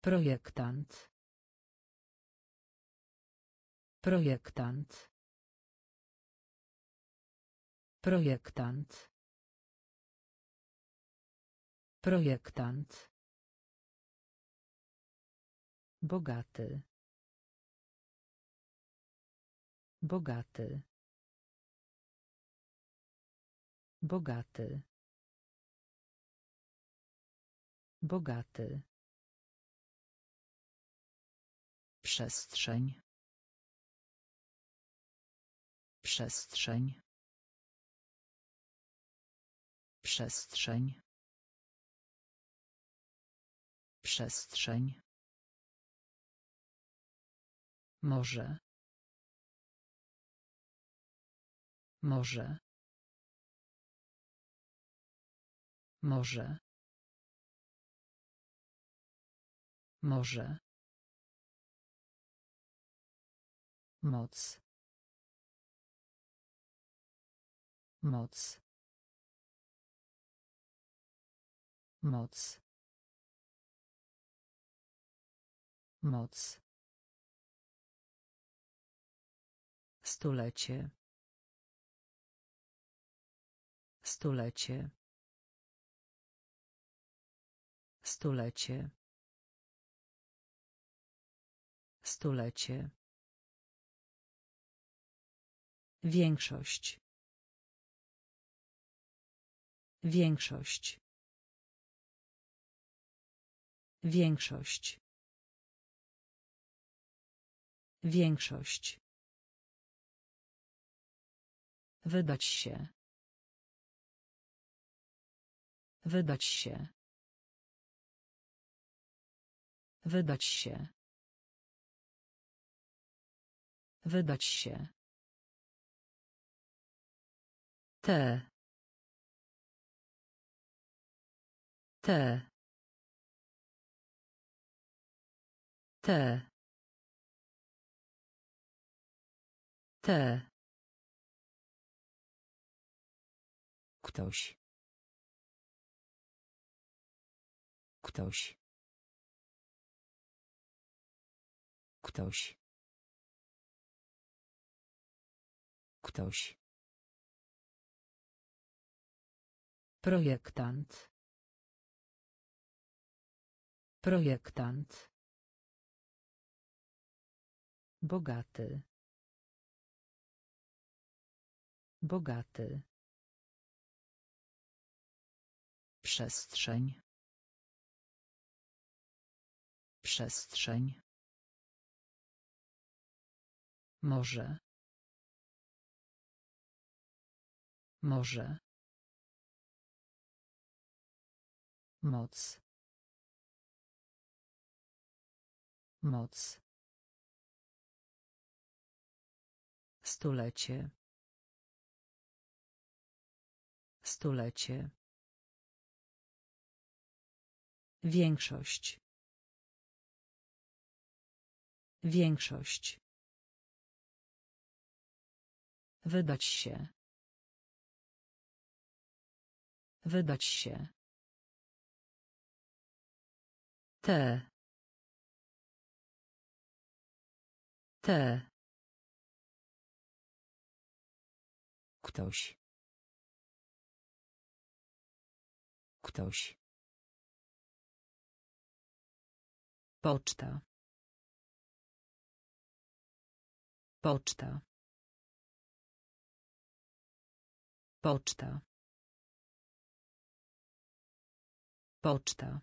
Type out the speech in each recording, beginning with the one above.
Projektant. Projektant. Projektant. Projektant. Bogaty. Bogaty. Bogaty. Bogaty. Przestrzeń. Przestrzeń. Przestrzeń. Przestrzeń. Może. Może. Może. Może. Moc. Moc. Moc. Moc. Stulecie. Stulecie. Stulecie. Stulecie. Większość. Większość. Większość. Większość. Wydać się. Wydać się. Wydać się. Wydać się. Te. Te. Te. Te. Ktoś. Ktoś. Ktoś. Ktoś. Projektant. Projektant. Bogaty. Bogaty. Przestrzeń. Przestrzeń. Może. Może. Moc. Moc. Stulecie. Stulecie. Większość. Większość. Wydać się. Wydać się. Te. Te. Ktoś. Ktoś. Poczta. Poczta. Poczta. Poczta.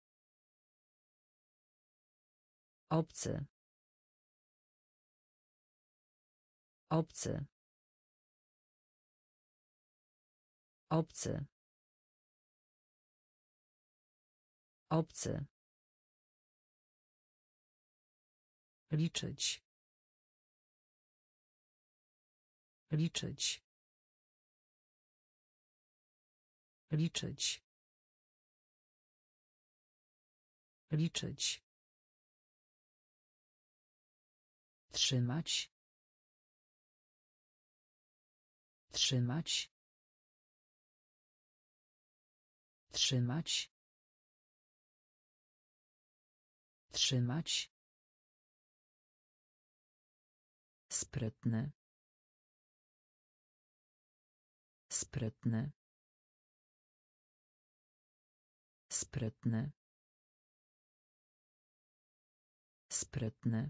Obcy. Obcy. Obcy. Obcy. Liczyć. Liczyć. Liczyć. Liczyć. Trzymać. Trzymać. Trzymać. Trzymać. Sprytny. Sprytny. Sprytny. Sprytny.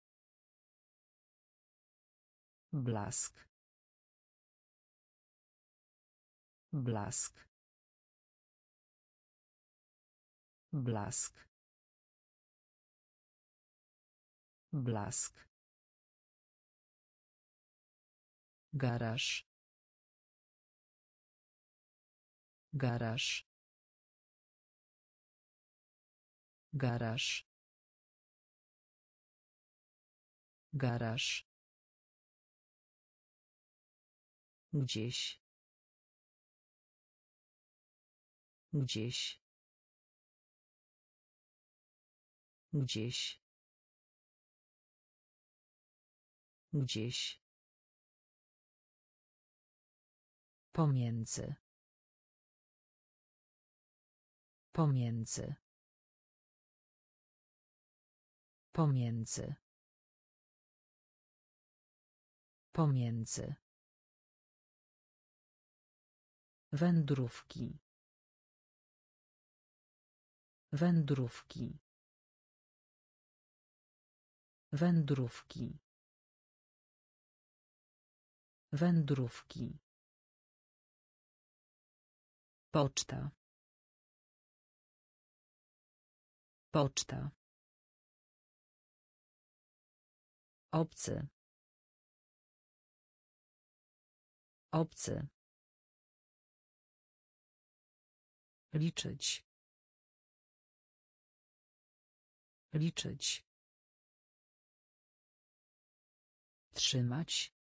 Blask. Blask. Blask. Blask. Garaż. Garaż. Garaż. Garaż. Gdzieś. Gdzieś. Gdzieś. Gdzieś. Pomiędzy. Pomiędzy. Pomiędzy. Pomiędzy. Wędrówki. Wędrówki. Wędrówki. Wędrówki. Poczta. Poczta. Obcy. Obcy. Liczyć. Liczyć. Trzymać.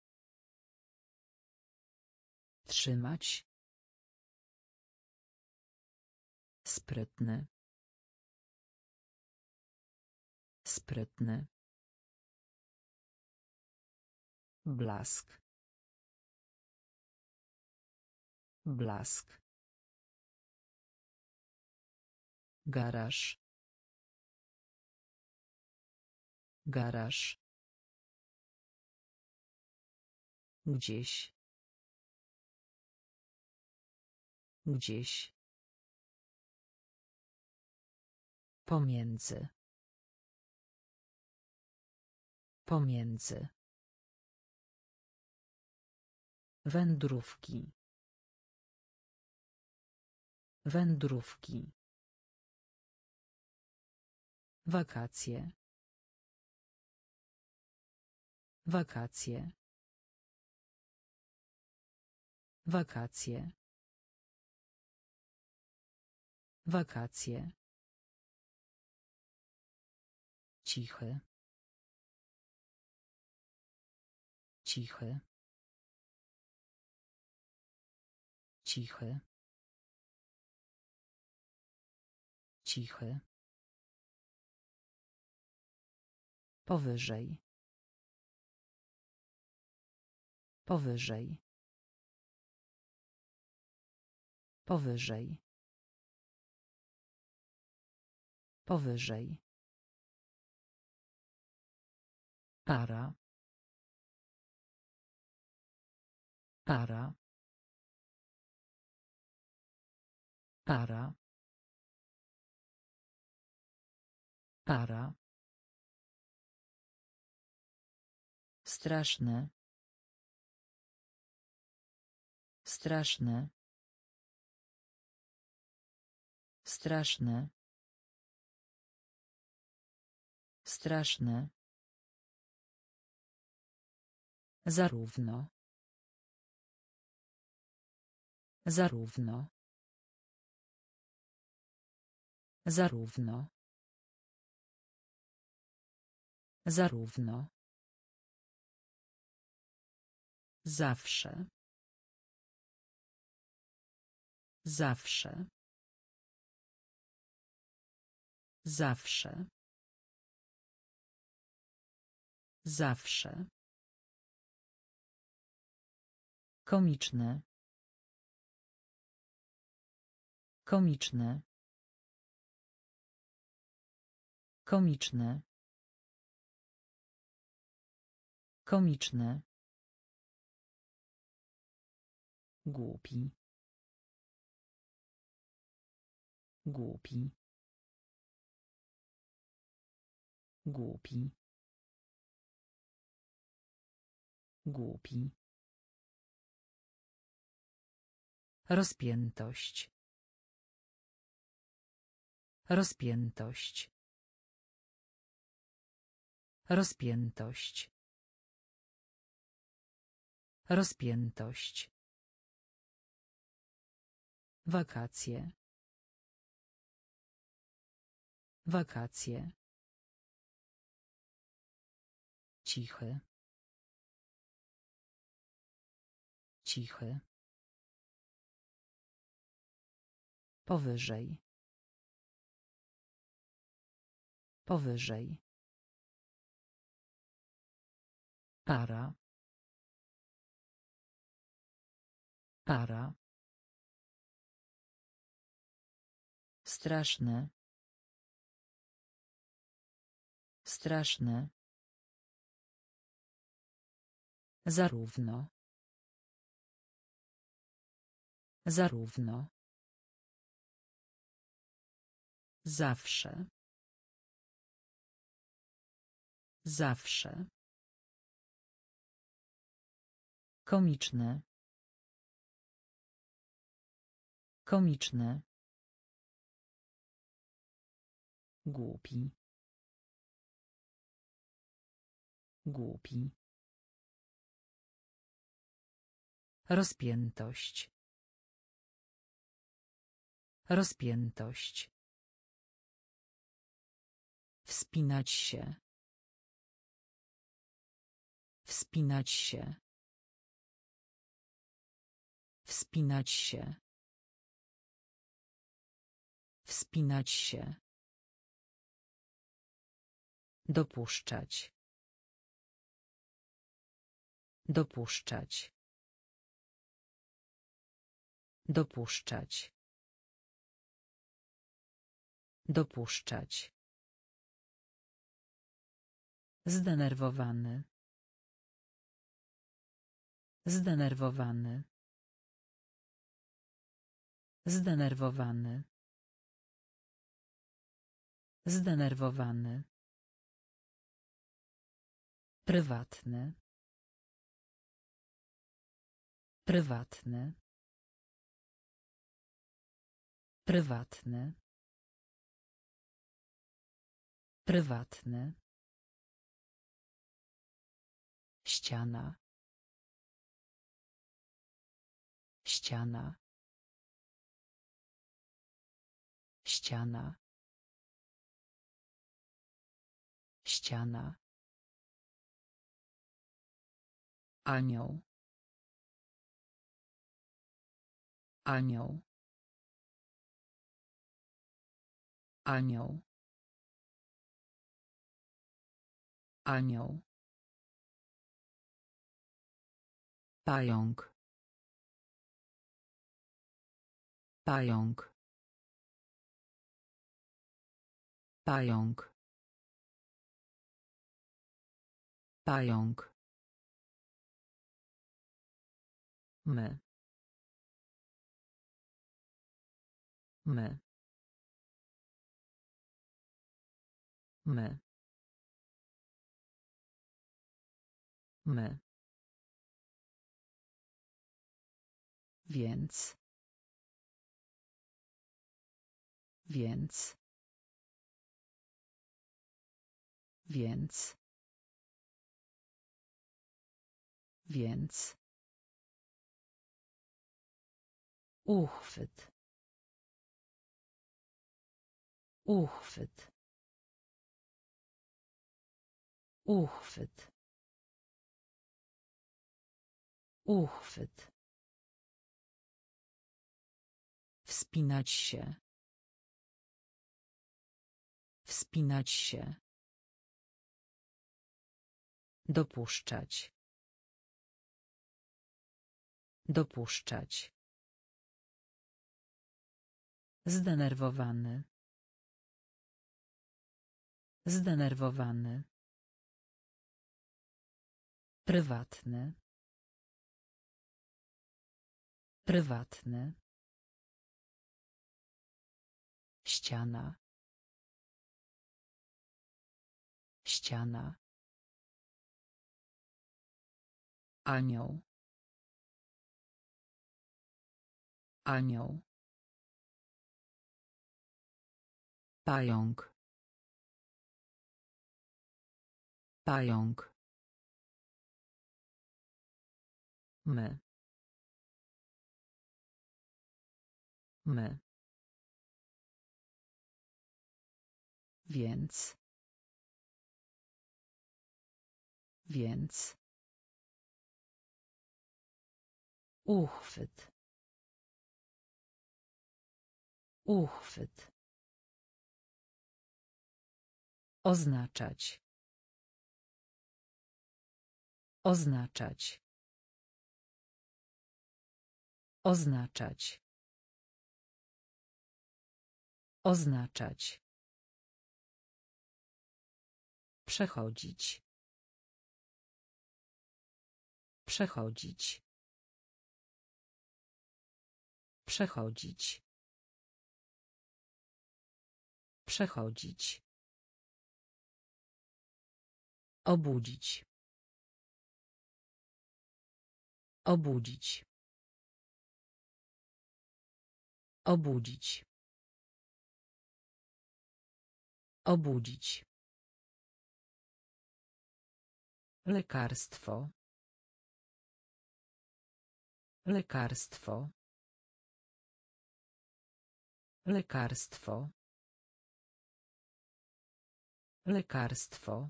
Trzymać. Sprytny. Sprytny. Blask. Blask. Garaż. Garaż. Gdzieś. Gdzieś. Pomiędzy. Pomiędzy. Wędrówki. Wędrówki. Wakacje. Wakacje. Wakacje. Wakacje. Cichy. Cichy. Cichy. Cichy. Powyżej. Powyżej. Powyżej. Powyżej. Para. Para. Para. Para. Straszne. Straszne. Straszne. Straszne. Zarówno. Zarówno. Zarówno. Zarówno. Zawsze. Zawsze. Zawsze. Zawsze. Komiczne. Komiczne. Komiczny. Komiczny. Głupi. Głupi. Głupi. Głupi. Rozpiętość. Rozpiętość. Rozpiętość. Rozpiętość. Wakacje. Wakacje. Cichy. Cichy. Powyżej. Powyżej. Para. Para. Straszne. Straszne. Zarówno. Zarówno. Zawsze. Zawsze. Komiczne. Komiczne. Głupi. Głupi. Rozpiętość. Rozpiętość. Wspinać się. Wspinać się. Wspinać się. Wspinać się. Dopuszczać. Dopuszczać. Dopuszczać. Dopuszczać. Zdenerwowany. Zdenerwowany. Zdenerwowany. Zdenerwowany. Prywatny. Prywatny. Prywatny. Prywatny. Ściana. Ściana. Ściana. Ściana. Anioł. Anioł. Anioł. Anioł. Pająk. Pająk. Pająk. Pająk. My. My. My. My. Więc. Więc. Więc. Więc. Uchwyt. Uchwyt. Uchwyt. Uchwyt. Wspinać się. Wspinać się. Dopuszczać. Dopuszczać. Zdenerwowany. Zdenerwowany. Prywatny. Prywatny. Ściana. Ściana. Anioł. Anioł. Pająk. Pająk. My. My. Więc. Więc. Uchwyt. Uchwyt. Oznaczać. Oznaczać. Oznaczać. Oznaczać. Przechodzić. Przechodzić. Przechodzić. Przechodzić. Obudzić. Obudzić. Obudzić. Obudzić. Lekarstwo. Lekarstwo. Lekarstwo. Lekarstwo.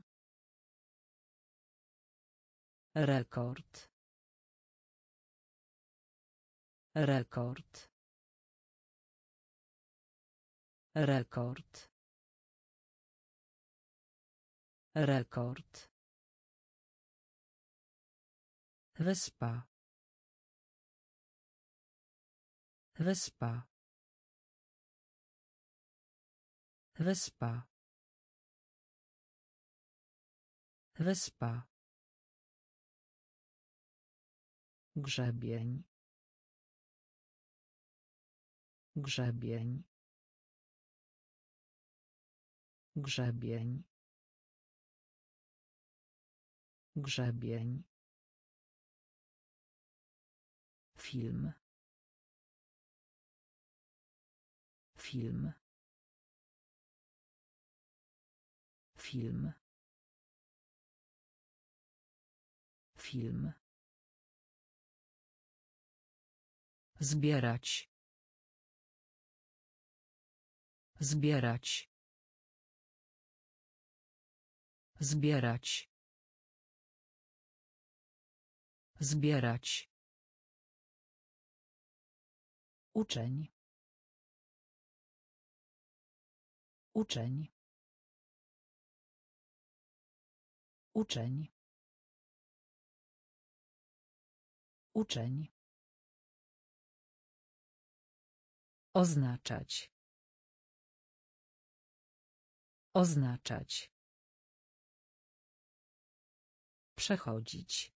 Rekord. Rekord. Rekord. Rekord. Wyspa. Wyspa. Wyspa. Wyspa. Grzebień. Grzebień. Grzebień. Grzebień. Film. Film. Film. Film. Zbierać. Zbierać. Zbierać. Zbierać. Uczeń. Uczeń. Uczeń. Uczeń. Oznaczać. Oznaczać. Przechodzić.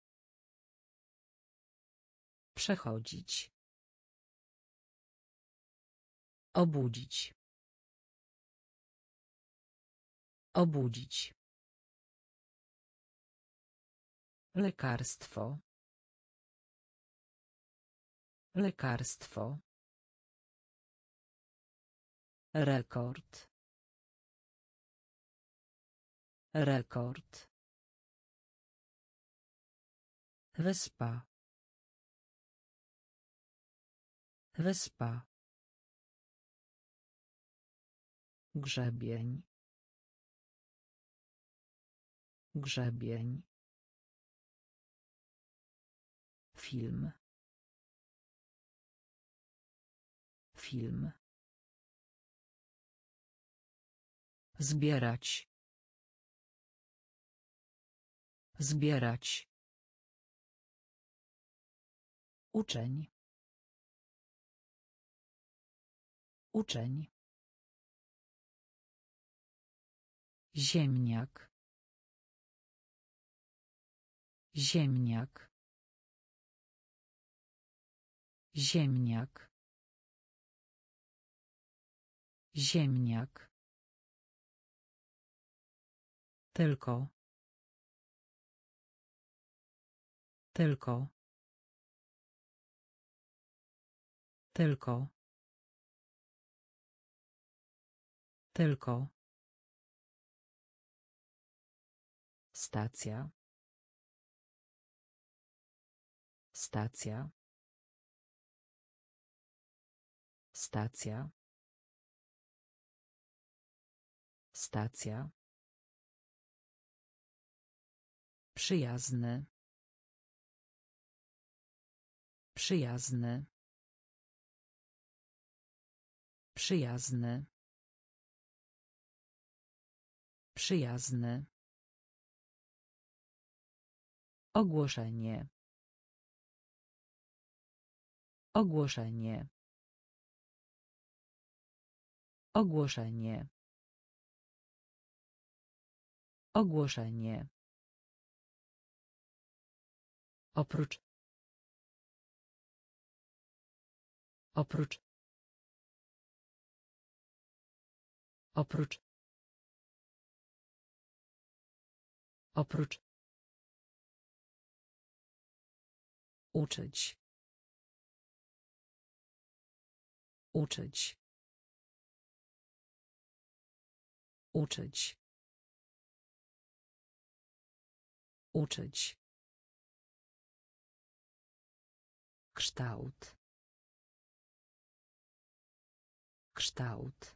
Przechodzić. Obudzić. Obudzić. Lekarstwo. Lekarstwo. Rekord. Rekord. Wyspa. Wyspa. Grzebień. Grzebień. Film. Film. Zbierać. Zbierać. Uczeń. Uczeń. Ziemniak. Ziemniak. Ziemniak. Ziemniak. Tylko. Tylko. Tylko. Tylko. Stacja. Stacja. Stacja. Stacja. Przyjazny. Przyjazny. Przyjazny. Przyjazny. Ogłoszenie. Ogłoszenie. Ogłoszenie. Ogłoszenie. Oprócz. Oprócz. Oprócz. Oprócz. Uczyć. Uczyć. Uczyć. Uczyć. Kształt. Kształt.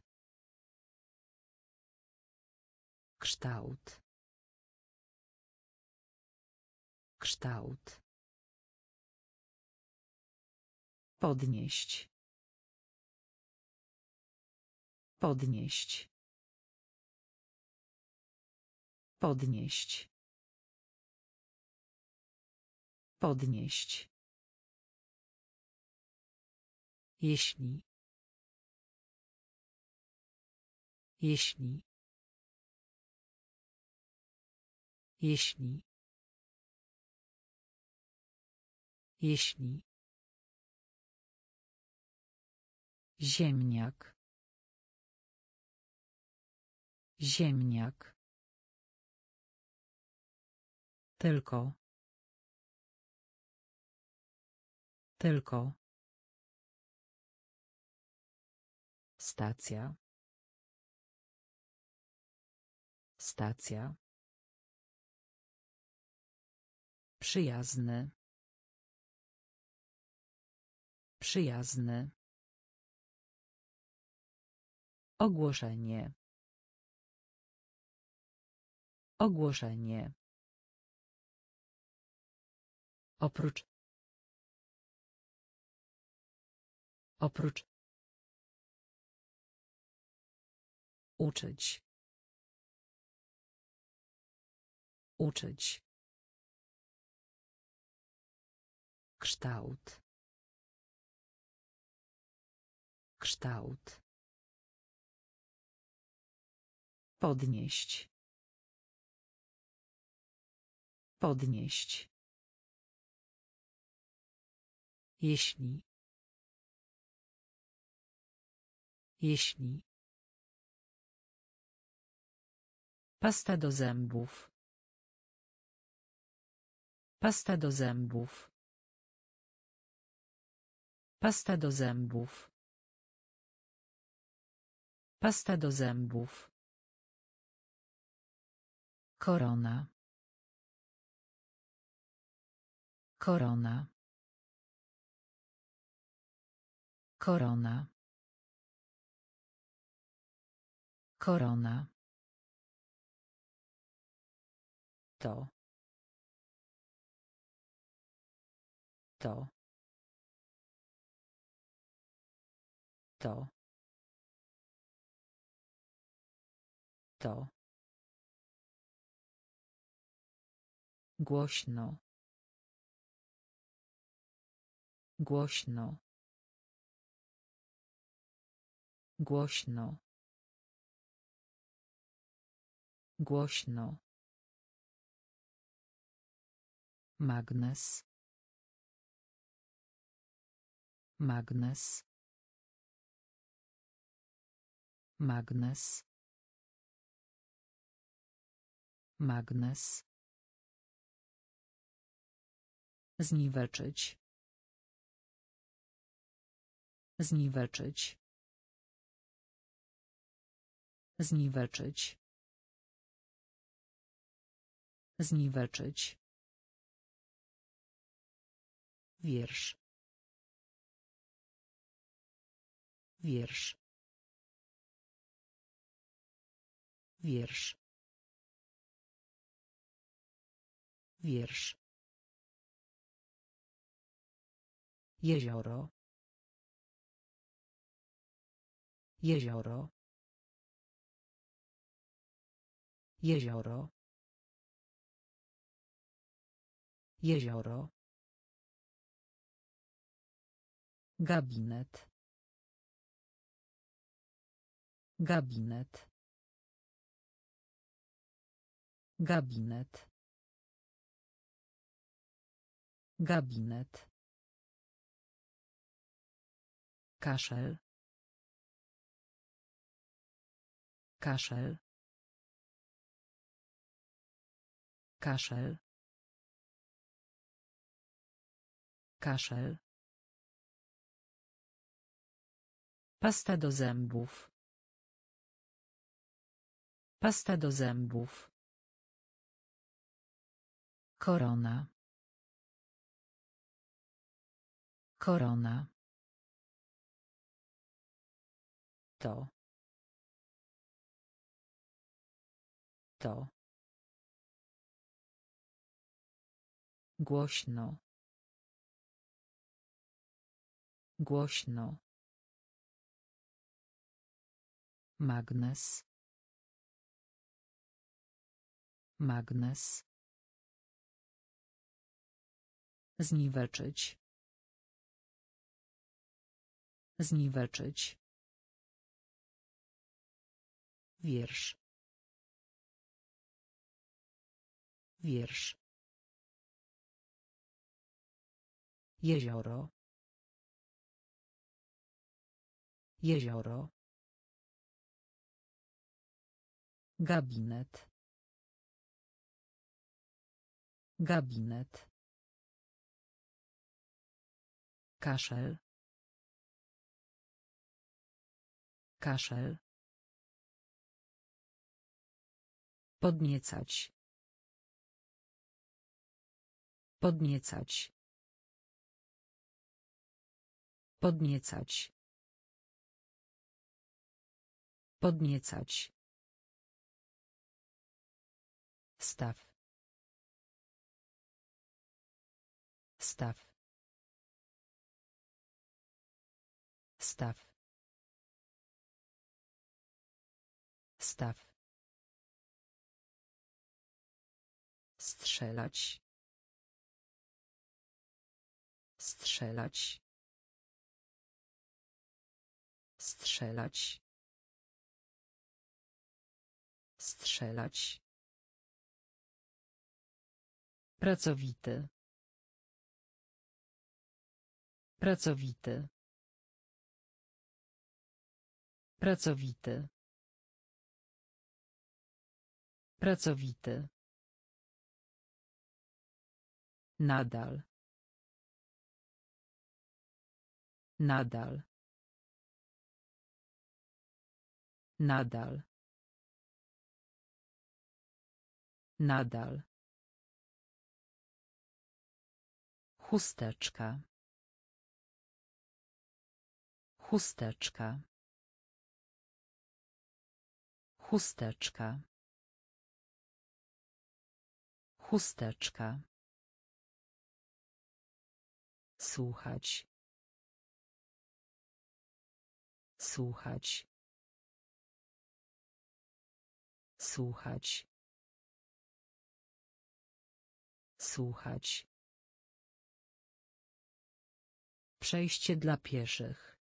Kształt. Kształt. Podnieść. Podnieść. Podnieść. Podnieść. Jeśli. Jeśli. Jeśli. Jeśli. Ziemniak. Ziemniak. Tylko. Tylko. Stacja. Stacja. Przyjazny. Przyjazny. Ogłoszenie. Ogłoszenie. Oprócz. Oprócz. Uczyć. Uczyć. Kształt. Kształt. Podnieść. Podnieść. Jeśli. Jeśli. Pasta do zębów. Pasta do zębów. Pasta do zębów. Pasta do zębów. Korona. Korona. Korona. Korona. To. To. To. To. Głośno. Głośno. Głośno. Głośno. Magnes. Magnes. Magnes. Magnes. Zniweczyć. Zniweczyć. Zniweczyć. Zniweczyć. Wiersz. Wiersz. Wiersz. Wiersz. Jezioro. Jezioro. Jezioro. Jezioro. Gabinet. Gabinet. Gabinet. Gabinet. Kaszel. Kaszel. Kaszel. Kaszel. Pasta do zębów. Pasta do zębów. Korona. Korona. To. To. Głośno. Głośno. Magnes. Magnes. Zniweczyć. Zniweczyć. Wiersz. Wiersz. Jezioro. Jezioro. Gabinet. Gabinet. Kaszel. Kaszel. Podniecać. Podniecać. Podniecać. Podniecać. Staw. Staw. Staw. Staw. Strzelać. Strzelać. Strzelać. Strzelać. Pracowity. Pracowity. Pracowity. Pracowity. Nadal. Nadal. Nadal. Nadal. Chusteczka. Chusteczka. Chusteczka. Chusteczka. Słuchać. Słuchać. Słuchać. Słuchać. Przejście dla pieszych.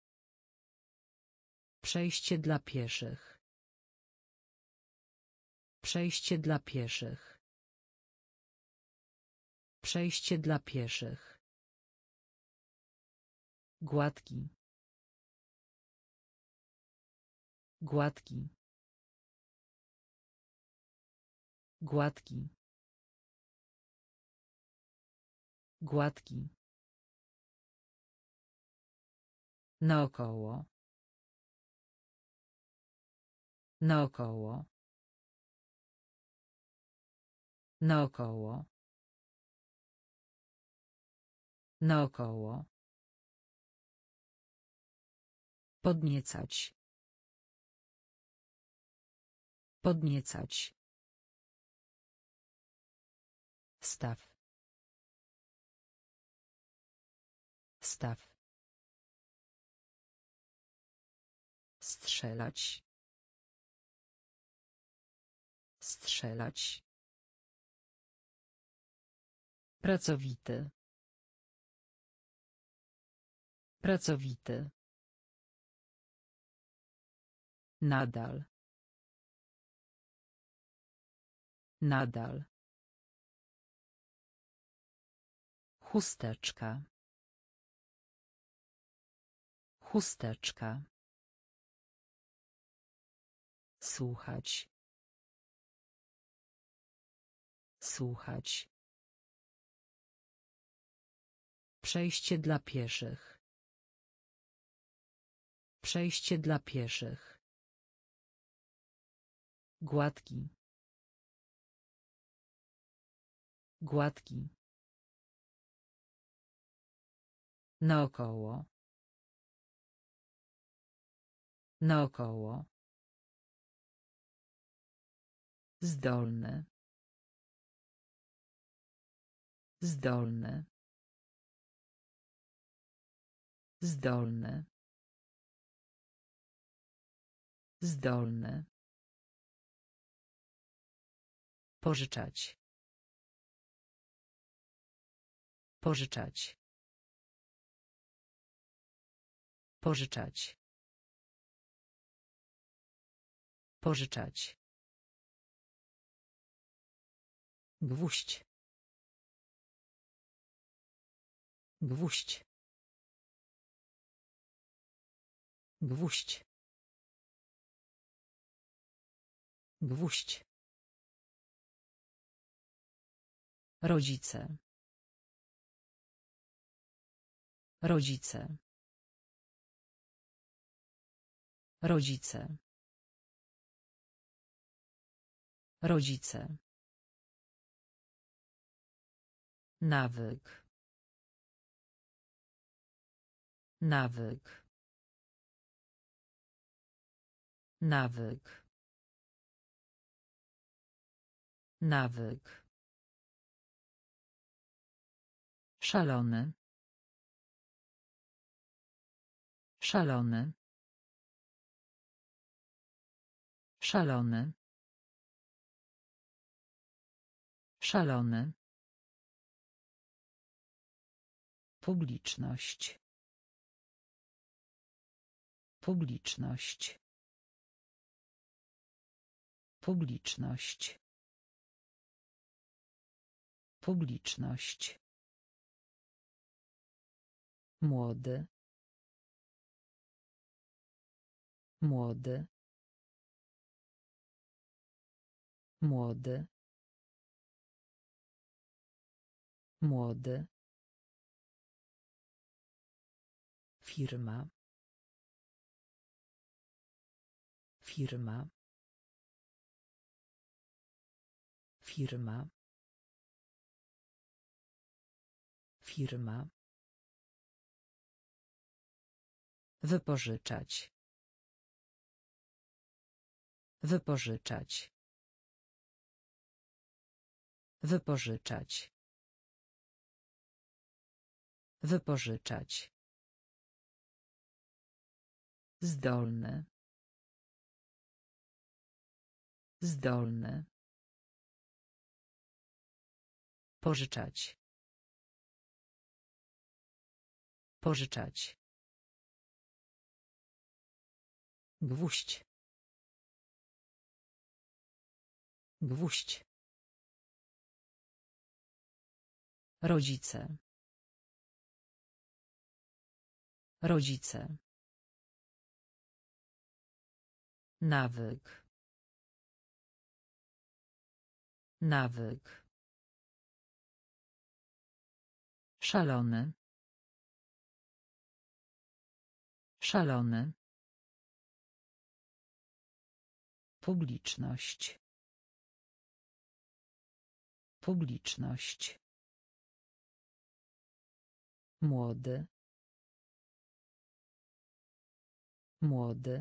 Przejście dla pieszych. Przejście dla pieszych. Przejście dla pieszych. Gładki. Gładki. Gładki. Gładki. Naokoło. Naokoło. Naokoło. Naokoło. Podniecać. Podniecać. Staw. Staw. Strzelać. Strzelać. Pracowity. Pracowity. Nadal. Nadal. Chusteczka. Chusteczka. Słuchać. Słuchać. Przejście dla pieszych. Przejście dla pieszych. Gładki. Gładki. Naokoło. Naokoło. Zdolny. Zdolny. Zdolny. Zdolny. Pożyczać. Pożyczać. Pożyczać. Pożyczać. Gwóźdź. Gwóźdź. Gwóźdź. Gwóźdź. Rodzice. Rodzice. Rodzice. Rodzice. Nawyk. Nawyk. Nawyk. Nawyk. Szalony. Szalony. Szalony. Szalony. Publiczność. Publiczność. Publiczność. Publiczność. Młody. Młody. Młody. Młody. Firma. Firma. Firma. Firma. Wypożyczać. Wypożyczać. Wypożyczać. Wypożyczać. Zdolny. Zdolny. Pożyczać. Pożyczać. Gwóźdź. Gwóźdź. Rodzice. Rodzice. Nawyk. Nawyk. Szalony. Szalony. Publiczność. Publiczność. Młody. Młody.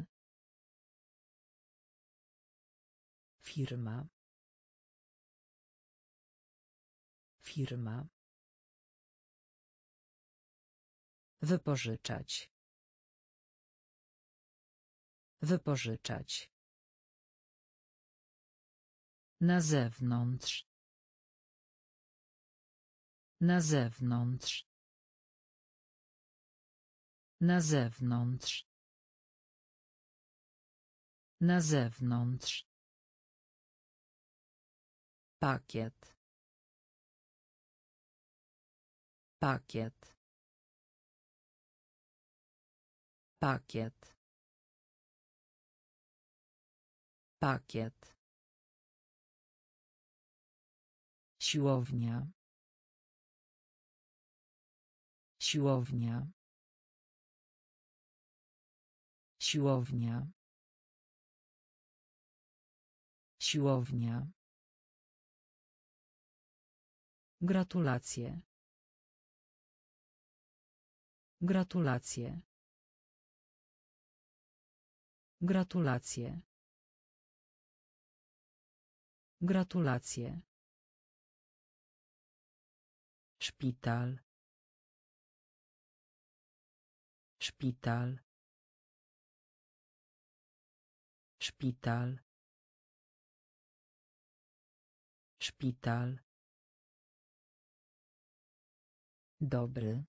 Firma. Firma. Wypożyczać. Wypożyczać. Na zewnątrz. Na zewnątrz. Na zewnątrz. Na zewnątrz. Pakiet. Pakiet. Pakiet. Pakiet. Siłownia. Siłownia. Siłownia. Siłownia. Gratulacje. Gratulacje. Gratulacje. Gratulacje. Szpital. Szpital. Szpital. Szpital. Dobry.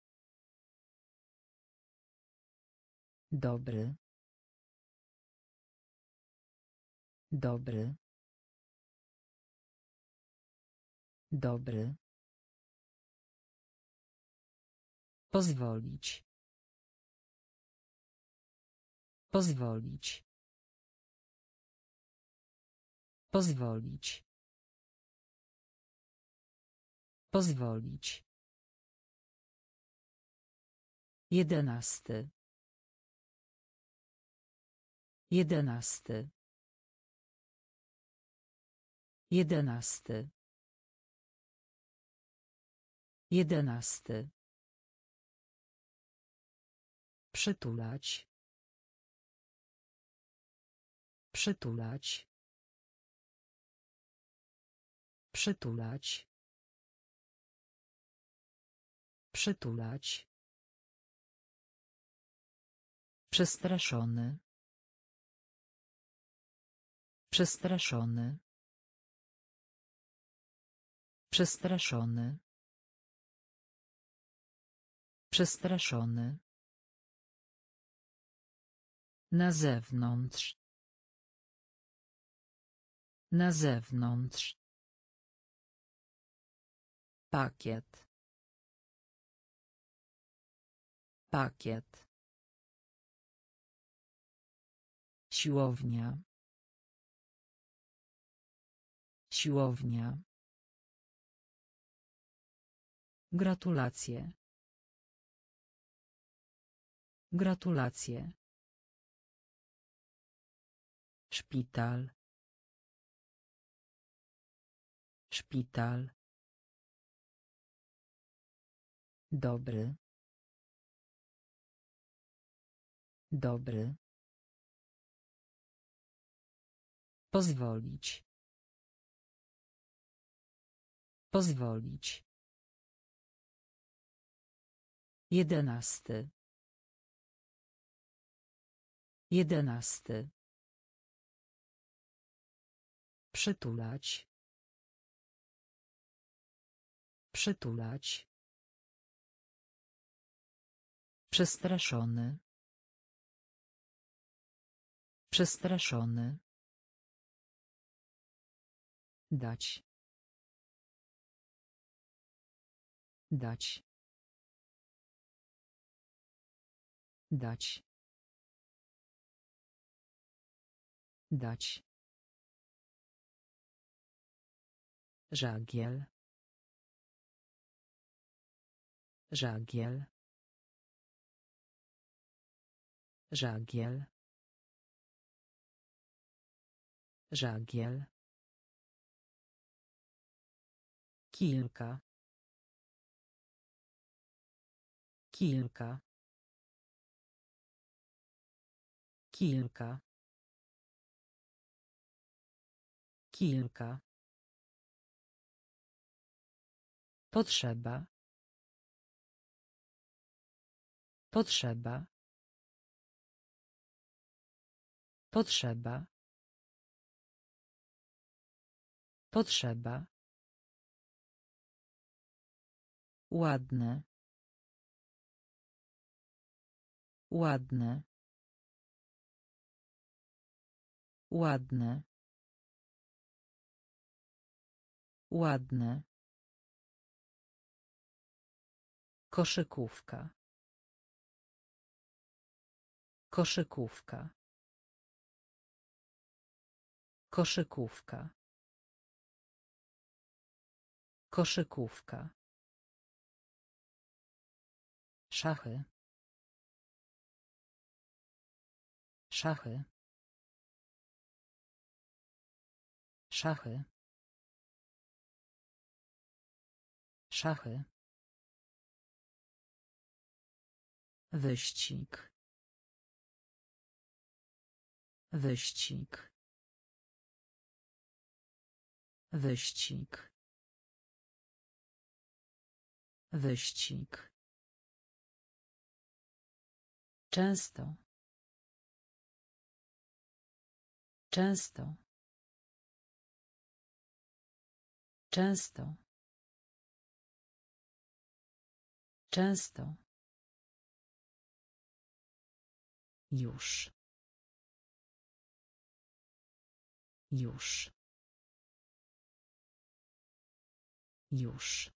Dobry. Dobry. Dobry. Pozwolić. Pozwolić. Pozwolić. Pozwolić. 11. 11. 11. 11. Przytulać. Przytulać. Przytulać. Przytulać. Przestraszony. Przestraszony. Przestraszony. Przestraszony. Na zewnątrz. Na zewnątrz. Pakiet. Pakiet. Siłownia. Siłownia. Gratulacje. Gratulacje. Szpital. Szpital. Dobry. Dobry. Pozwolić. Pozwolić. 11. 11. Przytulać. Przytulać. Przestraszony. Przestraszony. Dać. Dać. Dać. Dać. Żagiel. Żagiel. Żagiel. Żagiel. Kilka. Kilka. Kilka. Kilka. Potrzeba. Potrzeba. Potrzeba. Potrzeba. Ładne. Ładne. Ładne. Ładne. Koszykówka. Koszykówka. Koszykówka. Koszykówka. Szachy. Szachy. Szachy. Szachy. Wyścig. Wyścig. Wyścig. Wyścig. Często. Często. Często. Często. Już. Już. Już.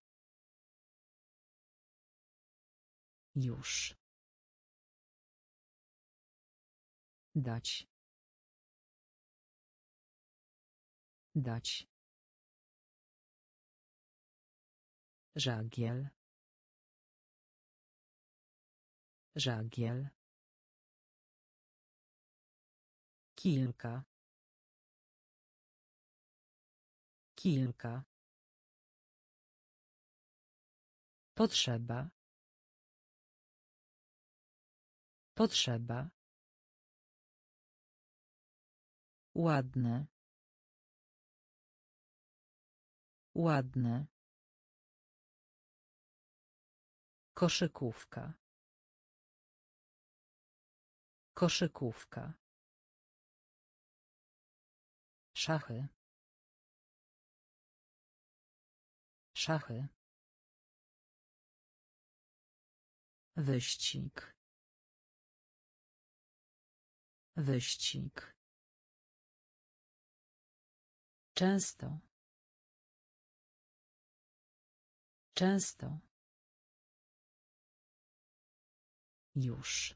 Już. Dać. Dać. Żagiel. Żagiel. Kilka. Kilka. Potrzeba. Potrzeba. Ładne. Ładne. Koszykówka. Koszykówka. Szachy. Szachy. Wyścig. Wyścig. Często. Często. Już.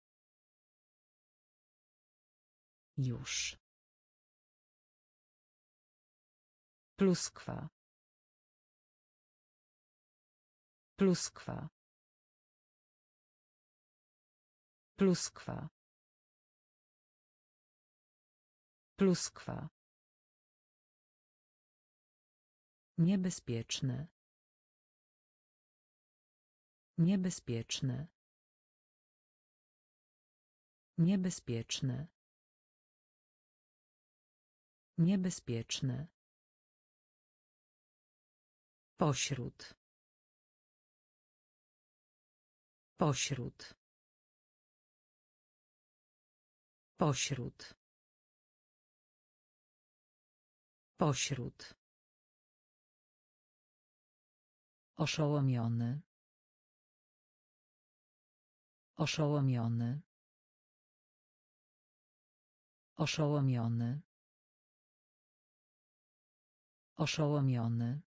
Już. Pluskwa. Pluskwa. Pluskwa. Pluskwa. Niebezpieczne. Niebezpieczne. Niebezpieczne. Niebezpieczne. Pośród. Pośród. Pośród. Pośród. Oszołomiony. Oszołomiony. Oszołomiony. Oszołomiony.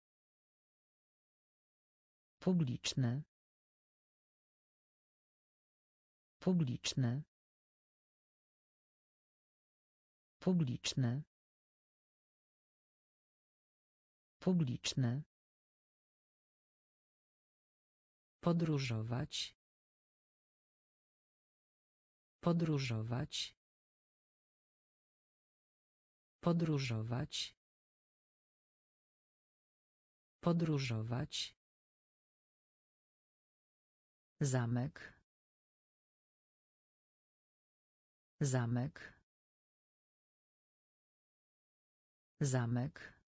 Publiczny. Publiczny. Publiczny. Publiczny. Podróżować. Podróżować. Podróżować. Podróżować. Zamek. Zamek. Zamek.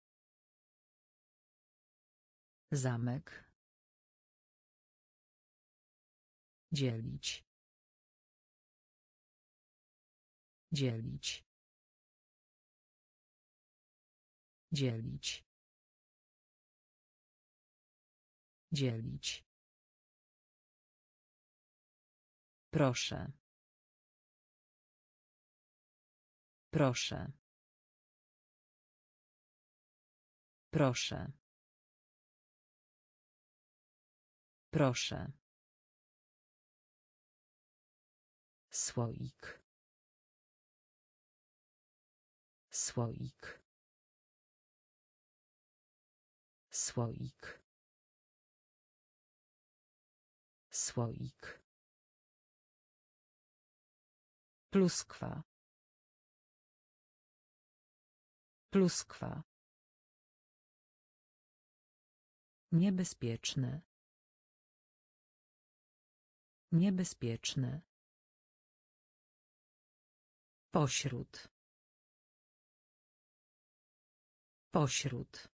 Zamek. Dzielić. Dzielić. Dzielić. Dzielić. Proszę. Proszę. Proszę. Proszę. Słoik. Słoik. Słoik. Słoik. Pluskwa. Pluskwa. Niebezpieczne. Niebezpieczne. Pośród. Pośród.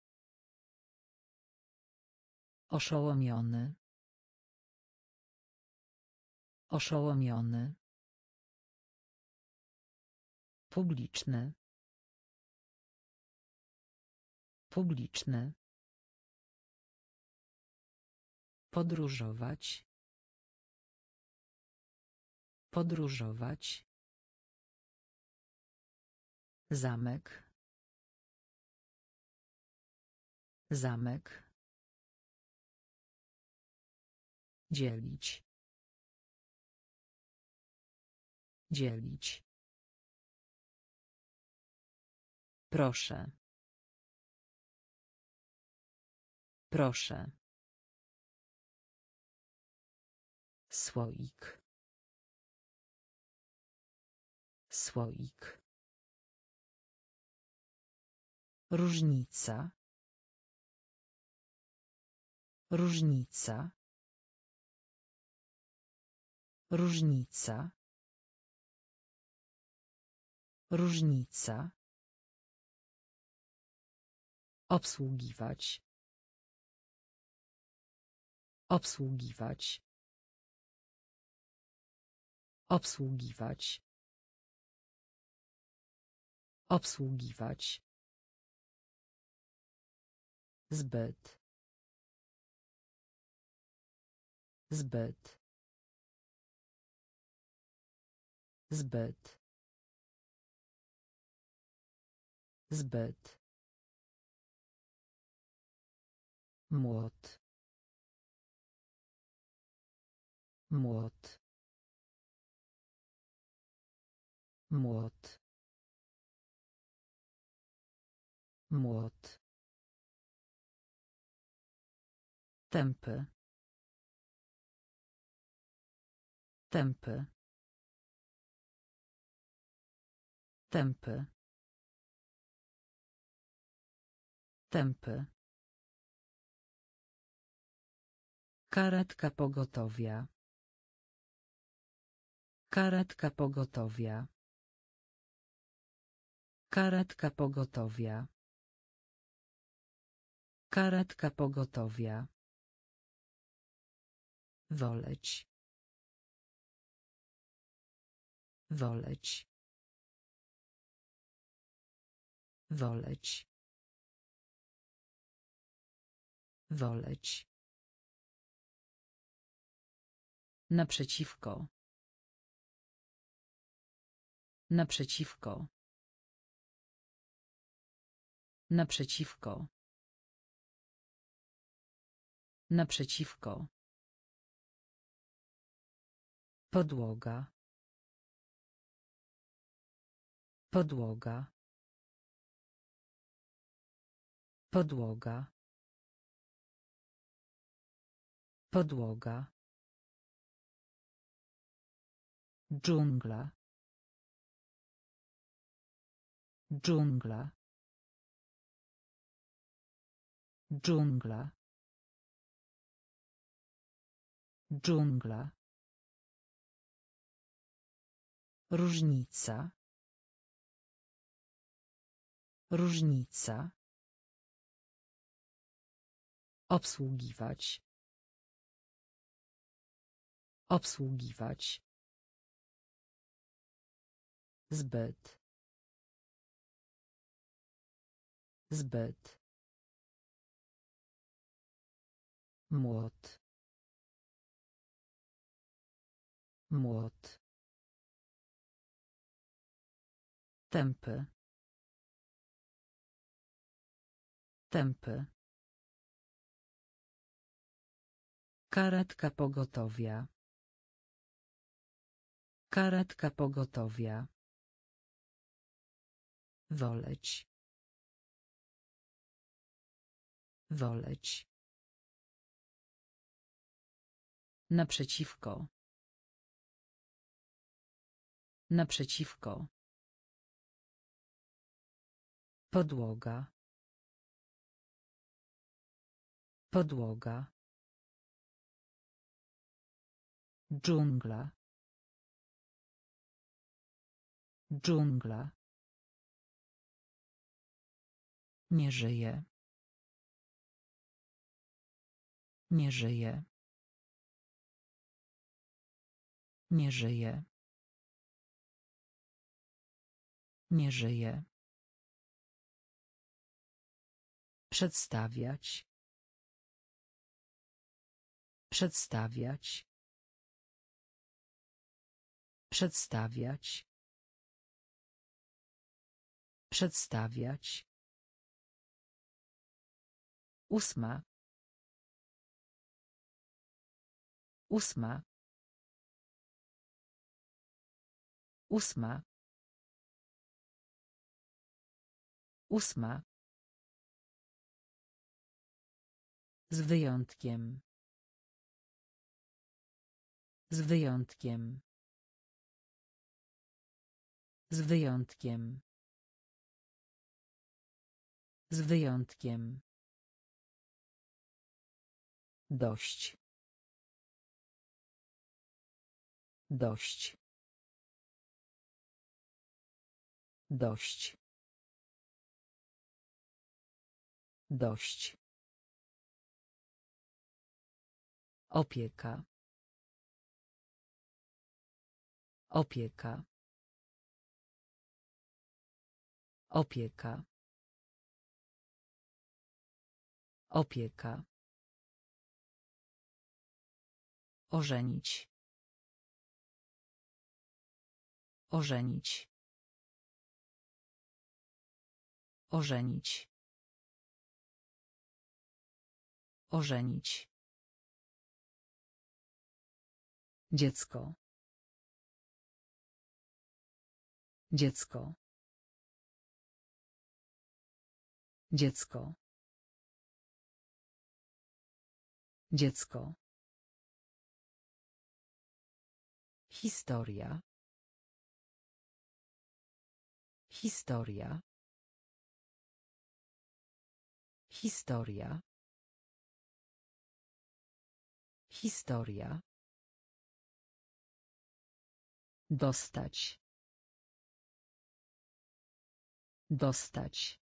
Oszołomiony. Oszołomiony. Publiczny. Publiczny. Podróżować. Podróżować. Zamek. Zamek. Dzielić. Dzielić. Proszę. Proszę. Słoik. Słoik. Różnica. Różnica. Różnica. Różnica. Obsługiwać. Obsługiwać. Obsługiwać. Obsługiwać. Zbyt. Zbyt. Zbyt. Zbyt. Młot. Młot. Młot. Młot. Tępy. Tępy. Tępy. Tępy. Karetka pogotowia. Karetka pogotowia. Karetka pogotowia. Karetka pogotowia. Woleć. Woleć. Woleć. Woleć. Naprzeciwko. Naprzeciwko. Naprzeciwko. Naprzeciwko. Podłoga. Podłoga. Podłoga. Podłoga. Dżungla. Dżungla. Dżungla. Dżungla. Różnica. Różnica. Obsługiwać. Obsługiwać. Zbyt. Zbyt. Młot. Młot. Tępy. Tępy. Karetka pogotowia. Karetka pogotowia. Woleć. Woleć. Naprzeciwko. Naprzeciwko. Podłoga. Podłoga. Dżungla. Dżungla. Nie żyje. Nie żyje. Nie żyje. Nie żyje. Przedstawiać. Przedstawiać. Przedstawiać. Przedstawiać. 8. 8. 8. 8. Z wyjątkiem. Z wyjątkiem. Z wyjątkiem. Z wyjątkiem. Dość. Dość. Dość. Dość. Opieka. Opieka. Opieka. Opieka. Ożenić. Ożenić. Ożenić. Ożenić. Dziecko. Dziecko. Dziecko. Dziecko. Historia. Historia. Historia. Historia. Dostać. Dostać.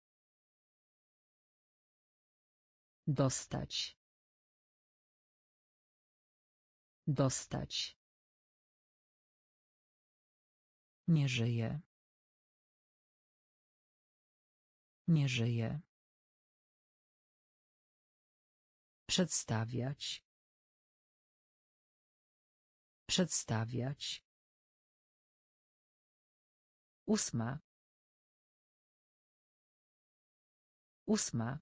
Dostać. Dostać. Nie żyje. Nie żyje. Przedstawiać. Przedstawiać. 8. ósma.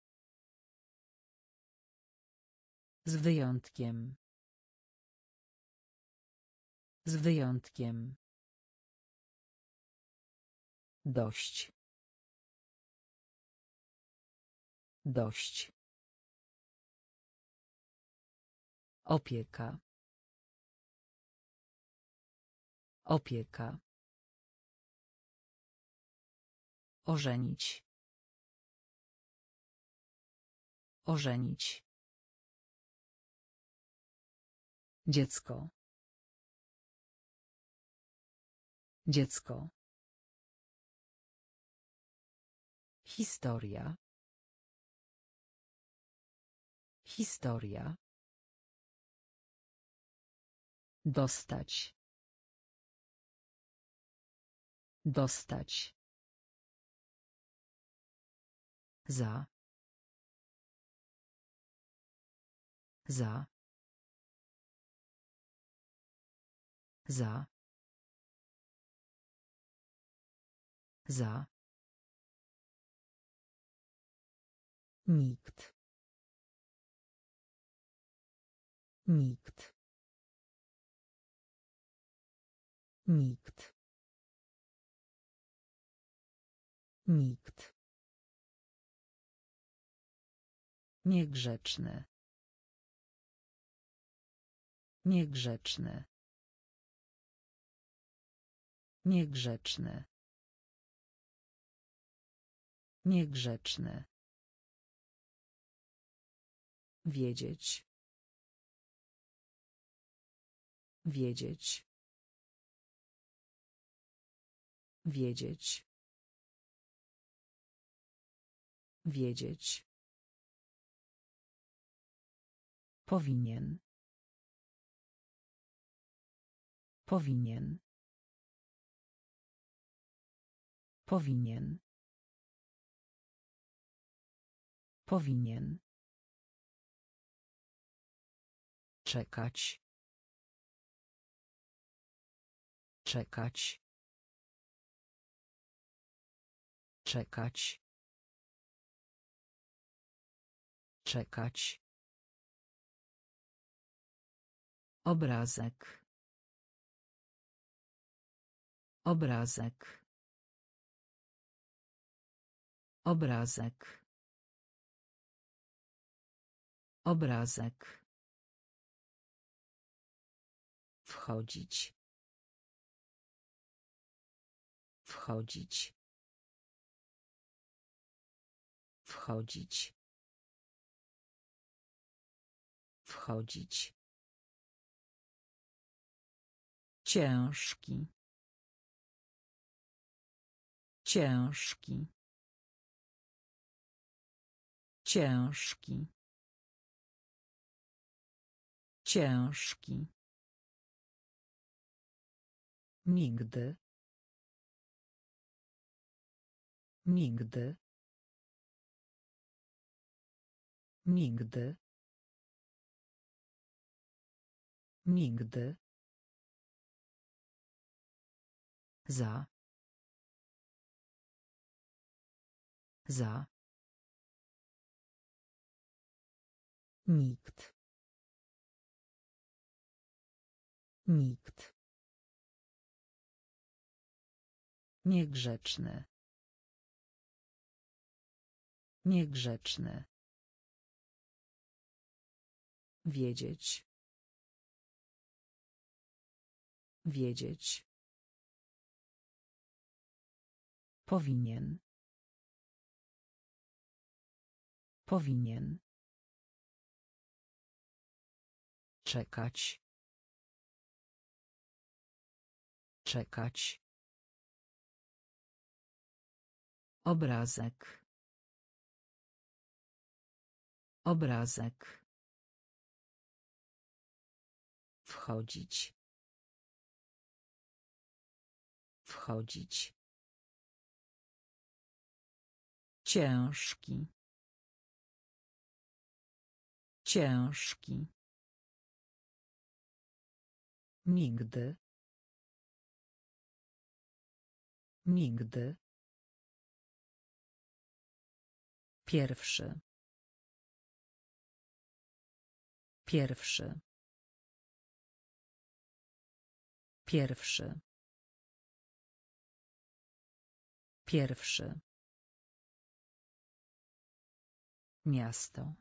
Z wyjątkiem. Z wyjątkiem. Dość. Dość. Opieka. Opieka. Ożenić. Ożenić. Dziecko. Dziecko. Historia. Historia. Dostać. Dostać. Za. Za. Za. Za. Nikt. Nikt. Nikt. Nikt. Niegrzeczny. Niegrzeczny. Niegrzeczny. Niegrzeczny. Wiedzieć. Wiedzieć. Wiedzieć. Wiedzieć. Powinien. Powinien. Powinien. Powinien. Czekać. Czekać. Czekać. Czekać. Obrazek. Obrazek. Obrazek. Obrazek. Wchodzić. Wchodzić. Wchodzić. Wchodzić. Ciężki. Ciężki. Ciężki. Ciężki. Nigdy. Nigdy. Nigdy. Nigdy. Za. Za. Nikt. Nikt. Niegrzeczny. Niegrzeczny. Wiedzieć. Wiedzieć. Powinien. Powinien. Czekać. Czekać. Obrazek. Obrazek. Wchodzić. Wchodzić. Ciężki. Ciężki. Nigdy. Nigdy. Pierwszy. Pierwszy. Pierwszy. Pierwszy. Miasto.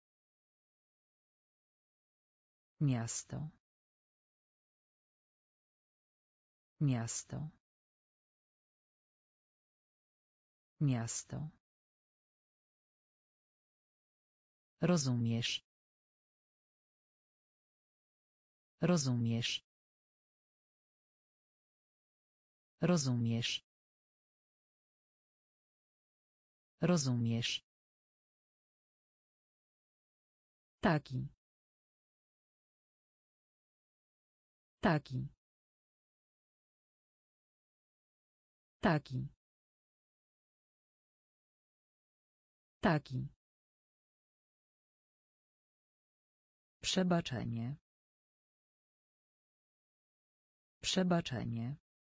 Miasto. Miasto. Miasto. Rozumiesz. Rozumiesz. Rozumiesz. Rozumiesz. Taki. Taki. Taki. Taki. Przebaczenie. Przebaczenie.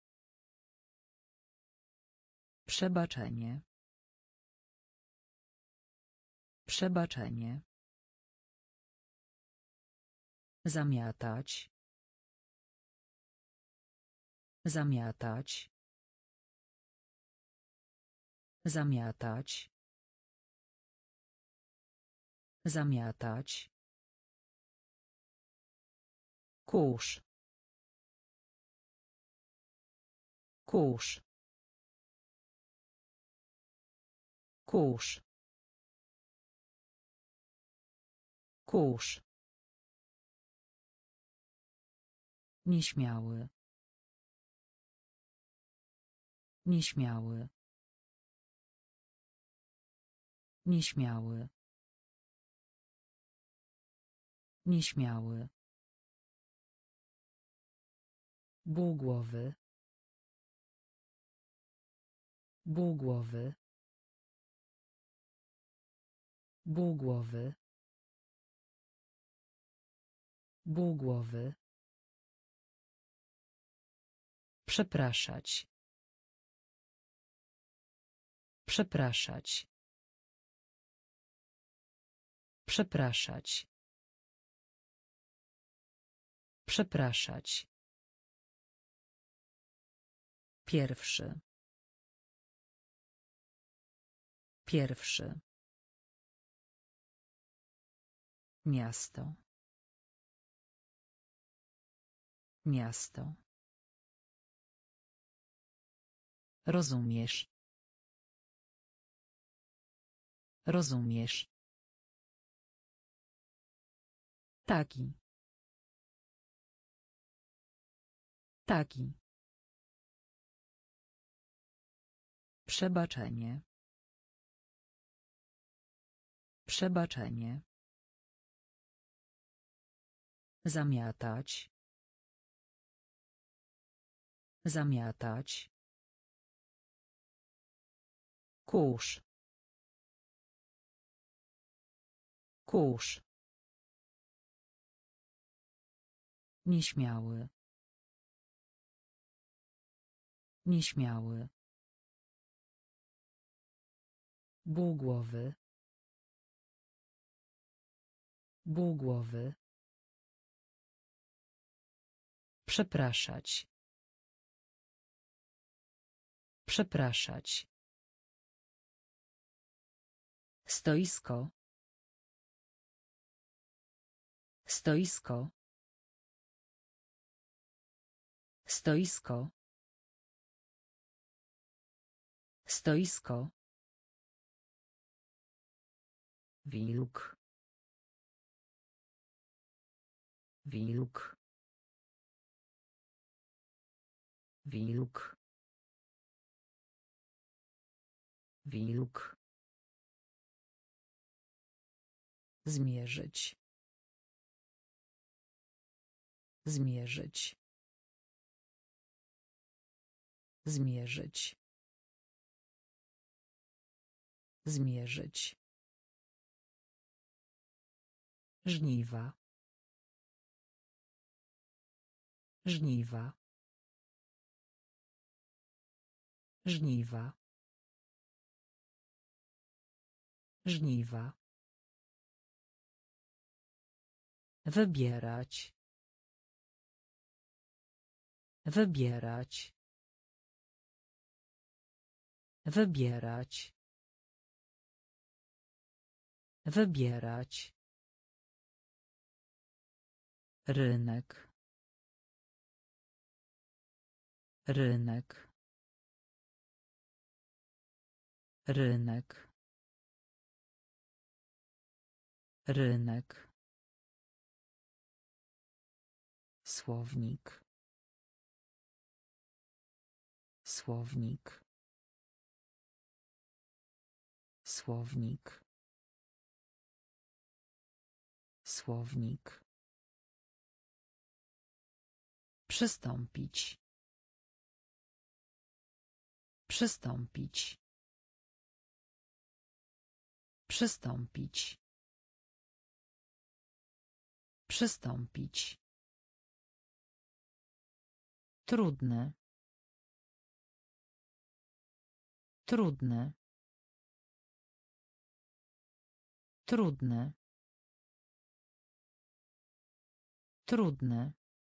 Przebaczenie. Przebaczenie. Zamiatać. Zamiatać. Zamiatać. Zamiatać. Kurz. Kurz. Kurz. Kurz. Nieśmiały. Nieśmiały. Nieśmiały. Nieśmiały. Półgłowy. Półgłowy. Półgłowy. Półgłowy. Przepraszać. Przepraszać. Przepraszać. Przepraszać. Pierwszy. Pierwszy. Miasto. Miasto. Rozumiesz. Rozumiesz. Taki. Taki. Przebaczenie. Przebaczenie. Zamiatać. Zamiatać. Kurz. Kurz. Nieśmiały. Nieśmiały. Półgłowy. Półgłowy. Przepraszać. Przepraszać. Stoisko. Stoisko. Stoisko. Stoisko. Wilk. Wilk. Wilk. Wilk. Zmierzyć. Zmierzyć. Zmierzyć. Zmierzyć. Żniwa. Żniwa. Żniwa. Żniwa. Wybierać. Wybierać. Wybierać. Wybierać. Rynek. Rynek. Rynek. Rynek. Słownik. Słownik. Słownik. Słownik. Przystąpić. Przystąpić. Przystąpić. Przystąpić. Trudne. Trudne. Trudne. Trudne.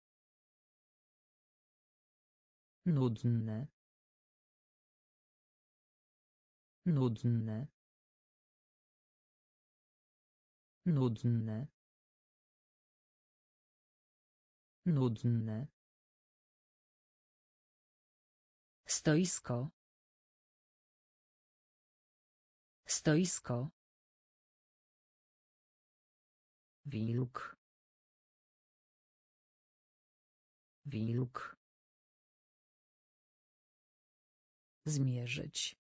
Nudne. Nudne. Nudne. Nudne. Stoisko. Stoisko. Wilk. Wilk. Zmierzyć.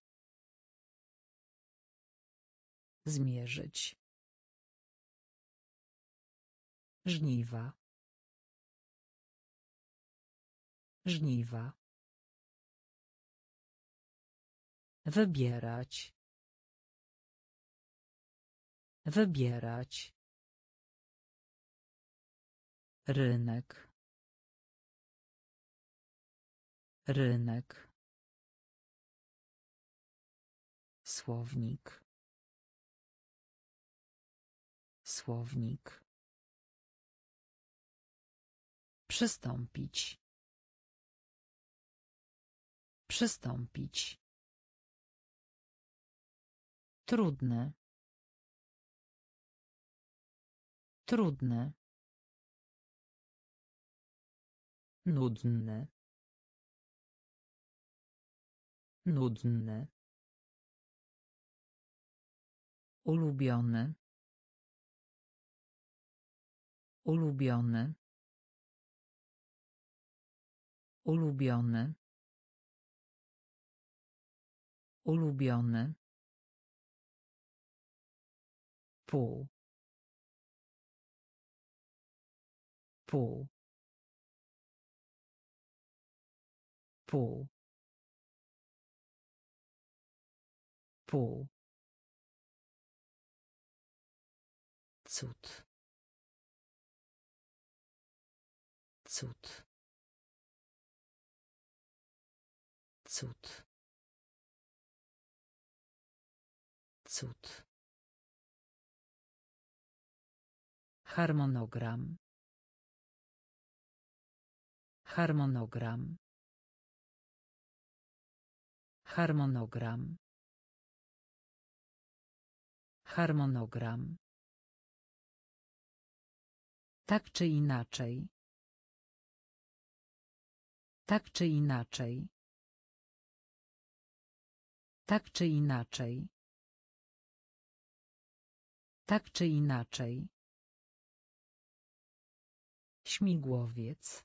Zmierzyć. Żniwa. Żniwa. Wybierać. Wybierać. Rynek. Rynek. Słownik. Słownik. Przystąpić. Przystąpić. Trudne. Trudne. Nudne. Nudne. Ulubiony. Ulubiony. Ulubiony. Ulubiony. Pół. Pół. Pół. Pół. Cud. Cud. Cud. Cud. Harmonogram. Harmonogram. Harmonogram. Harmonogram. Tak czy inaczej. Tak czy inaczej. Tak czy inaczej. Tak czy inaczej. Śmigłowiec.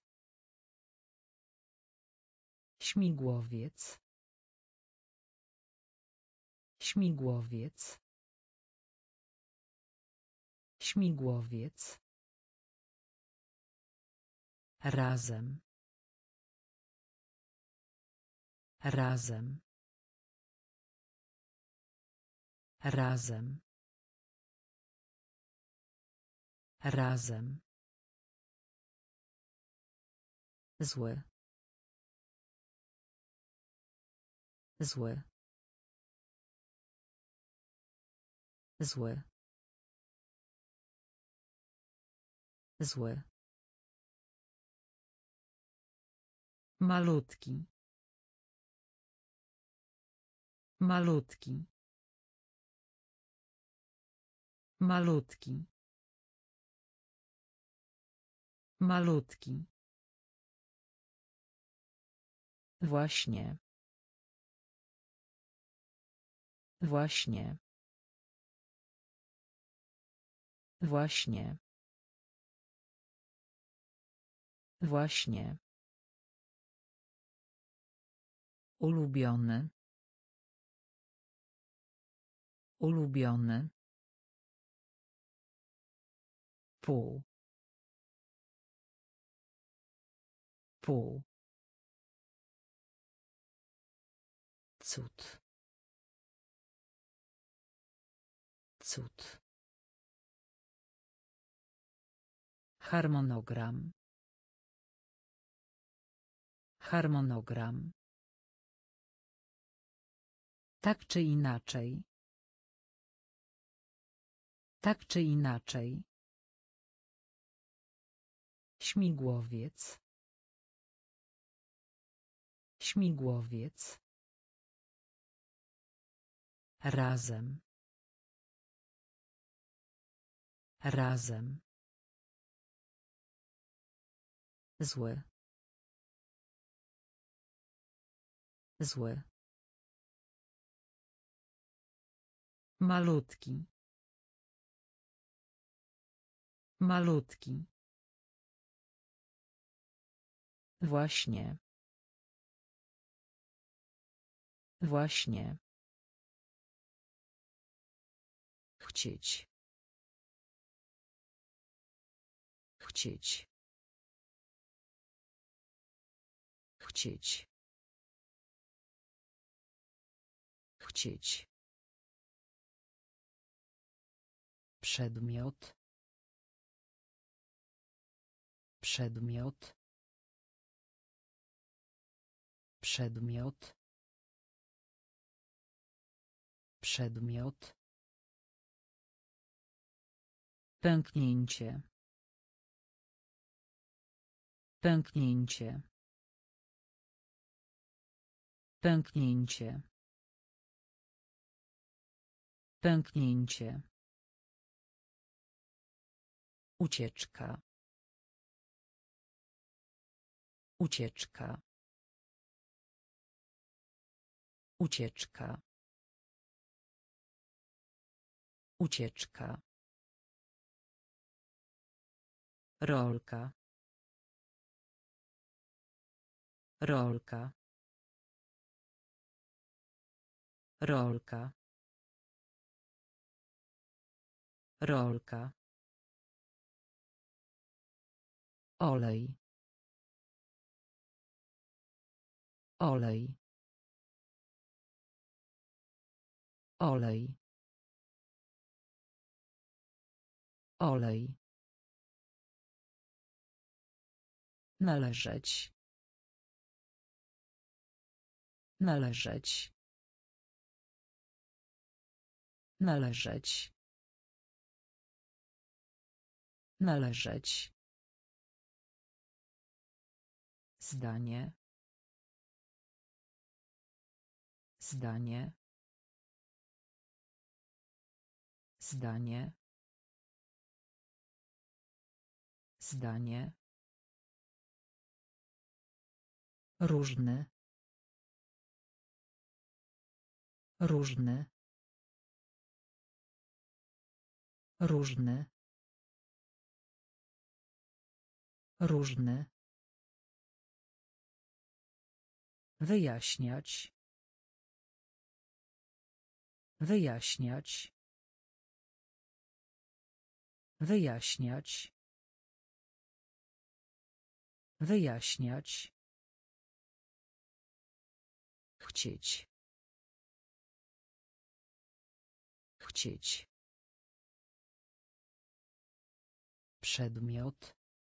Śmigłowiec. Śmigłowiec. Śmigłowiec. Razem. Razem. Razem. Razem. Zły. Zły. Zły. Zły. Malutki. Malutki. Malutki. Malutki. Właśnie. Właśnie. Właśnie. Właśnie. Ulubiony. Ulubiony. Pół. Pół. Cud. Cud. Harmonogram. Harmonogram. Tak czy inaczej. Tak czy inaczej. Śmigłowiec. Śmigłowiec. Razem. Razem. Zły. Zły. Malutki. Malutki. Właśnie. Właśnie. Chcieć. Chcieć. Chcieć. Chcieć. Przedmiot. Przedmiot. Przedmiot. Przedmiot. Pęknięcie. Pęknięcie. Pęknięcie. Pęknięcie. Ucieczka. Ucieczka. Ucieczka. Ucieczka. Rolka. Rolka. Rolka. Rolka. Olej. Olej. Olej. Olej. Należeć. Należeć. Należeć. Należeć. Zdanie. Zdanie. Zdanie. Zdanie. Różny. Różny. Różny. Różny. Wyjaśniać. Wyjaśniać. Wyjaśniać. Wyjaśniać. Chcieć. Chcieć. Przedmiot.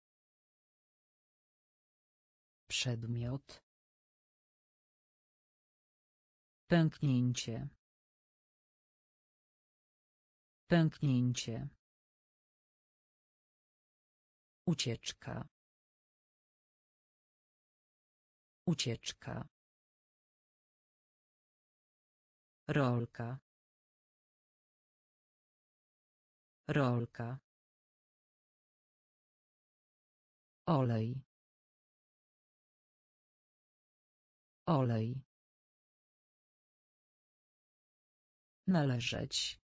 Przedmiot. Pęknięcie. Pęknięcie. Ucieczka. Ucieczka. Rolka. Rolka. Olej. Olej. Należeć.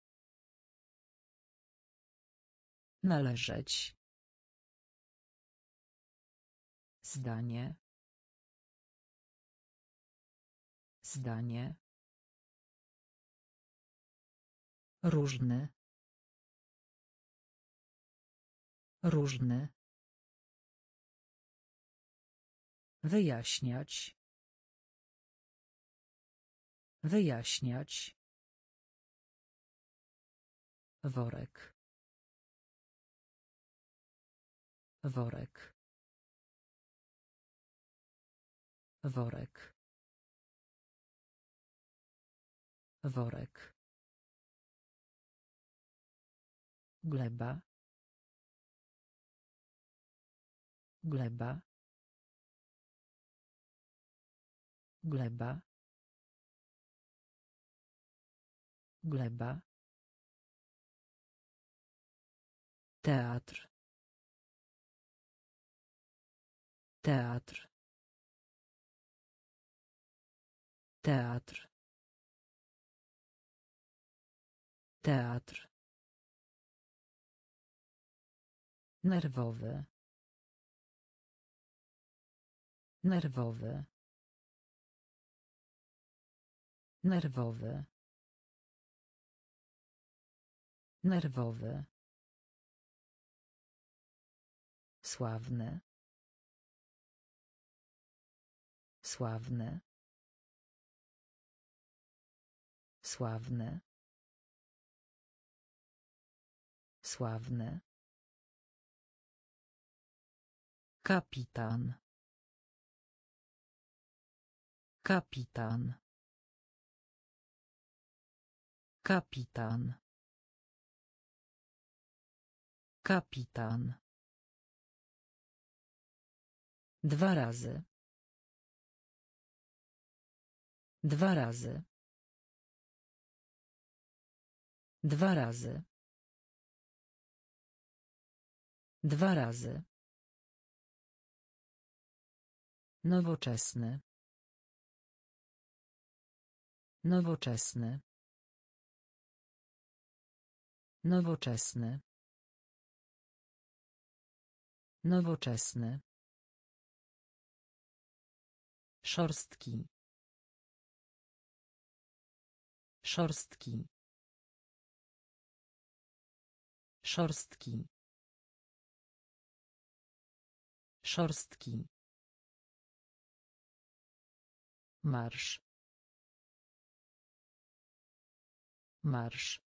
Należeć. Zdanie. Zdanie. Różny. Różny. Wyjaśniać. Wyjaśniać. Worek. Worek. Worek. Worek. Gleba. Gleba. Gleba. Gleba. Teatr. Teatr. Teatr. Teatr. Nerwowy. Nerwowy. Nerwowy. Nerwowy. Sławny. Sławny. Sławny. Sławny. Kapitan. Kapitan. Kapitan. Kapitan. Dwa razy. Dwa razy. Dwa razy. Dwa razy. Nowoczesny. Nowoczesny. Nowoczesny. Nowoczesny. Szorstki. Szorstki. Szorstki. Szorstki. Marsz. Marsz.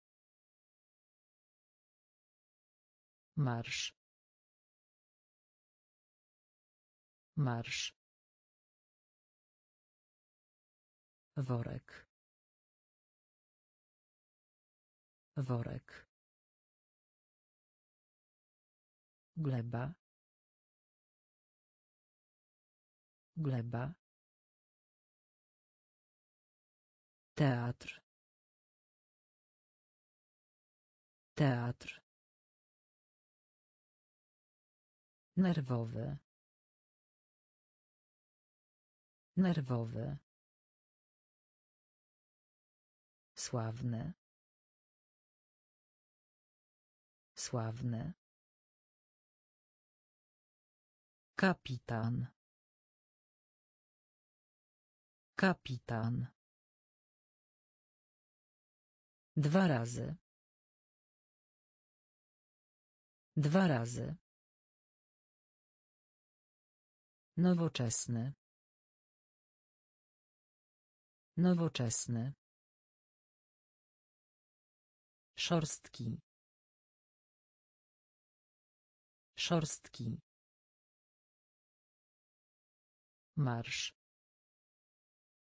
Marsz. Marsz. Worek. Worek. Gleba. Gleba. Teatr. Teatr. Nerwowy. Nerwowy. Sławny. Sławny. Kapitan. Kapitan. Dwa razy. Dwa razy. Nowoczesny. Nowoczesny. Szorstki. Szorstki. Marsz.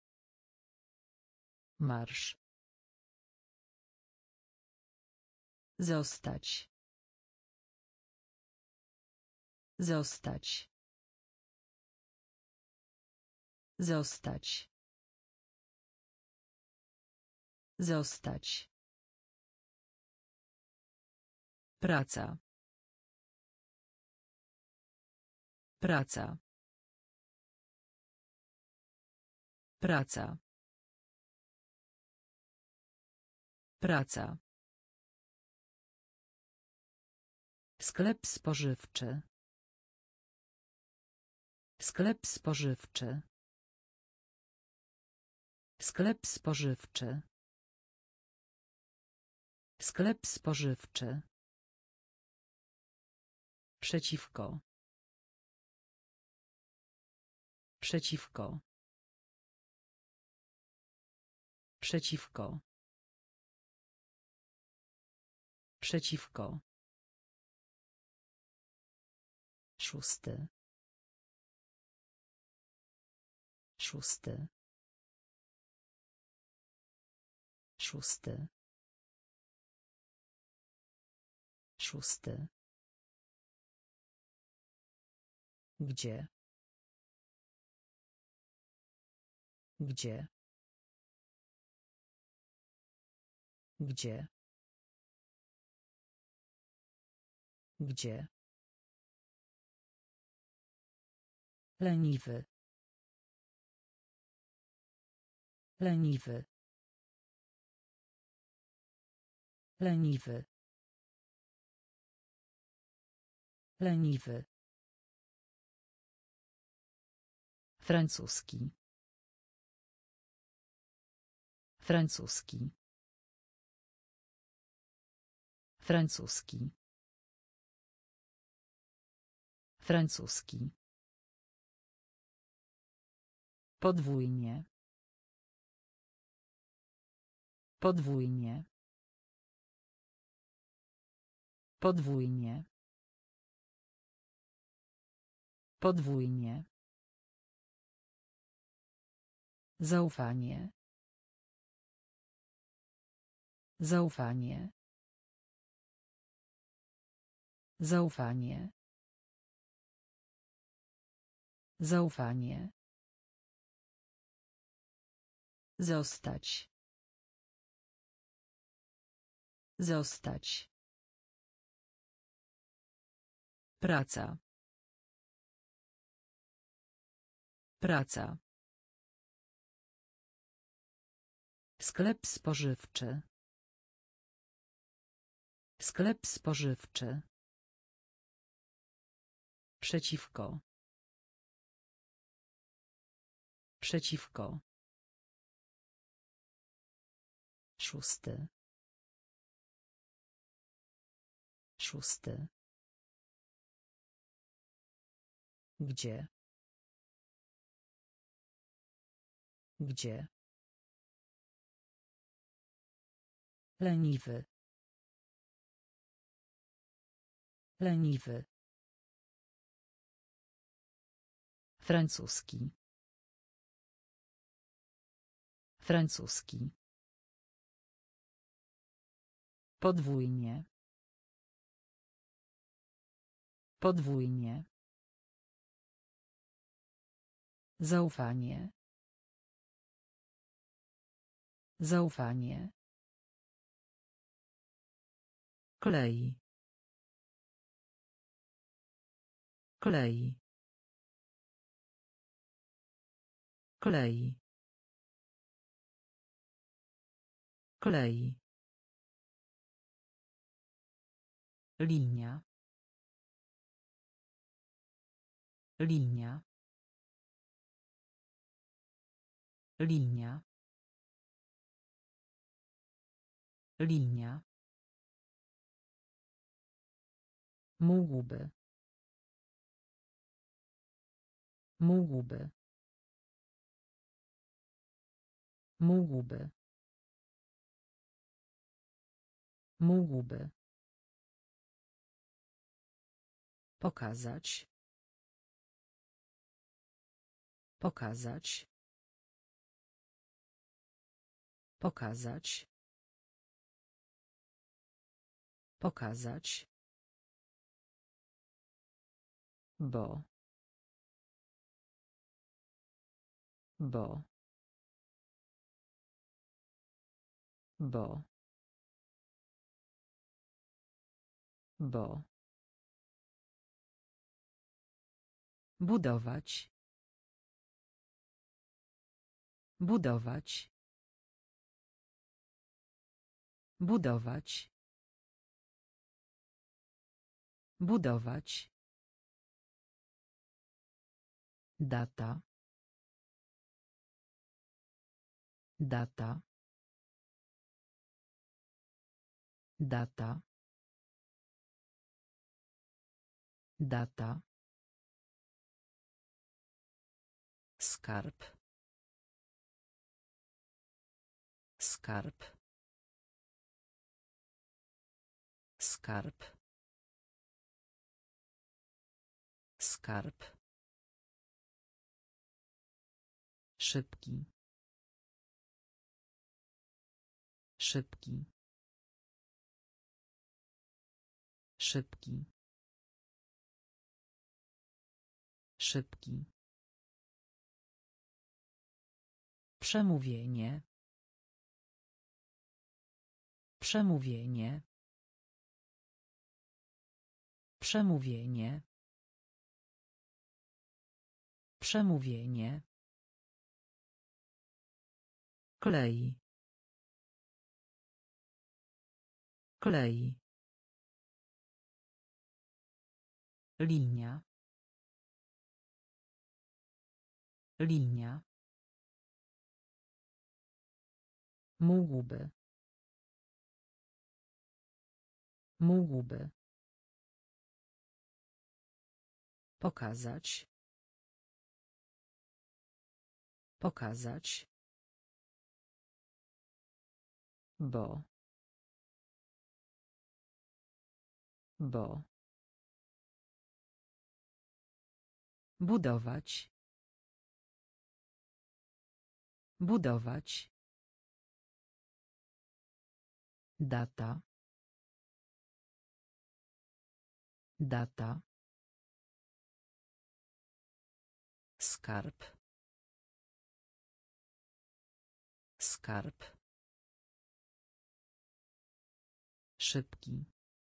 Marsz. Zostać. Zostać. Zostać. Zostać. Praca. Praca. Praca. Praca. Sklep spożywczy. Sklep spożywczy. Sklep spożywczy. Sklep spożywczy. Przeciwko. Przeciwko. Przeciwko. Przeciwko. Szósty. Szósty. Szósty. Szósty. Gdzie? Gdzie? Gdzie? Gdzie? Leniwy. Leniwy. Leniwy. Leniwy. Francuski. Francuski. Francuski. Francuski. Podwójnie. Podwójnie. Podwójnie. Podwójnie. Zaufanie. Zaufanie. Zaufanie. Zaufanie. Zostać. Zostać. Praca. Praca. Sklep spożywczy. Sklep spożywczy. Przeciwko. Przeciwko. Szósty. Szósty. Gdzie? Gdzie? Leniwy. Leniwy. Francuski. Francuski. Podwójnie. Podwójnie. Zaufanie. Zaufanie. Klej. Klej. Klej. Klej. Linia. Linia. Linia. Linia. Mógłby. Mógłby. Mógłby. Mógłby. Pokazać. Pokazać. Pokazać. Pokazać. Bo. Bo. Bo. Bo. Budować. Budować. Budować. Budować. Data. Data. Data. Data. Skarb. Skarb. Skarb. Skarb. Szybki. Szybki. Szybki. Szybki. Przemówienie. Przemówienie. Przemówienie. Przemówienie. Klej. Klej. Linia. Linia. Mógłby. Mógłby. Pokazać. Pokazać. Bo. Bo. Budować. Budować. Data. Data. Skarb. Skarb. Szybki.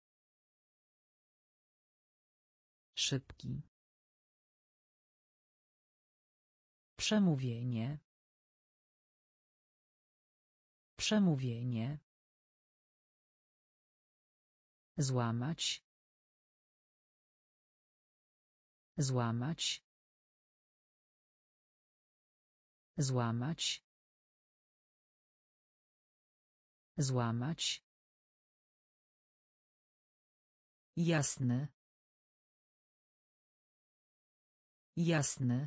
Szybki. Przemówienie. Przemówienie. Złamać. Złamać. Złamać. Złamać. Jasny. Jasny.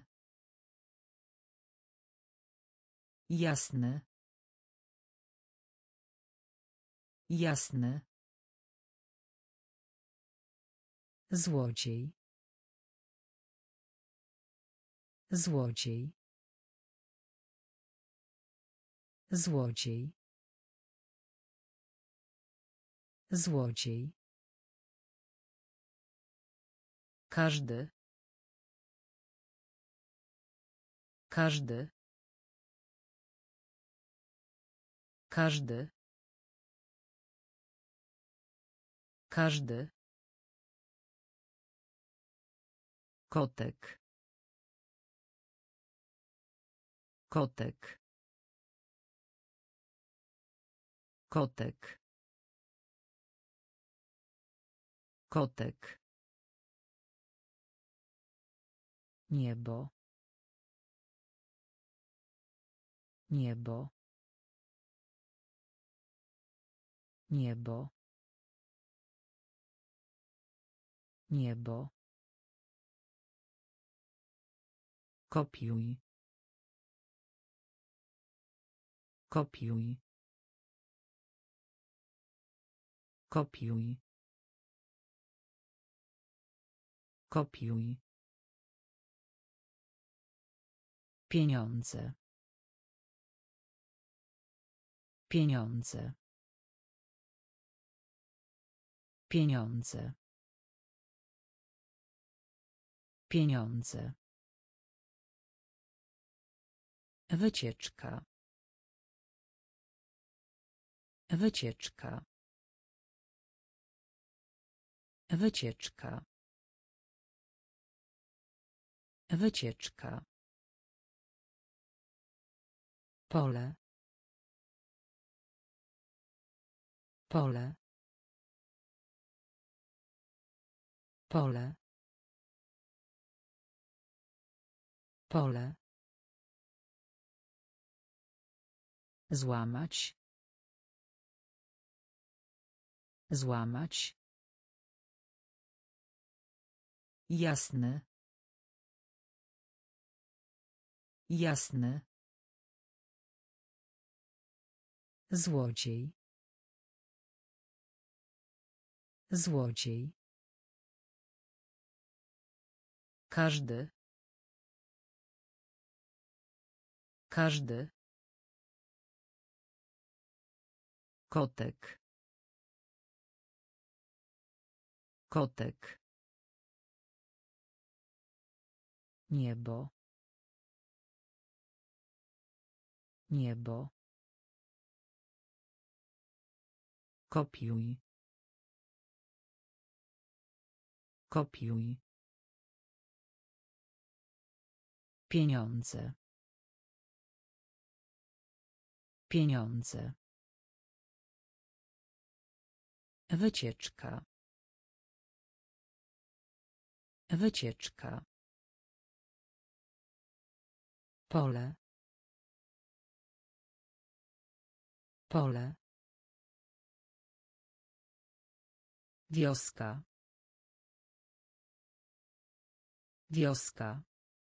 Jasny. Jasny. Złodziej. Złodziej. Złodziej. Złodziej. Każdy. Każdy. Każdy. Każdy. Kotek. Kotek. Kotek. Kotek. Niebo. Niebo. Niebo. Niebo. Kopiuj. Kopiuj. Kopiuj. Kopiuj. Pieniądze. Pieniądze. Pieniądze. Pieniądze. Wycieczka. Wycieczka. Wycieczka. Wycieczka. Pole. Pole. Pole. Pole. Złamać. Złamać. Jasny. Jasny. Złodziej. Złodziej. Każdy. Każdy. Kotek. Kotek. Niebo. Niebo. Kopiuj. Kopiuj. Pieniądze. Pieniądze. Wycieczka. Wycieczka. Pole. Pole. Wioska. Wioska.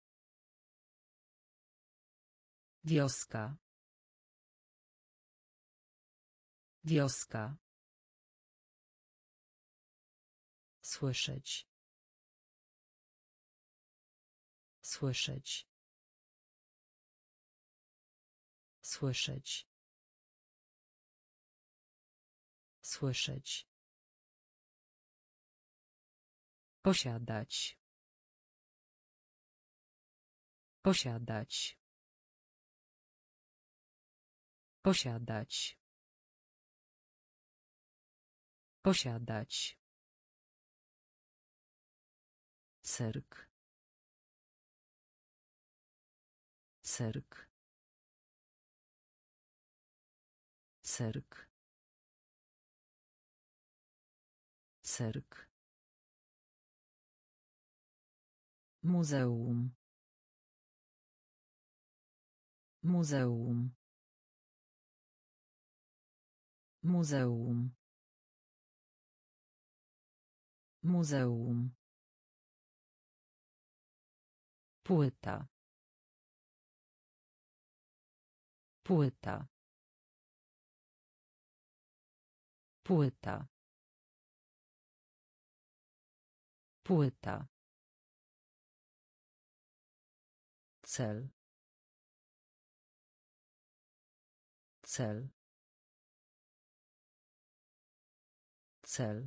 Wioska. Wioska. Słyszeć. Słyszeć. Słyszeć. Słyszeć. Posiadać. Posiadać. Posiadać. Posiadać. Cyrk. Cyrk. Cyrk. Cyrk. Muzeum. Muzeum. Muzeum. Muzeum. Płyta. Płyta. Płyta. Płyta. Cel. Cel. Cel.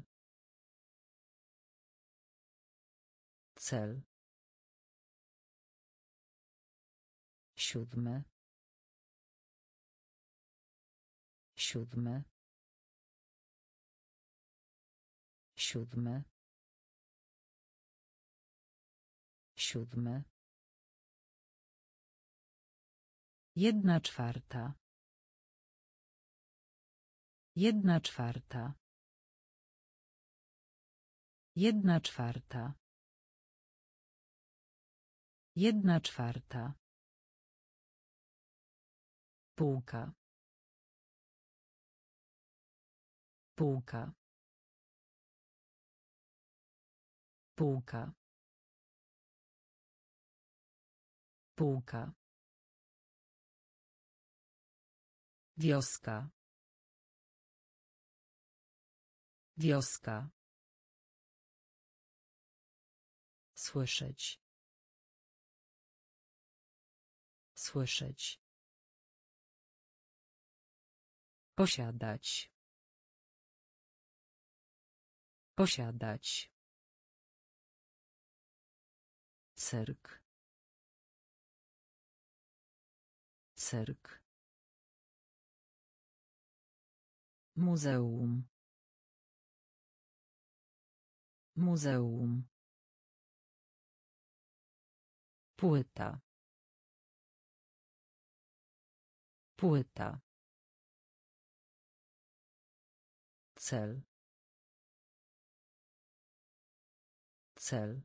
Cel. Siódmy. Siódmy. Siódmy. Siódmy. 1/4. 1/4. 1/4. 1/4. Półka. Półka. Półka. Półka. Wioska. Wioska. Słyszeć. Słyszeć. Posiadać. Posiadać. Cyrk. Cyrk. Muzeum. Muzeum. Płyta. Płyta. Cel. Cel.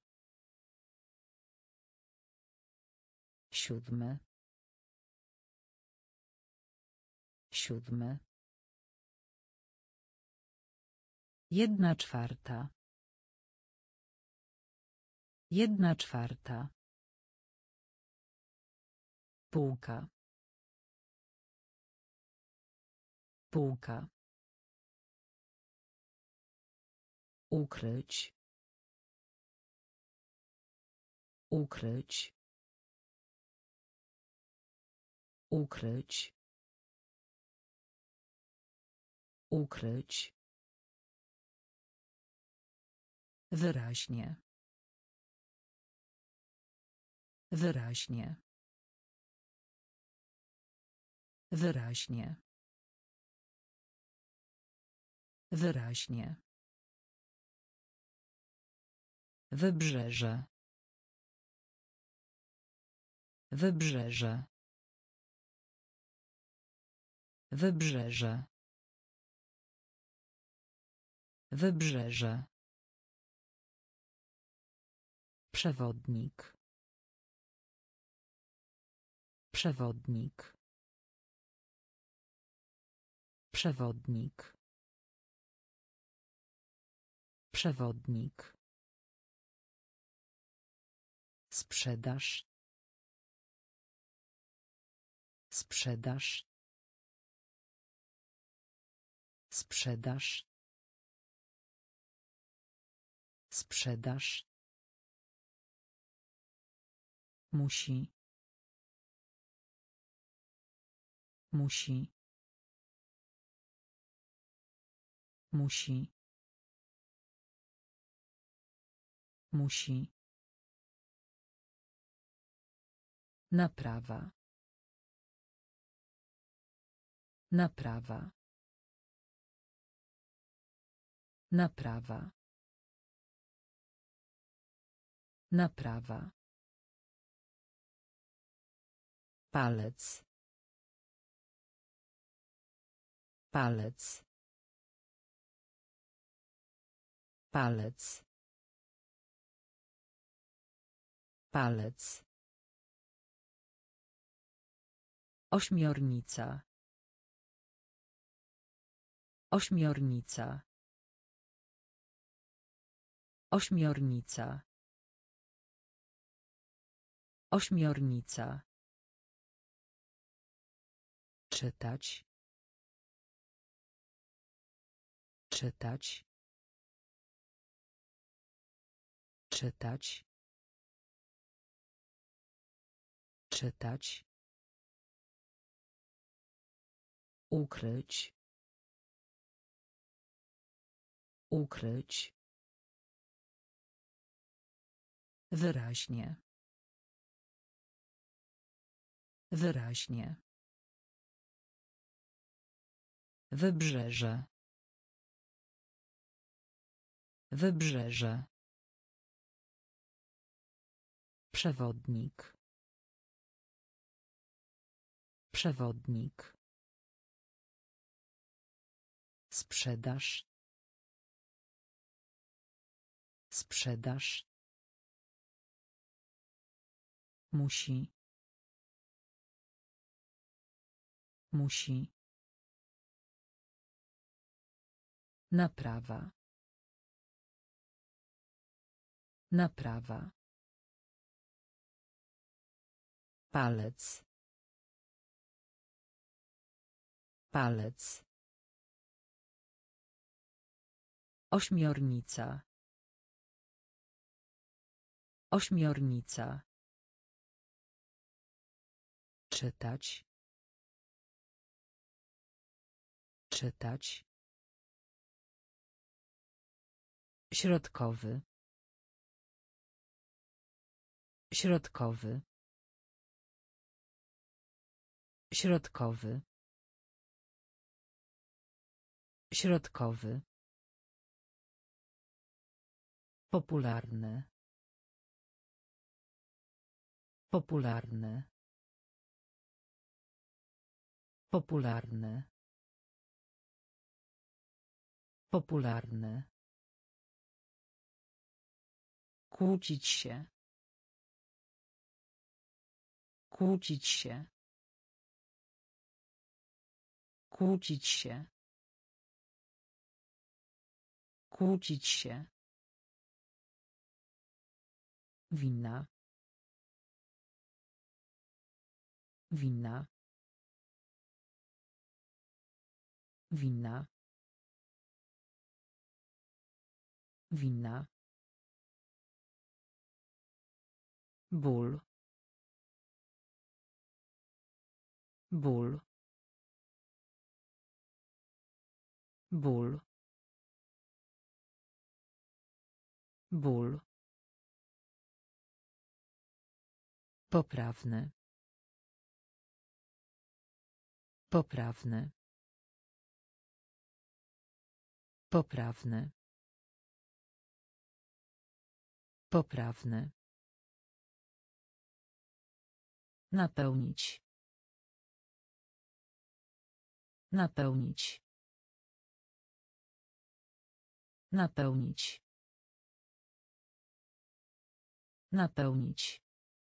7. 7. 1/4. 1/4. Półka. Półka. Ukryć. Ukryć. Ukryć. Ukryć. Wyraźnie. Wyraźnie. Wyraźnie. Wyraźnie. Wybrzeże. Wybrzeże. Wybrzeże. Wybrzeże. Przewodnik. Przewodnik. Przewodnik. Przewodnik. Sprzedaż. Sprzedaż. Sprzedaż. Sprzedaż. Musi. Musi. Musi. Musi. Naprawa. Naprawa. Naprawa. Naprawa. Palec. Palec. Palec. Palec. Ośmiornica. Ośmiornica. Ośmiornica. Ośmiornica. Czytać. Czytać. Czytać. Czytać. Ukryć. Ukryć. Wyraźnie. Wyraźnie. Wybrzeże. Wybrzeże. Przewodnik. Przewodnik. Sprzedaż. Sprzedaż. Musi. Musi. Naprawa. Naprawa. Palec. Palec. Ośmiornica. Ośmiornica. Czytać. Czytać. Środkowy. Środkowy. Środkowy. Środkowy. Popularny. Popularny. Popularny. Popularny. Kłócić się. Kłócić się. Kłócić się. Kłócić się. Winna. Winna. Winna. Winna. Ból. Ból. Ból. Ból. Poprawny. Poprawny. Poprawny. Poprawny. Napełnić. Napełnić. Napełnić. Napełnić.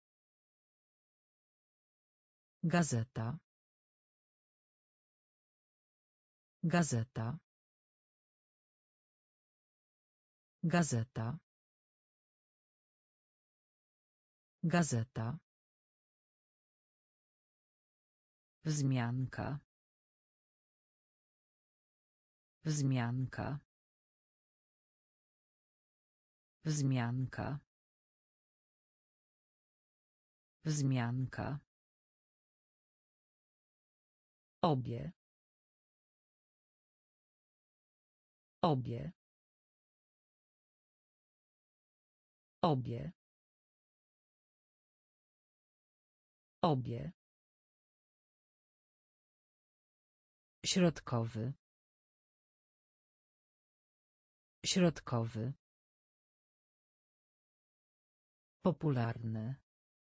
Gazeta. Gazeta. Gazeta. Gazeta. Wzmianka. Wzmianka. Wzmianka. Wzmianka. Obie. Obie. Obie. Obie. Środkowy. Środkowy. Popularny.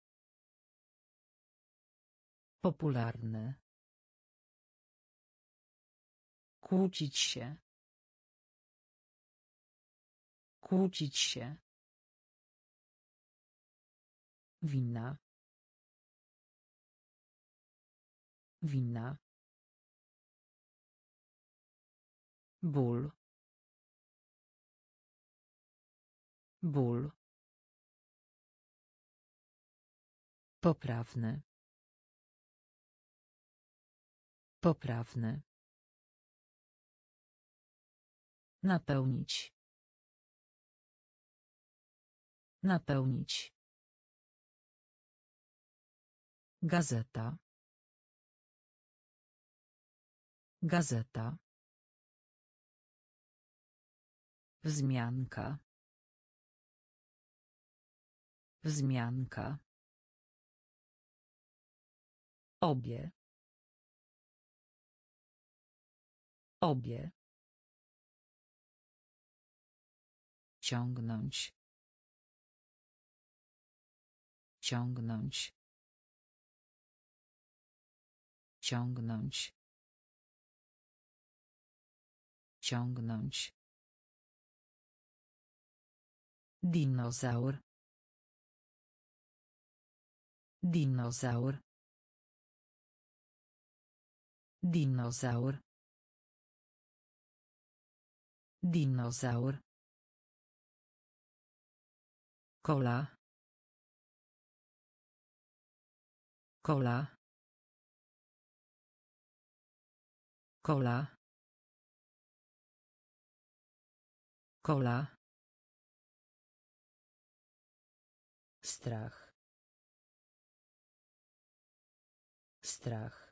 Popularny. Kłócić się. Kłócić się. Winna. Winna. Ból. Ból. Poprawny. Poprawny. Napełnić. Napełnić. Gazeta. Gazeta. Wzmianka. Wzmianka. Obie. Obie. Ciągnąć. Ciągnąć. Ciągnąć. Ciągnąć. Dinozaur. Dinozaur. Dinozaur. Dinozaur. Kola. Kola. Kola. Kola. Strach. Strach.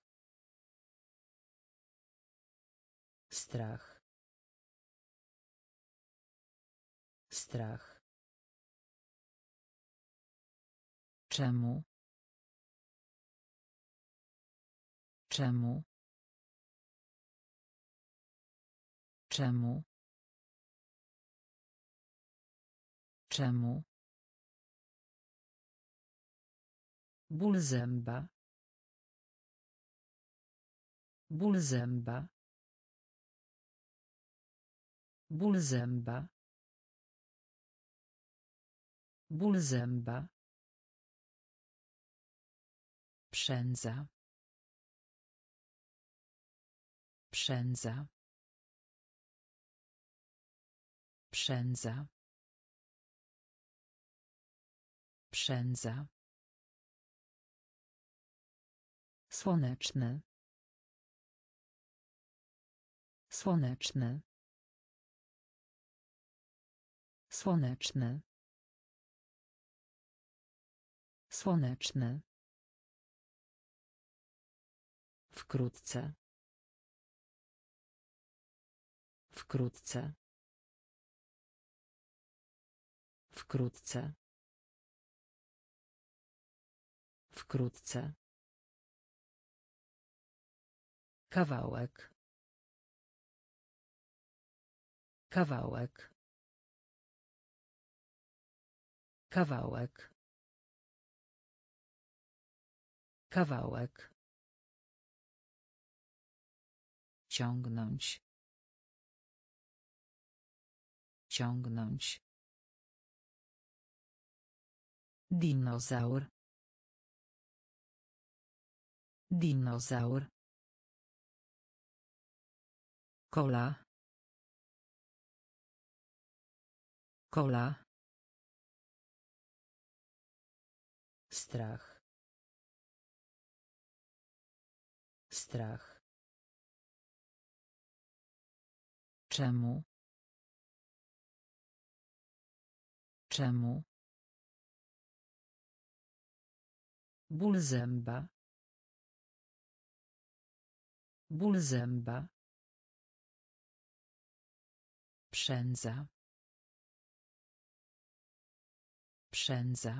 Strach. Strach. Czemu? Czemu? Czemu? Czemu? Ból zęba. Ból zęba. Ból zęba. Ból zęba. Przędza. Przędza. Przędza. Przędza. Słoneczny. Słoneczny. Słoneczny. Słoneczny. Wkrótce. Wkrótce. Wkrótce. Wkrótce. Kawałek. Kawałek. Kawałek. Kawałek. Ciągnąć. Ciągnąć. Dinozaur. Dinozaur. Kola. Kola. Strach. Strach. Czemu? Czemu? Ból zęba. Ból zęba. Przędza. Przędza.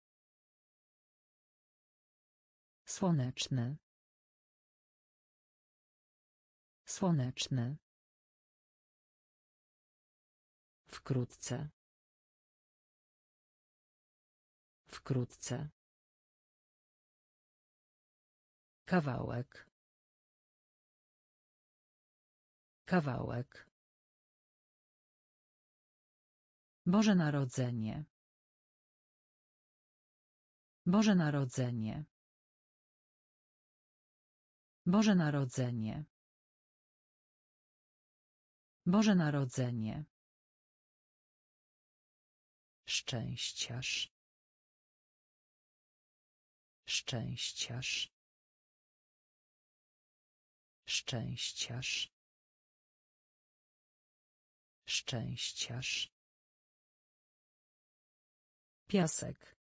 Słoneczny. Słoneczny. Wkrótce. Wkrótce. Kawałek. Kawałek. Boże Narodzenie. Boże Narodzenie. Boże Narodzenie. Boże Narodzenie. Szczęściarz. Szczęściarz. Szczęściarz. Szczęściarz. Piasek.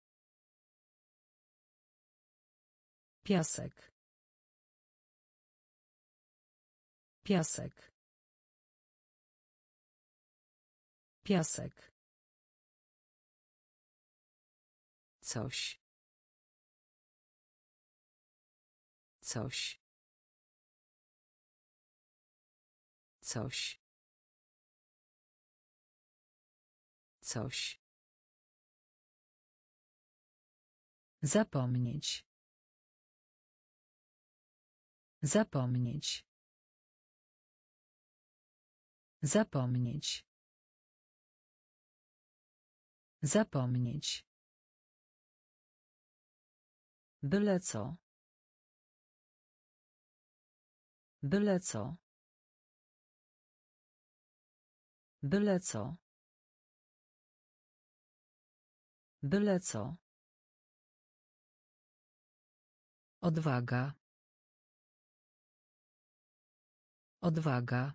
Piasek. Piasek. Piasek. Coś. Coś. Coś. Coś. Zapomnieć. Zapomnieć. Zapomnieć. Zapomnieć. Byle co. Byle co. Byle co. Byle co. Odwaga. Odwaga.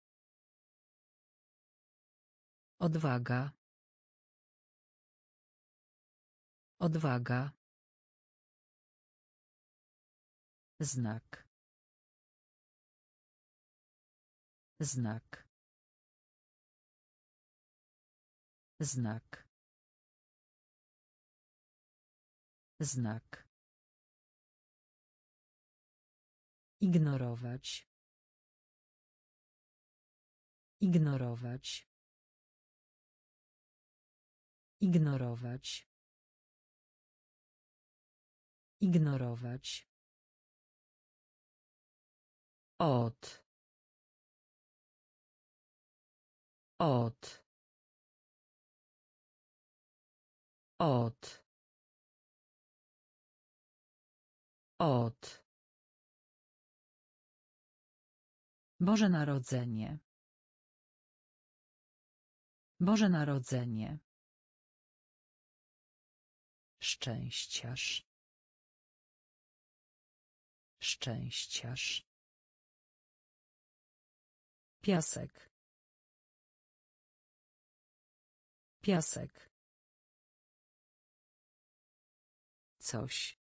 Odwaga. Odwaga. Znak. Znak. Znak. Znak. Ignorować. Ignorować. Ignorować. Ignorować. Od. Od. Od. Od. Boże Narodzenie. Boże Narodzenie. Szczęściarz. Szczęściarz. Piasek. Piasek. Coś.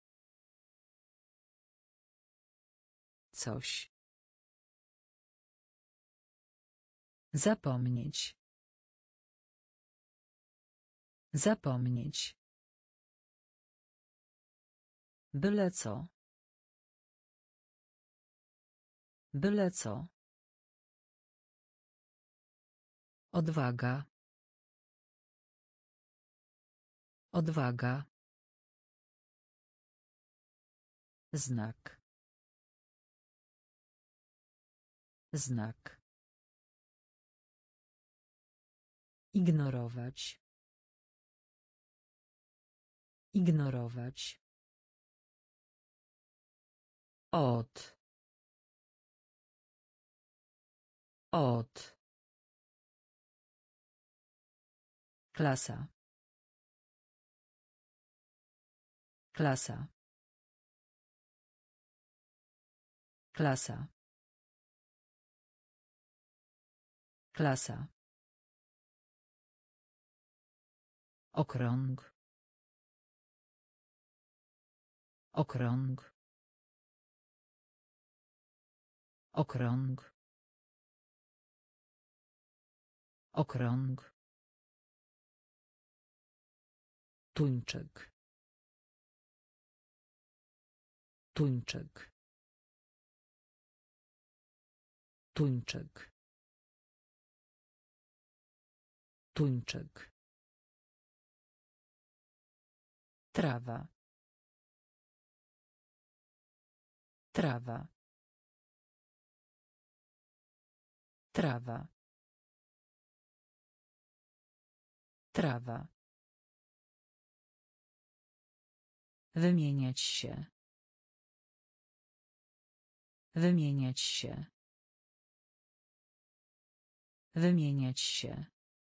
Coś. Zapomnieć. Zapomnieć. Byle co. Byle co. Odwaga. Odwaga. Znak. Znak. Ignorować. Ignorować. Od. Od. Klasa. Klasa. Klasa. Klasa. Okrąg. Okrąg. Okrąg. Okrąg. Tuńczyk. Tuńczyk. Tuńczyk. Tuńczyk. Trawa. Trawa. Trawa. Trawa. Wymieniać się. Wymieniać się. Wymieniać się.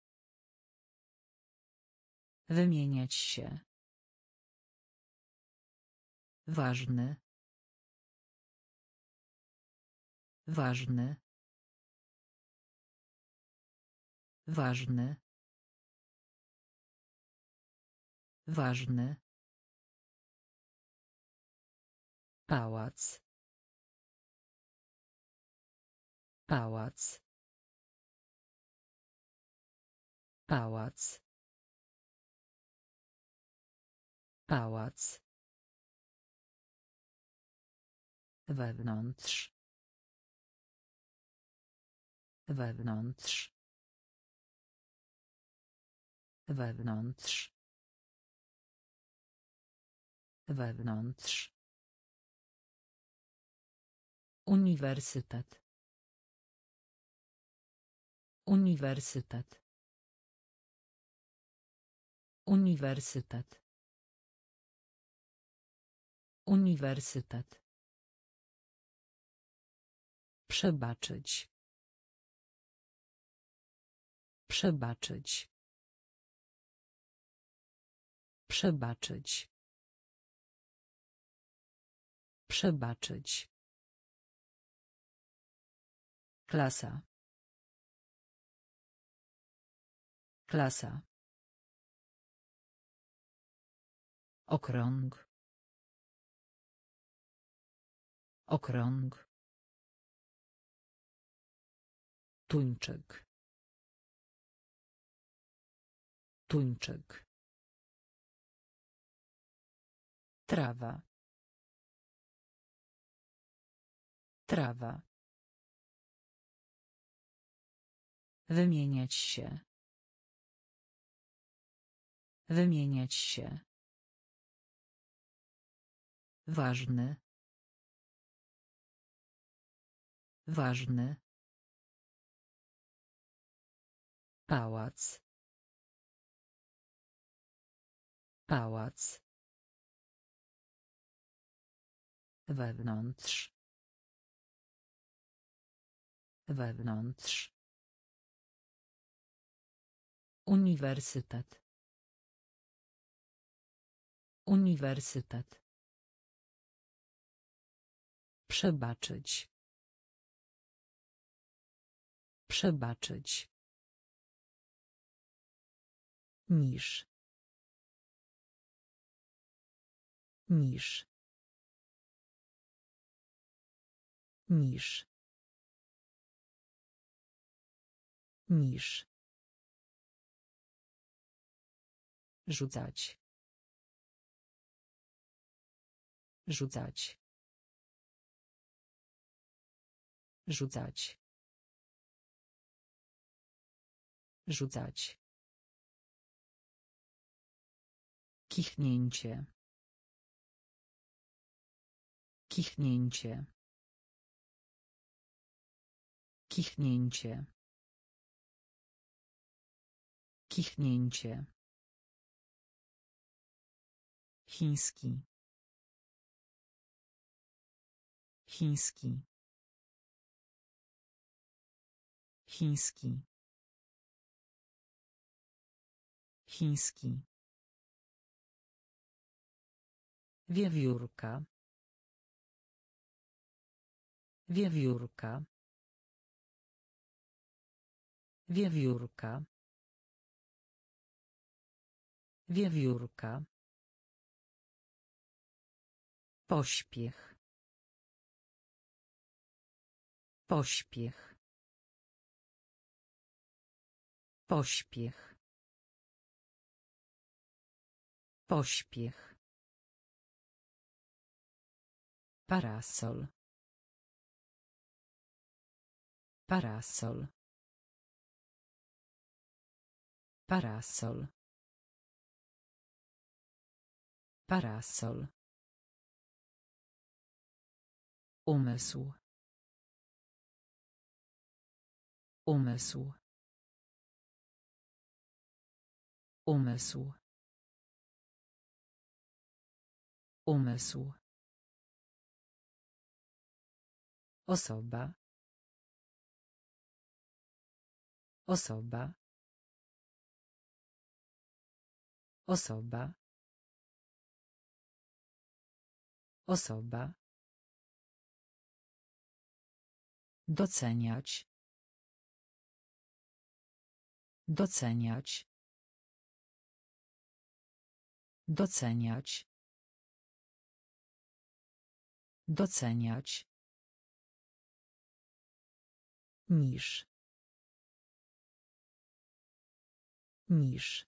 Wymieniać się. Ważny. Ważny. Ważny. Ważny. Pałac. Pałac. Pałac. Pałac. Wewnątrz. Wewnątrz. Wewnątrz. Wewnątrz. Uniwersytet. Uniwersytet. Uniwersytet. Uniwersytet. Przebaczyć. Przebaczyć. Przebaczyć. Przebaczyć. Klasa. Klasa. Okrąg. Okrąg. Tuńczyk. Tuńczyk. Trawa. Trawa. Wymieniać się. Wymieniać się. Ważny. Ważny. Pałac. Pałac. Wewnątrz. Wewnątrz. Uniwersytet. Uniwersytet. Przebaczyć. Przebaczyć. Niż. Niż. Niż. Niż. Rzucać. Rzucać. Rzucać. Rzucać. Kichnięcie. Kichnięcie. Kichnięcie. Kichnięcie. Chiński. Chiński. Chiński. Chiński. Wiewiórka. Wiewiórka. Wiewiórka. Wiewiórka. Pośpiech. Pośpiech. Pośpiech. Pośpiech. Parasol. Parasol. Parasol. Parasol. Umysł. Umysł. Umysł. Umysł. Osoba. Osoba. Osoba. Osoba. Doceniać. Doceniać. Doceniać. Doceniać. Niż. Niż.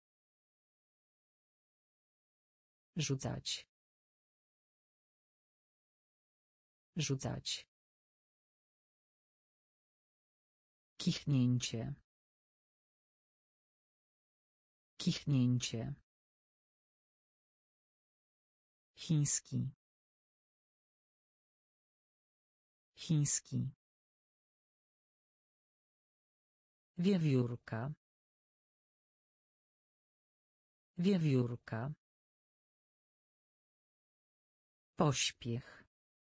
Rzucać. Rzucać. Kichnięcie. Kichnięcie. Chiński. Chiński. Wiewiórka. Wiewiórka. Pośpiech.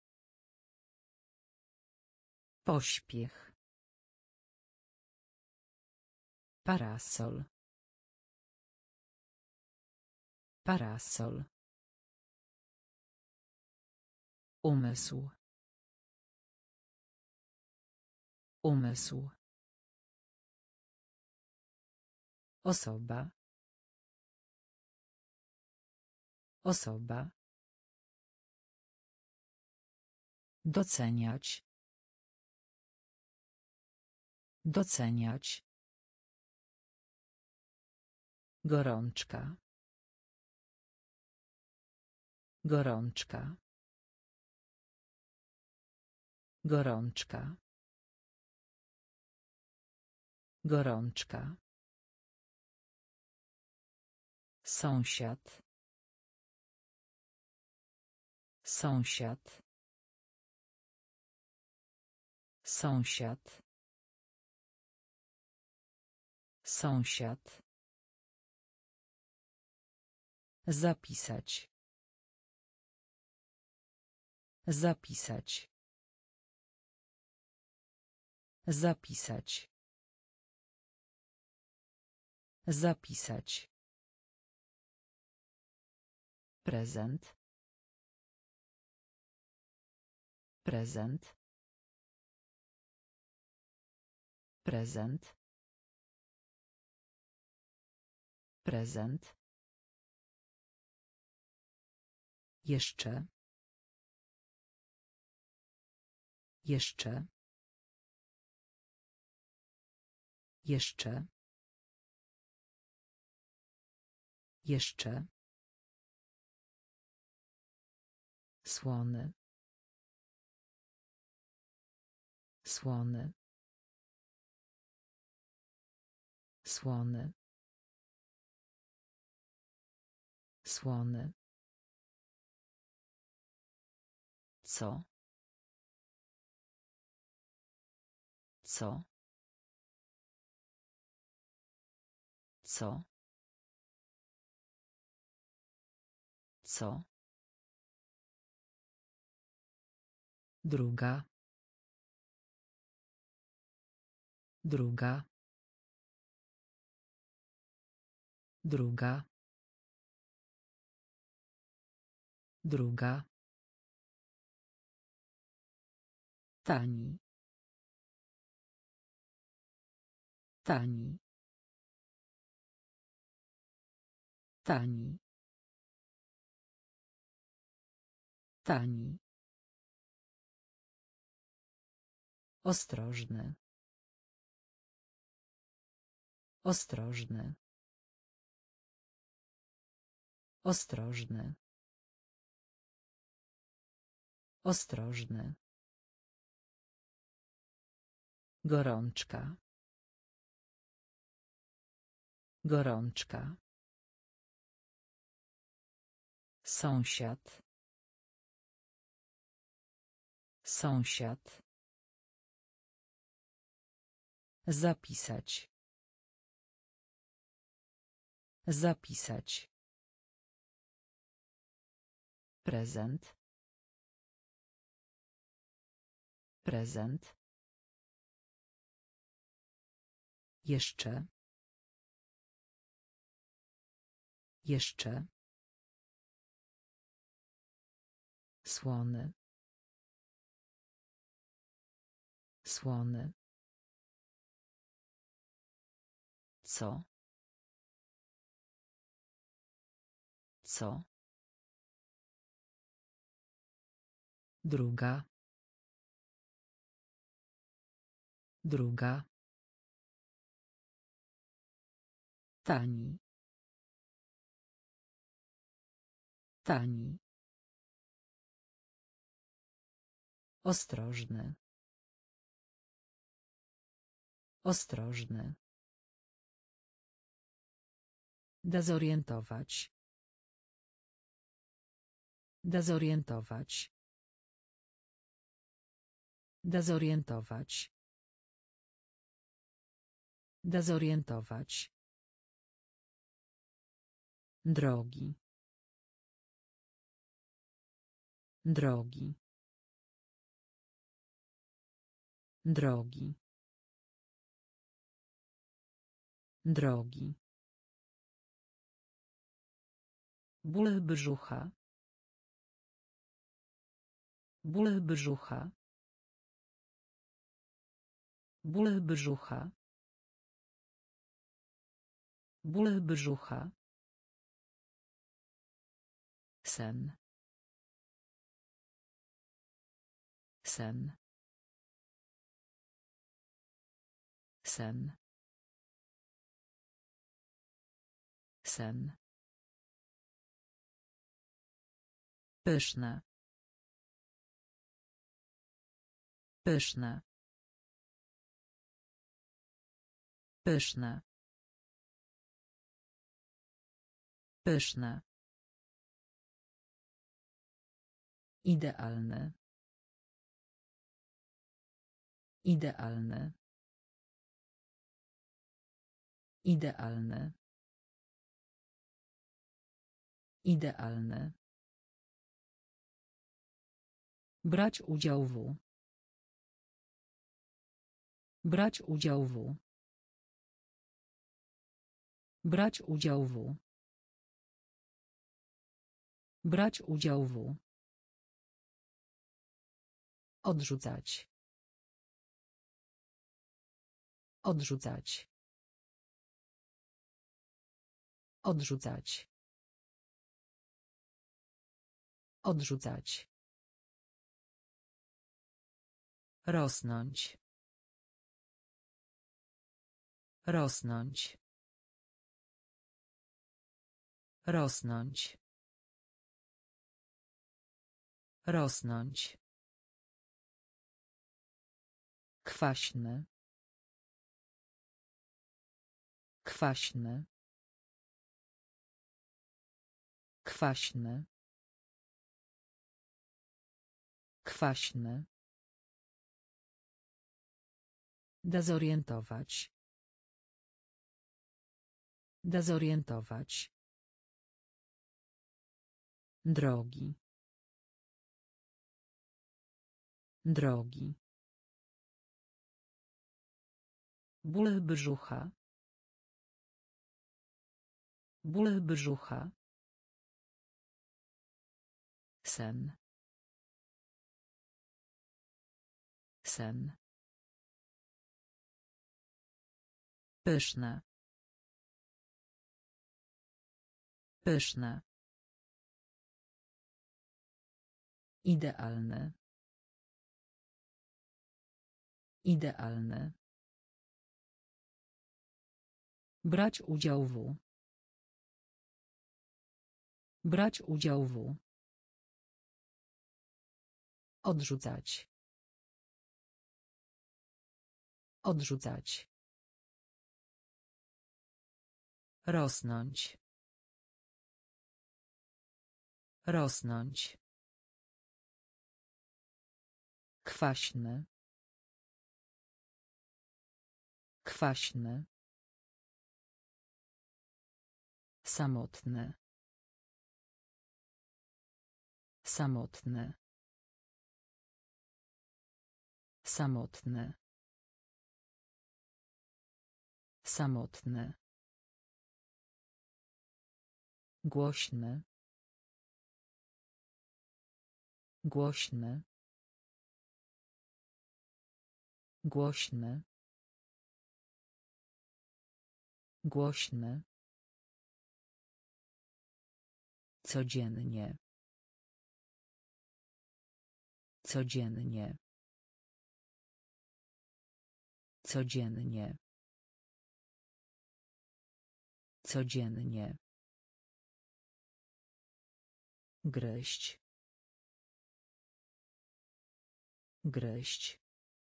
Pośpiech. Parasol. Parasol. Umysł. Umysł. Osoba. Osoba. Doceniać. Doceniać. Gorączka. Gorączka. Gorączka. Gorączka. Sąsiad. Sąsiad. Sąsiad. Sąsiad. Zapisać. Zapisać. Zapisać. Zapisać. Prezent. Prezent. Prezent. Prezent. Jeszcze. Jeszcze. Jeszcze. Jeszcze. Słony. Słony. Słony. Słony. Co? Co? Co? Co? Druga. Druga. Druga. Druga. Tani. Tani. Tani. Tani. Ostrożny. Ostrożny. Ostrożny. Ostrożny. Gorączka. Gorączka. Sąsiad. Sąsiad. Zapisać. Zapisać. Prezent. Prezent. Jeszcze. Jeszcze. Słony. Słony. Co? Co? Druga. Druga. Tani. Tani. Ostrożny. Ostrożny. Dezorientować. Dezorientować. Dezorientować. Dezorientować. Drogi. Drogi. Drogi. Drogi. Ból brzucha. Ból brzucha. Ból brzucha. Ból brzucha. Sen. Sen. Sen. Sen. Pyszne. Pyszne. Pyszne. Pyszne. Idealny. Idealny. Idealny. Idealny. Brać udział w. Brać udział w. Brać udział w. Brać udział w. Odrzucać. Odrzucać. Odrzucać. Odrzucać. Rosnąć. Rosnąć. Rosnąć. Rosnąć. Kwaśny. Kwaśny. Kwaśny. Kwaśny. Dezorientować. Dezorientować. Drogi. Drogi. Ból brzucha. Ból brzucha. Sen. Sen. Pyszne. Pyszne. Idealny. Idealny. Brać udział w. Brać udział w. Odrzucać. Odrzucać. Rosnąć. Rosnąć. Kwaśny. Kwaśny. Samotny. Samotny. Samotny. Samotny. Głośny. Głośny. Głośny. Głośny. Codziennie. Codziennie. Codziennie. Codziennie. Gryźć. Gryźć.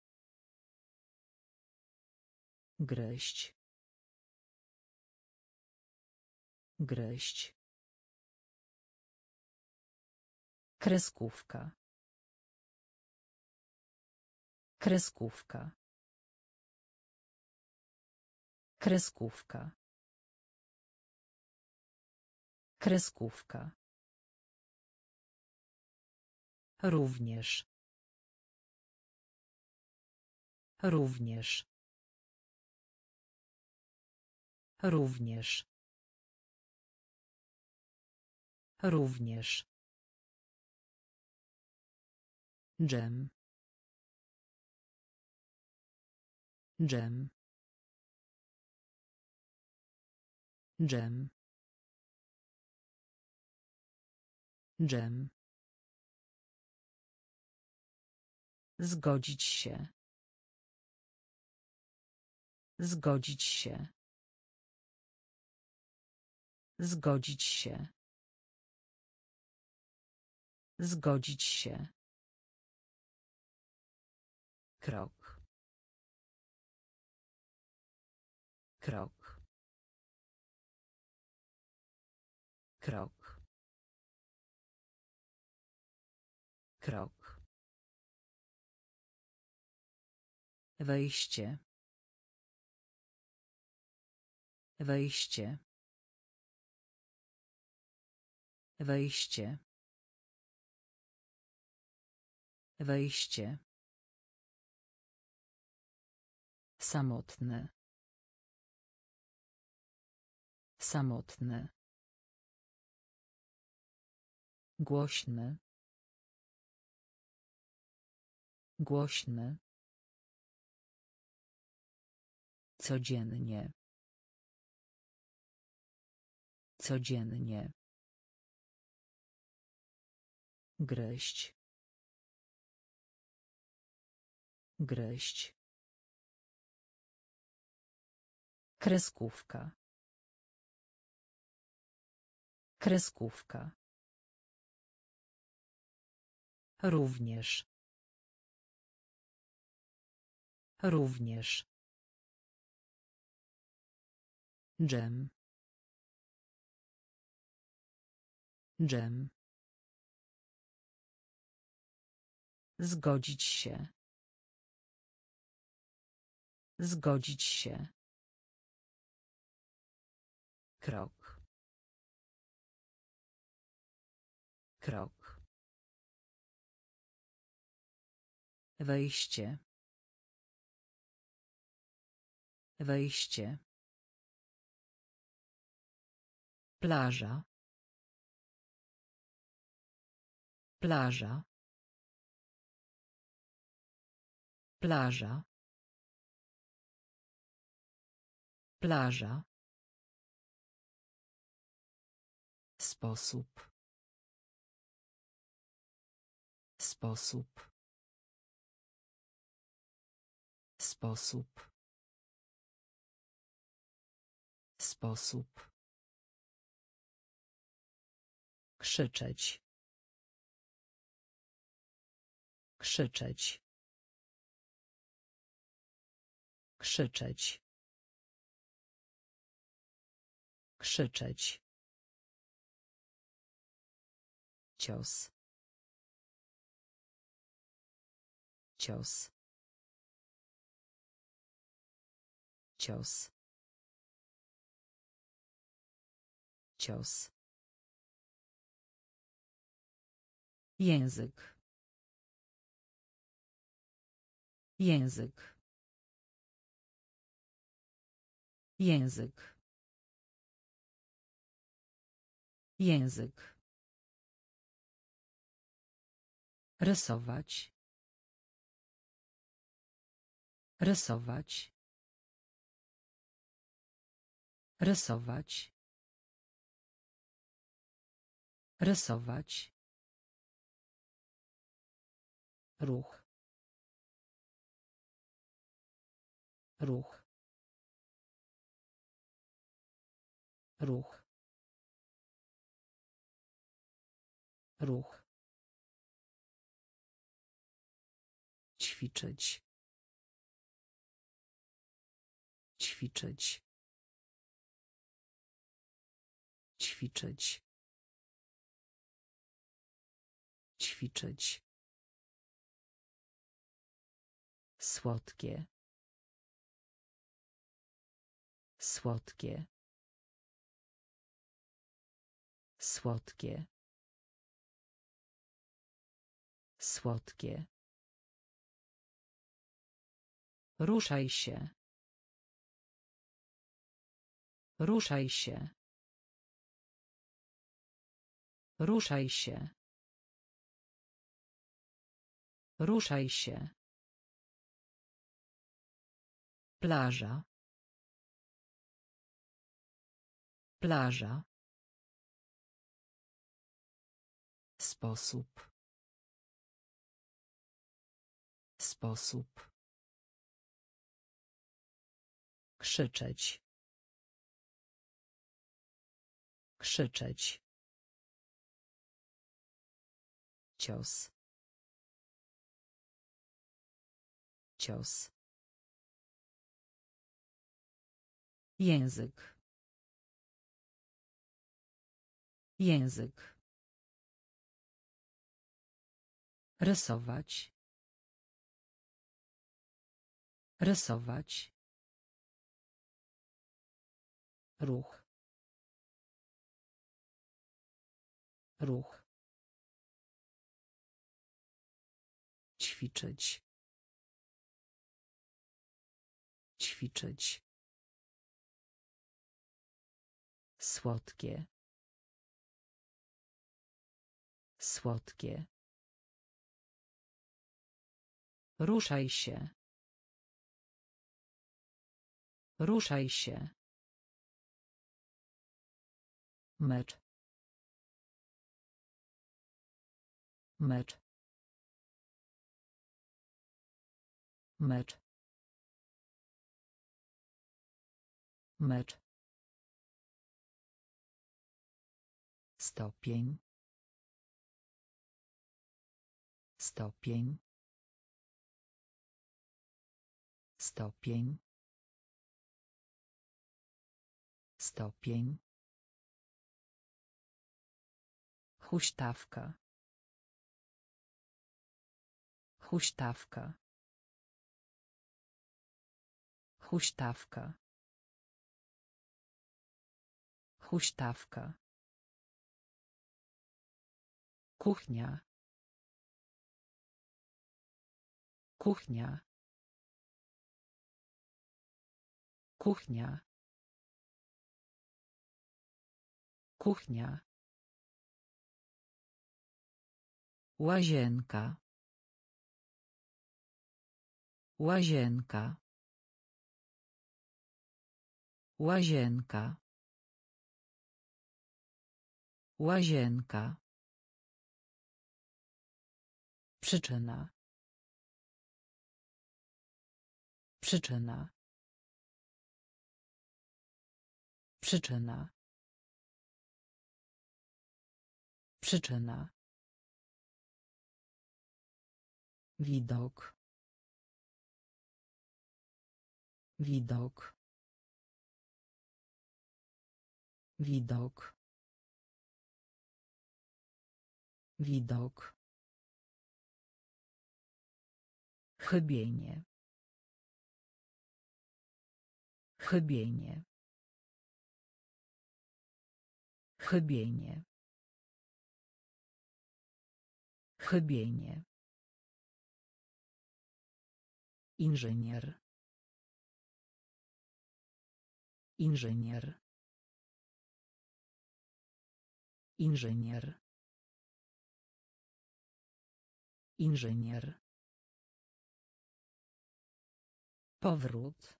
Gryźć. Gryźć. Kreskówka. Kreskówka. Kreskówka. Kreskówka. Również. Również. Również. Również. Dżem. Dżem. Dżem. Dżem. Zgodzić się. Zgodzić się. Zgodzić się. Zgodzić się. Krok. Krok. Krok. Krok. Wejście. Wejście. Wejście. Wejście. Samotne. Samotne. Głośne. Głośne. Codziennie. Codziennie. Gryźć. Gryźć. Kreskówka. Kreskówka. Również. Również. Dżem. Dżem. Zgodzić się. Zgodzić się. Krok. Krok. Wejście. Wejście. Plaża. Plaża. Plaża. Plaża. Sposób. Sposób. Sposób. Sposób. Krzyczeć. Krzyczeć. Krzyczeć. Krzyczeć. Cios. Cios. Cios. Cios. Język. Język. Język. Język. Rysować. Rysować. Rysować. Rysować. Ruch. Ruch. Ruch. Ruch. Ćwiczyć. Ćwiczyć. Ćwiczyć. Ćwiczyć. Słodkie. Słodkie. Słodkie. Słodkie. Ruszaj się. Ruszaj się. Ruszaj się. Ruszaj się. Plaża. Plaża. Sposób. Sposób. Krzyczeć. Krzyczeć. Cios. Cios. Język. Język. Rysować. Rysować. Ruch. Ruch. Ćwiczyć. Ćwiczyć. Słodkie. Słodkie. Ruszaj się. Ruszaj się. Mecz. Mecz. Mecz. Mecz. Stopień. Stopień. Stopień. Stopień. Huśtawka. Huśtawka. Huśtawka. Huśtawka. Kuchnia. Kuchnia. Kuchnia. Kuchnia. Łazienka. Łazienka. Łazienka. Łazienka. Przyczyna. Przyczyna. Przyczyna. Przyczyna. Widok. Widok. Widok. Widok. Chybienie. Chybienie. Chybienie. Chybienie. Inżynier. Inżynier. Inżynier. Inżynier. Powrót.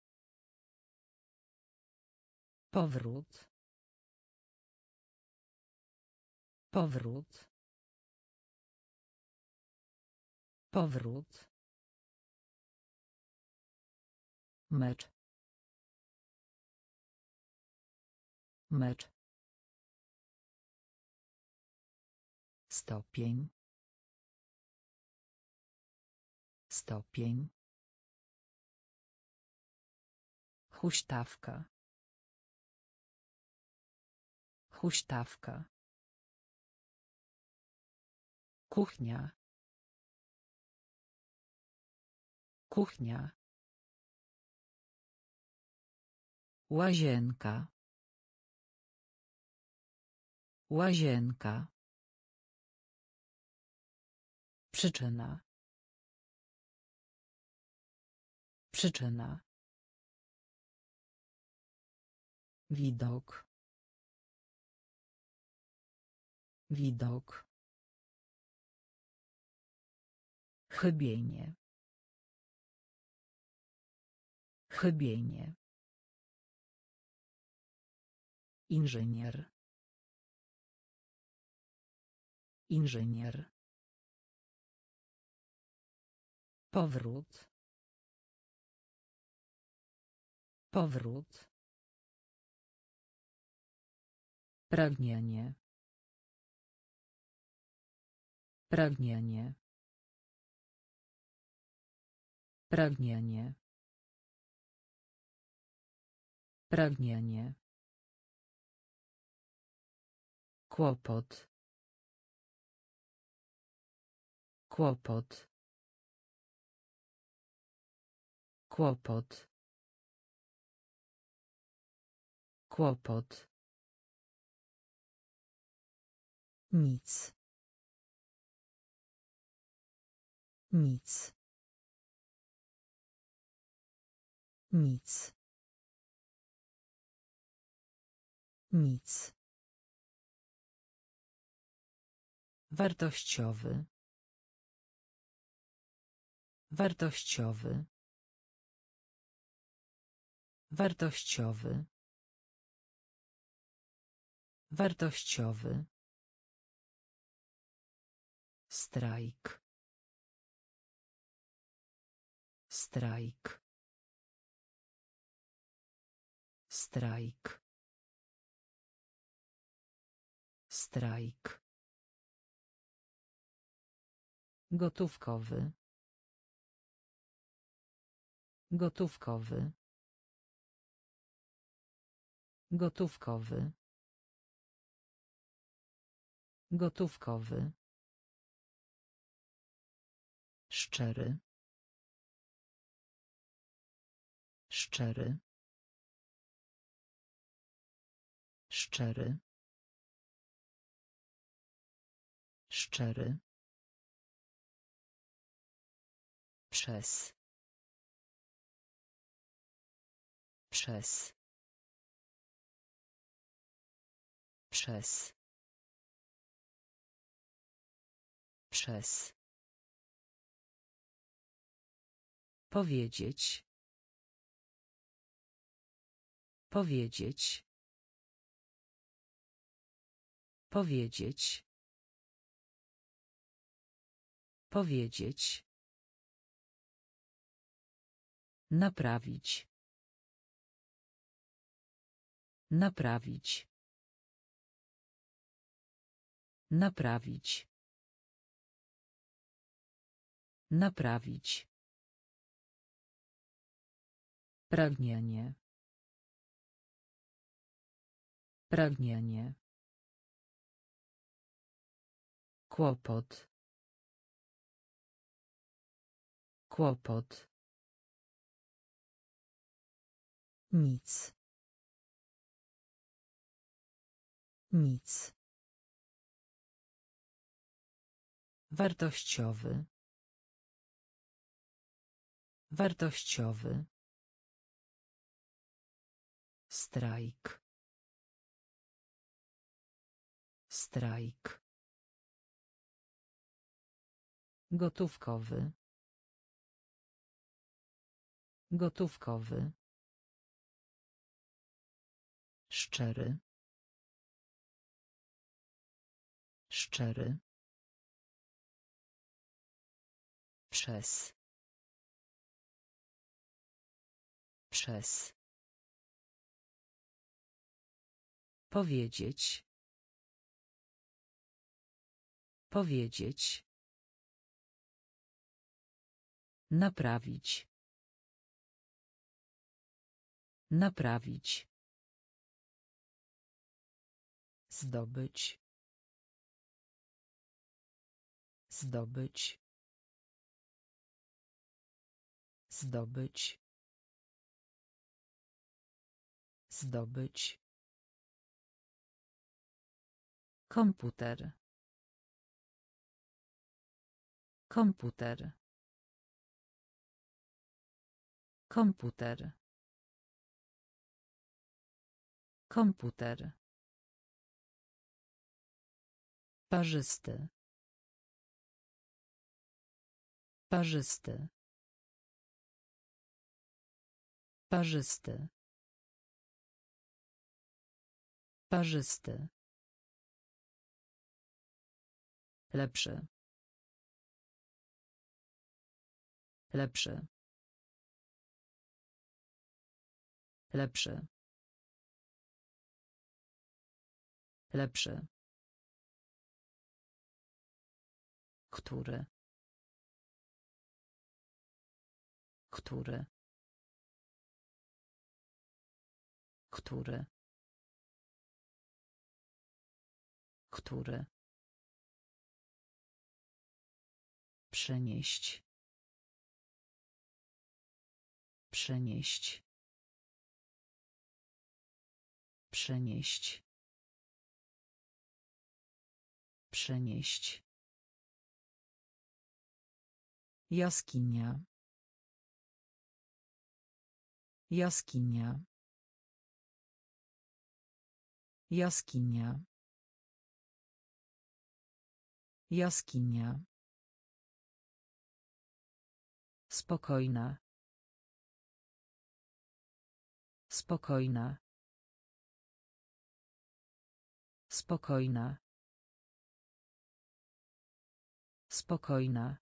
Powrót. Powrót. Powrót. Mecz. Mecz. Stopień. Stopień. Huśtawka. Huśtawka. Kuchnia. Kuchnia. Łazienka. Łazienka. Przyczyna. Przyczyna. Widok. Widok. Chybienie. Chybienie. Inżynier. Inżynier. Powrót. Powrót. Pragnienie. Pragnienie. Pragnienie. Pragnienie. Kłopot. Kłopot. Kłopot. Kłopot. Nic. Nic. Nic. Nic. Wartościowy. Wartościowy. Wartościowy. Wartościowy. Strajk. Strajk. Strajk. Strajk. Gotówkowy. Gotówkowy. Gotówkowy. Gotówkowy. Szczery. Szczery. Szczery. Szczery. Przez. Przez. Przez. Przez. Powiedzieć. Powiedzieć. Powiedzieć. Powiedzieć. Naprawić. Naprawić. Naprawić. Naprawić. Pragnienie. Pragnienie. Kłopot. Kłopot. Nic. Nic. Wartościowy. Wartościowy. Strajk. Strajk. Gotówkowy. Gotówkowy. Szczery. Szczery. Przez. Przez. Powiedzieć. Powiedzieć. Naprawić. Naprawić. Zdobyć. Zdobyć. Zdobyć. Zdobyć. Komputer. Komputer. Komputer. Komputer. Parzysty. Parzysty. Parzysty. Parzysty. Lepszy. Lepszy. Lepszy. Lepszy. Który. Który. Który. Który. Przenieść. Przenieść. Przenieść. Przenieść. Jaskinia. Jaskinia. Jaskinia. Jaskinia. Spokojna. Spokojna. Spokojna. Spokojna.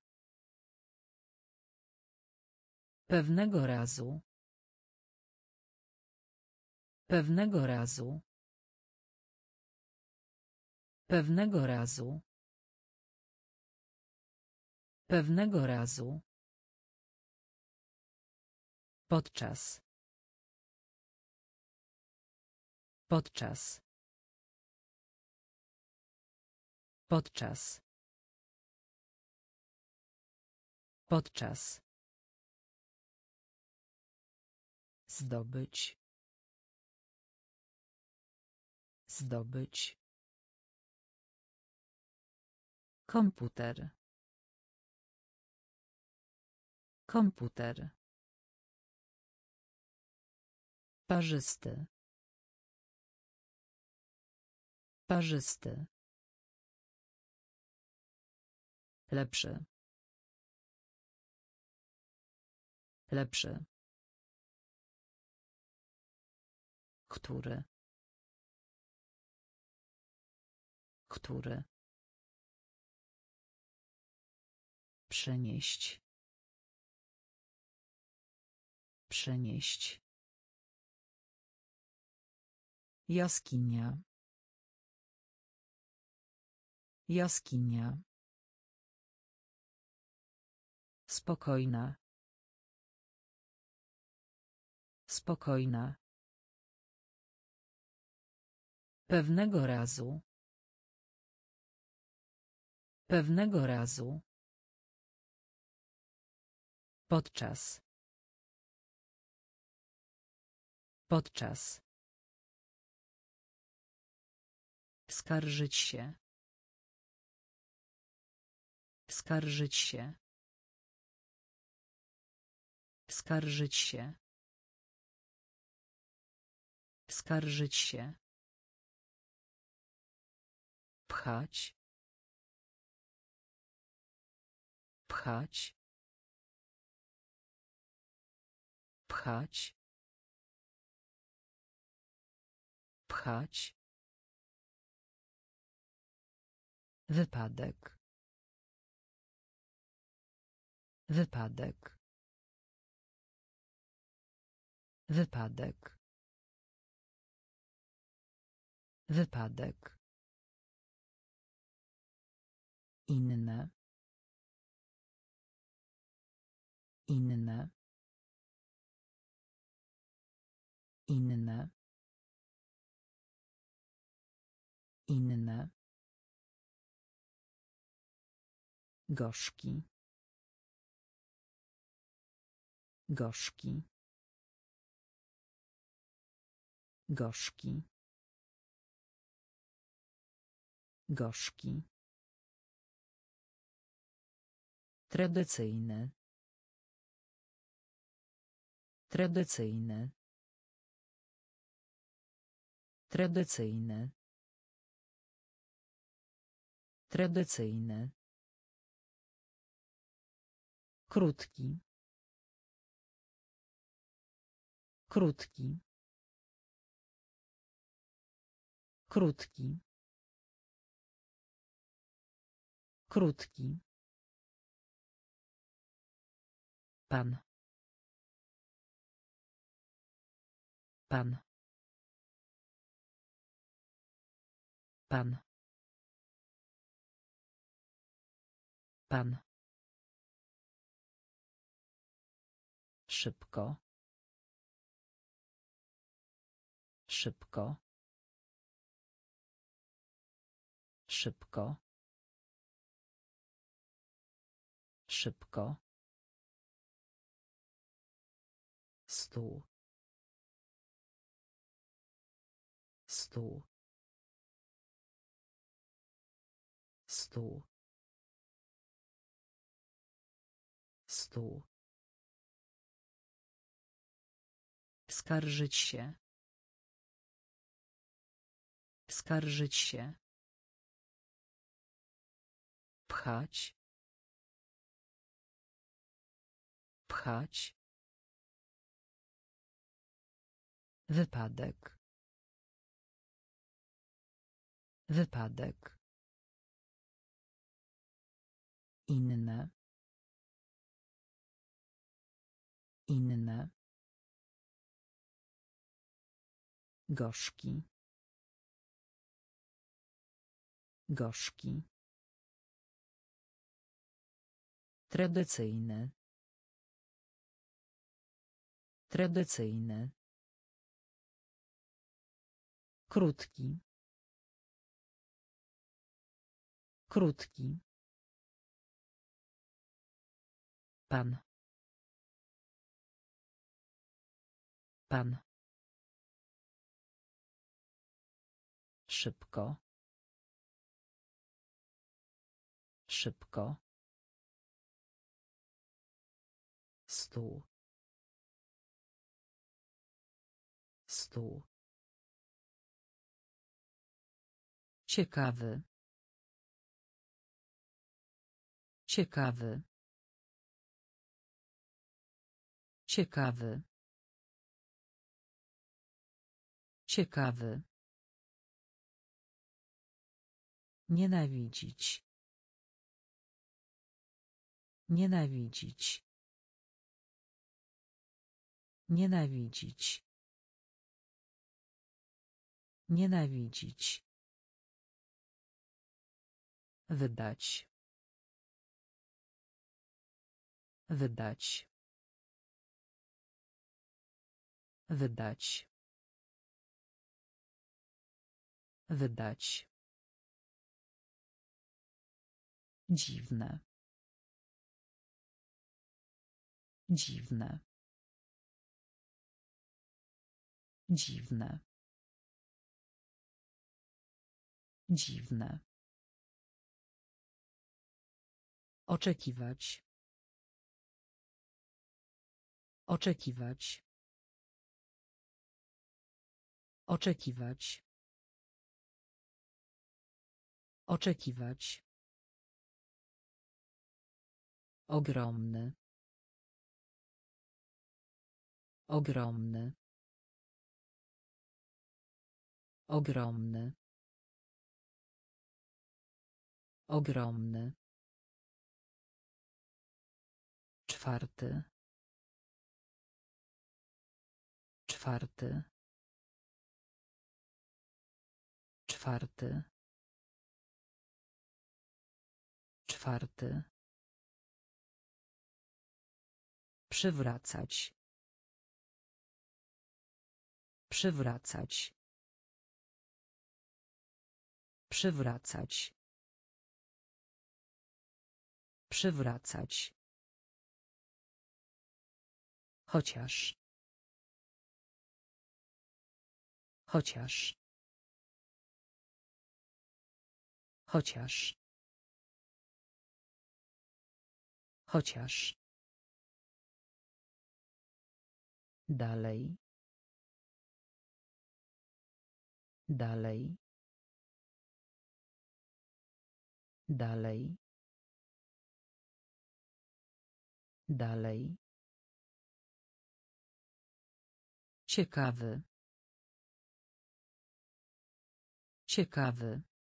Pewnego razu. Pewnego razu. Pewnego razu. Pewnego razu. Podczas. Podczas. Podczas. Podczas. Zdobyć. Zdobyć. Komputer. Komputer. Parzysty. Parzysty. Lepszy. Lepszy. Który. Który. Przenieść. Przenieść. Jaskinia. Jaskinia. Spokojna. Spokojna. Pewnego razu. Pewnego razu. Podczas. Podczas. Skarżyć się. Skarżyć się. Skarżyć się. Skarżyć się. Pchać. Pchać. Pchać. Pchać. Wypadek. Wypadek. Wypadek. Wypadek. Inne. Inne. Inne. Inne. Gorzki. Gorzki. Gorzki. Gorzki. Tradycyjny. Tradycyjny. Tradycyjny. Tradycyjny. Krótki. Krótki. Krótki. Krótki. Pan. Pan. Pan. Pan. Szybko. Szybko. Szybko. Szybko. Stół. Stół. Stół. Stół. Skarżyć się. Skarżyć się. Pchać. Pchać. Wypadek. Wypadek. Inne. Inne. Gorzki. Gorzki. Tradycyjny. Tradycyjny. Krótki. Krótki. Pan. Pan. Szybko. Szybko. Stół. Stół. Ciekawy. Ciekawy. Ciekawy. Ciekawy. Nienawidzić. Nienawidzić. Nienawidzić. Nienawidzić. Wydać. Wydać. Wydać. Wydać. Dziwne. Dziwne. Dziwne. Dziwne. Oczekiwać. Oczekiwać. Oczekiwać. Oczekiwać. Ogromny. Ogromny. Ogromny. Ogromny. Czwarty. Czwarty. Czwarty. Czwarty. Przywracać. Przywracać. Przywracać. Przywracać. Chociaż. Chociaż. Chociaż. Chociaż. Dalej. Dalej. Dalej. Dalej. Ciekawy. Ciekawy.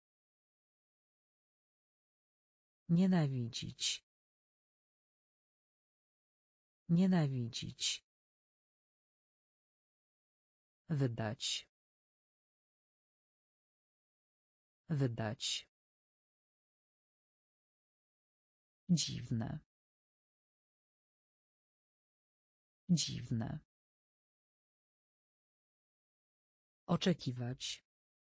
Nienawidzić. Nienawidzić. Wydać. Wydać. Dziwne. Dziwne. Oczekiwać.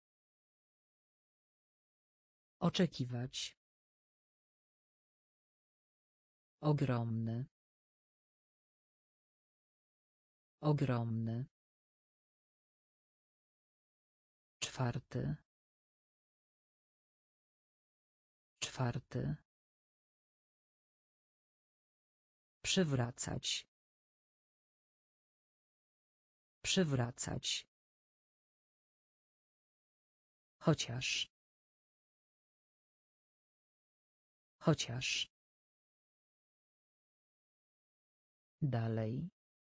Oczekiwać. Ogromny. Ogromny. Czwarty. Czwarty. Przywracać. Przywracać. Chociaż. Chociaż. Dalej.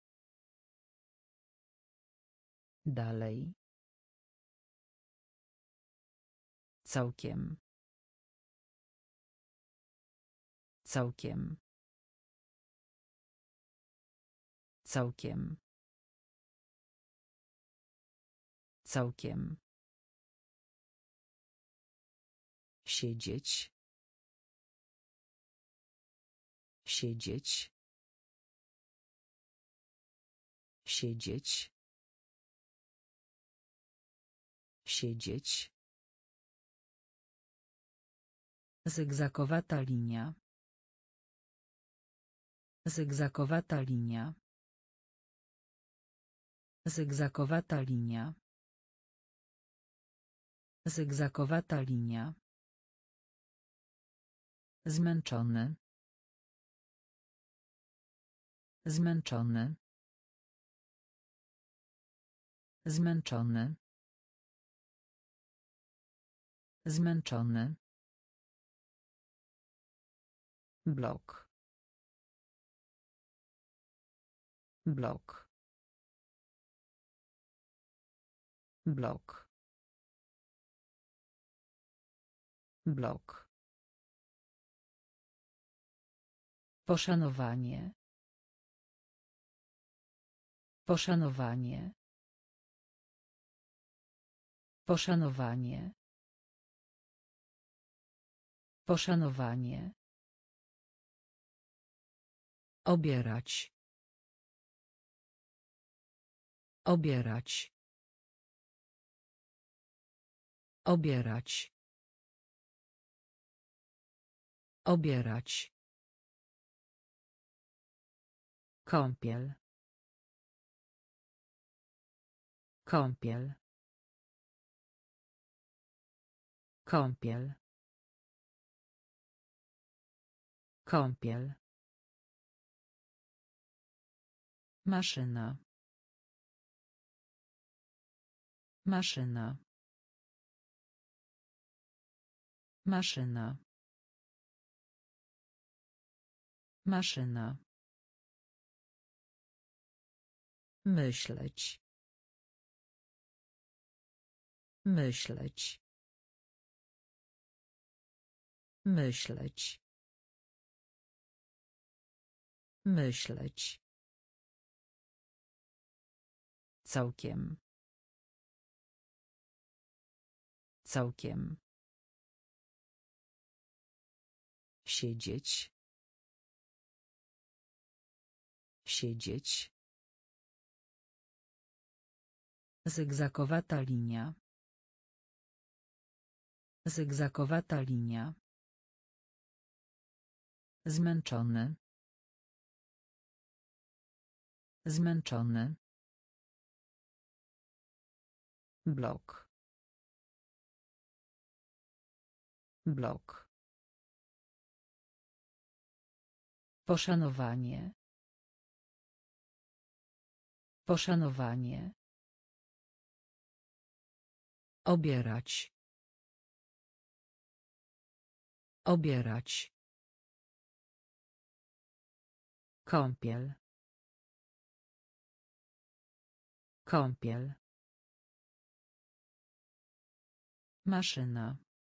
Dalej. Całkiem. Całkiem. Całkiem. Całkiem. Siedzieć. Siedzieć. Siedzieć. Siedzieć. Zygzakowata linia. Zygzakowata linia. Zygzakowata linia. Zygzakowata linia. Zmęczony. Zmęczony. Zmęczony. Zmęczony. Blok. Blok. Blok. Blok. Poszanowanie. Poszanowanie. Poszanowanie. Poszanowanie. Obierać. Obierać. Obierać. Obierać. Kąpiel. Kąpiel. Kąpiel. Kąpiel. Maszyna. Maszyna. Maszyna. Maszyna. Myśleć. Myśleć. Myśleć. Myśleć. Całkiem. Całkiem. Siedzieć. Siedzieć. Zygzakowata linia. Zygzakowata linia. Zmęczony. Zmęczony. Blok. Blok. Poszanowanie. Poszanowanie. Obierać. Obierać. Kąpiel. Kąpiel. Maszyna.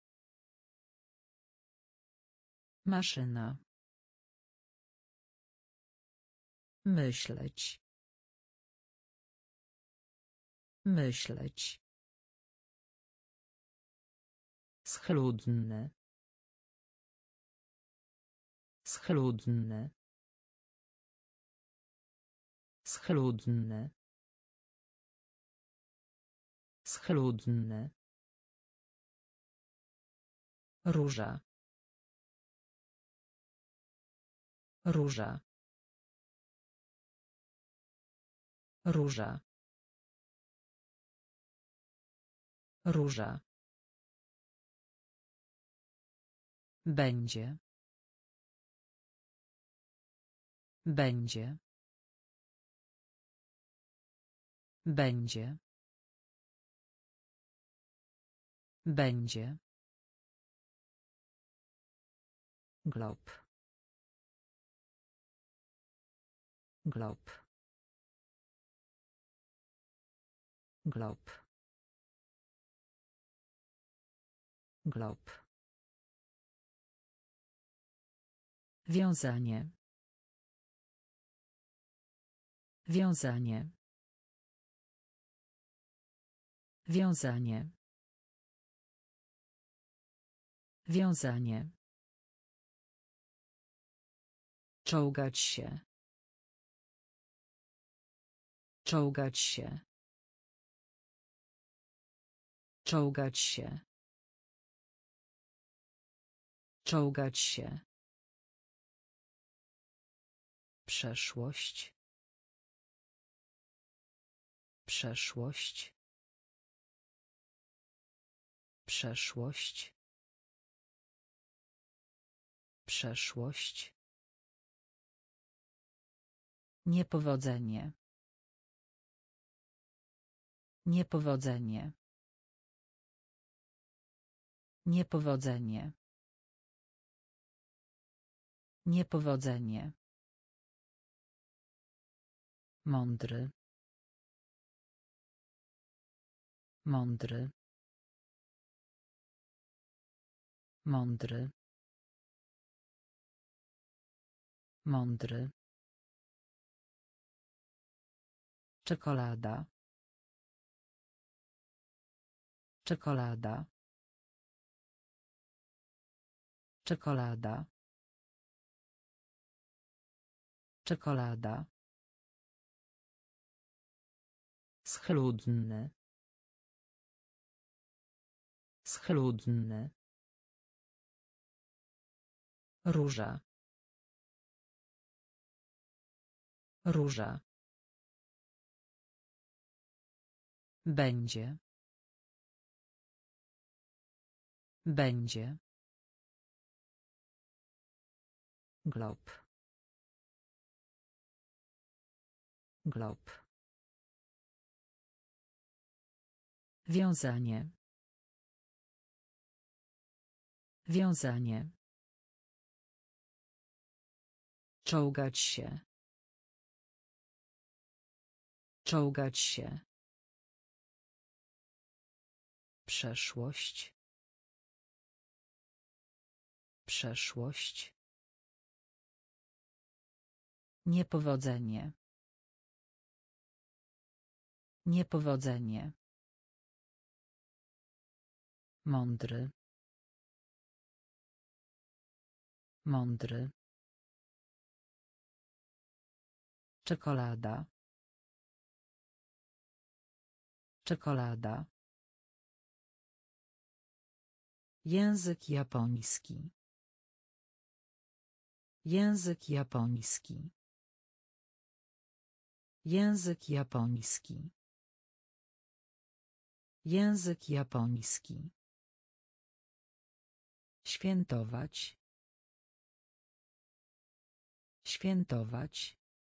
Maszyna. Myśleć. Myśleć. Schludny. Schludny. Schludny. Schludny. Róża. Róża. Róża. Róża. Będzie. Będzie. Będzie. Będzie. Glob. Glob. Glob. Glob. Wiązanie. Wiązanie. Wiązanie. Wiązanie. Czołgać się. Czołgać się. Czołgać się. Czołgać się. Przeszłość. Przeszłość. Przeszłość. Przeszłość. Niepowodzenie. Niepowodzenie. Niepowodzenie. Niepowodzenie. Mądry. Mądry. Mądry. Mądry. Czekolada. Czekolada. Czekolada. Czekolada. Schludny. Schludny. Róża. Róża. Będzie. Będzie. Glob. Glob. Wiązanie. Wiązanie. Czołgać się. Czołgać się. Przeszłość. Przeszłość. Niepowodzenie. Niepowodzenie. Mądry. Mądry. Czekolada. Czekolada. Język japoński. Język japoński. Język japoński. Język japoński. Świętować. Świętować.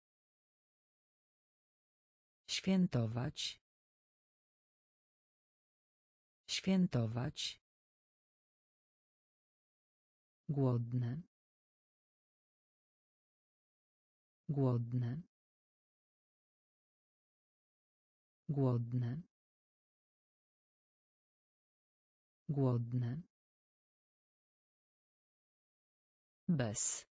Świętować. Świętować. Głodny. Głodny. Głodny. Głodny. Bez.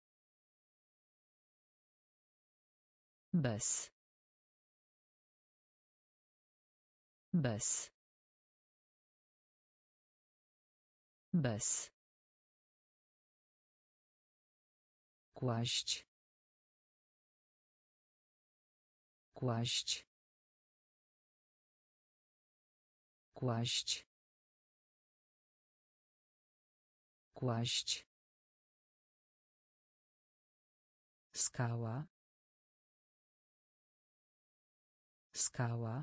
Bez. Bez. Bez. Kłaść. Kłaść. Kłaść. Kłaść. Skała. Skała.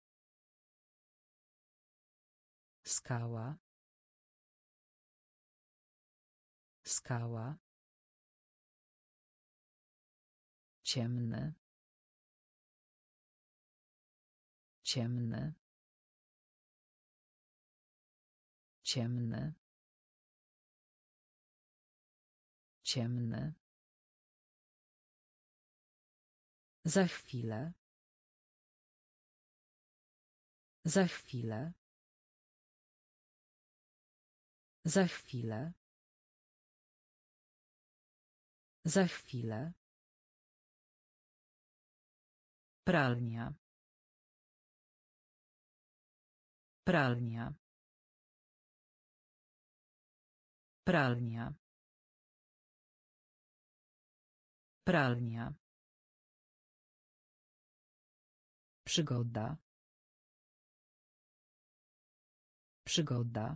Skała. Skała. Ciemny. Ciemny. Ciemny. Ciemny. Za chwilę. Za chwilę. Za chwilę. Za chwilę. Pralnia. Pralnia. Pralnia. Pralnia. Przygoda. Przygoda.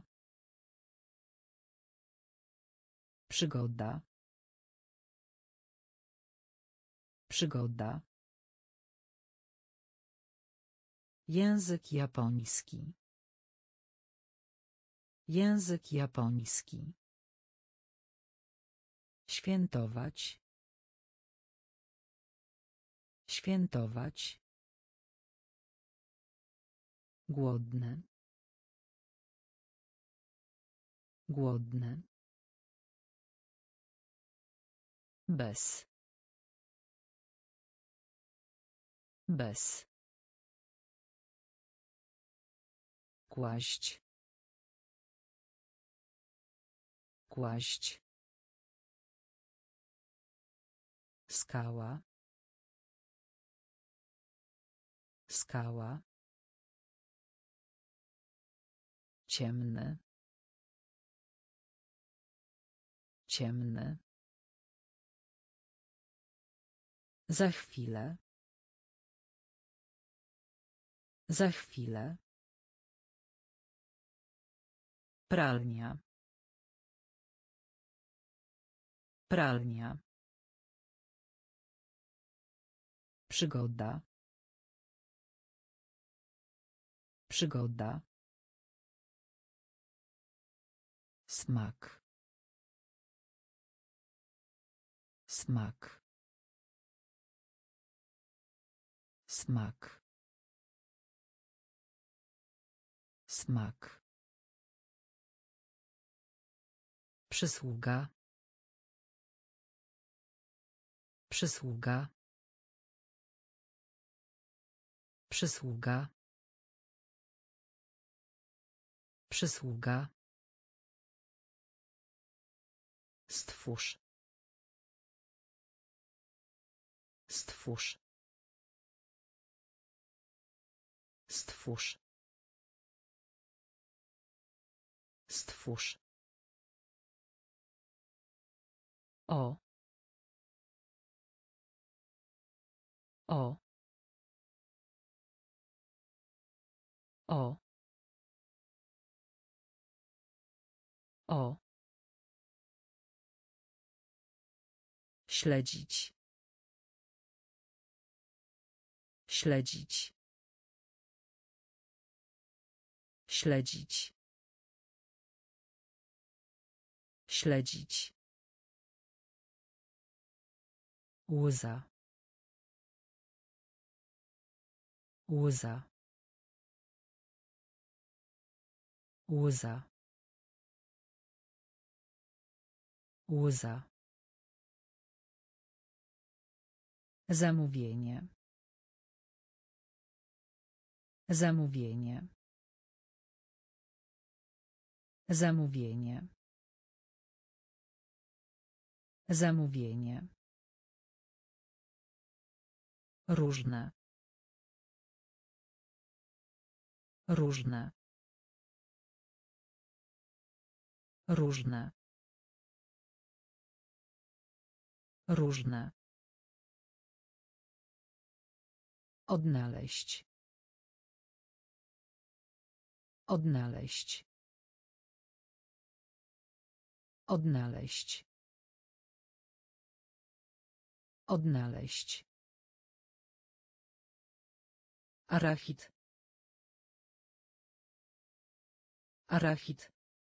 Przygoda. Przygoda. Język japoński. Język japoński. Świętować. Świętować. Głodny. Głodny. Bez. Bez. Kłaść. Kłaść. Skała. Skała. Ciemny. Ciemny. Za chwilę. Za chwilę. Pralnia. Pralnia. Przygoda. Przygoda. Smak. Smak. Smak. Smak. Przysługa. Przysługa. Przysługa. Przysługa. Stwórz. Stwórz. Stwórz. Stwórz. O. O. O. O. Śledzić. Śledzić. Śledzić. Śledzić. Łza. Łza. Łza. Łza. Zamówienie. Zamówienie. Zamówienie. Zamówienie. Różne. Różne. Różne. Różne. Odnaleźć. Odnaleźć. Odnaleźć. Odnaleźć. Arachid. Arachid.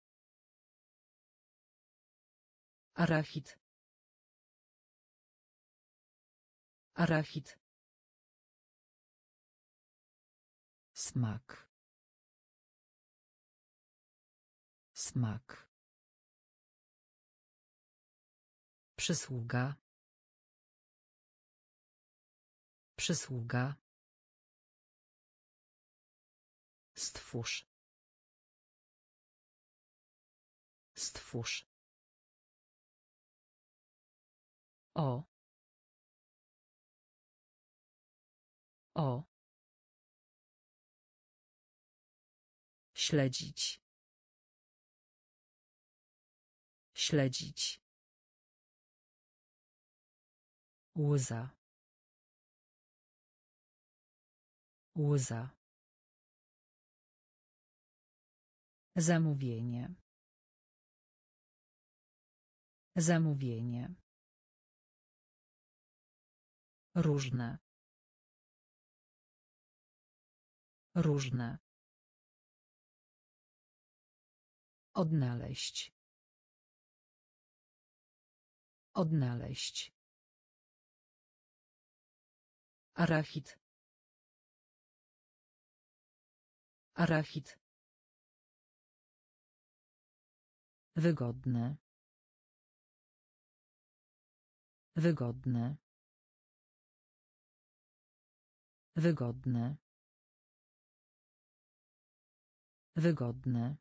Arachid. Arachid. Smak. Smak. Przysługa. Przysługa. Stwórz. Stwórz. O. O. Śledzić. Śledzić. Łza. Łza. Zamówienie. Zamówienie. Różne. Różne. Odnaleźć. Odnaleźć. Arachid. Arachid. Wygodne. Wygodne. Wygodne. Wygodne.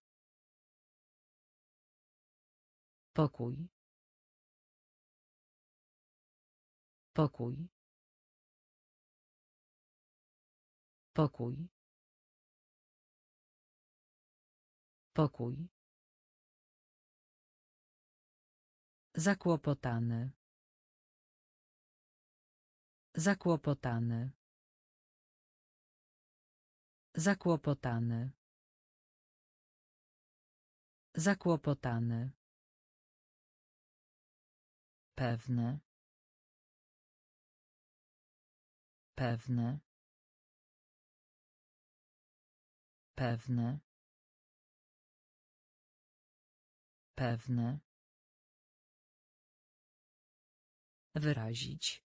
Pokój. Pokój. Pokój. Pokój. Zakłopotany. Zakłopotany. Zakłopotany. Zakłopotany. Pewne. Pewne. Pewne. Pewne. Wyrazić.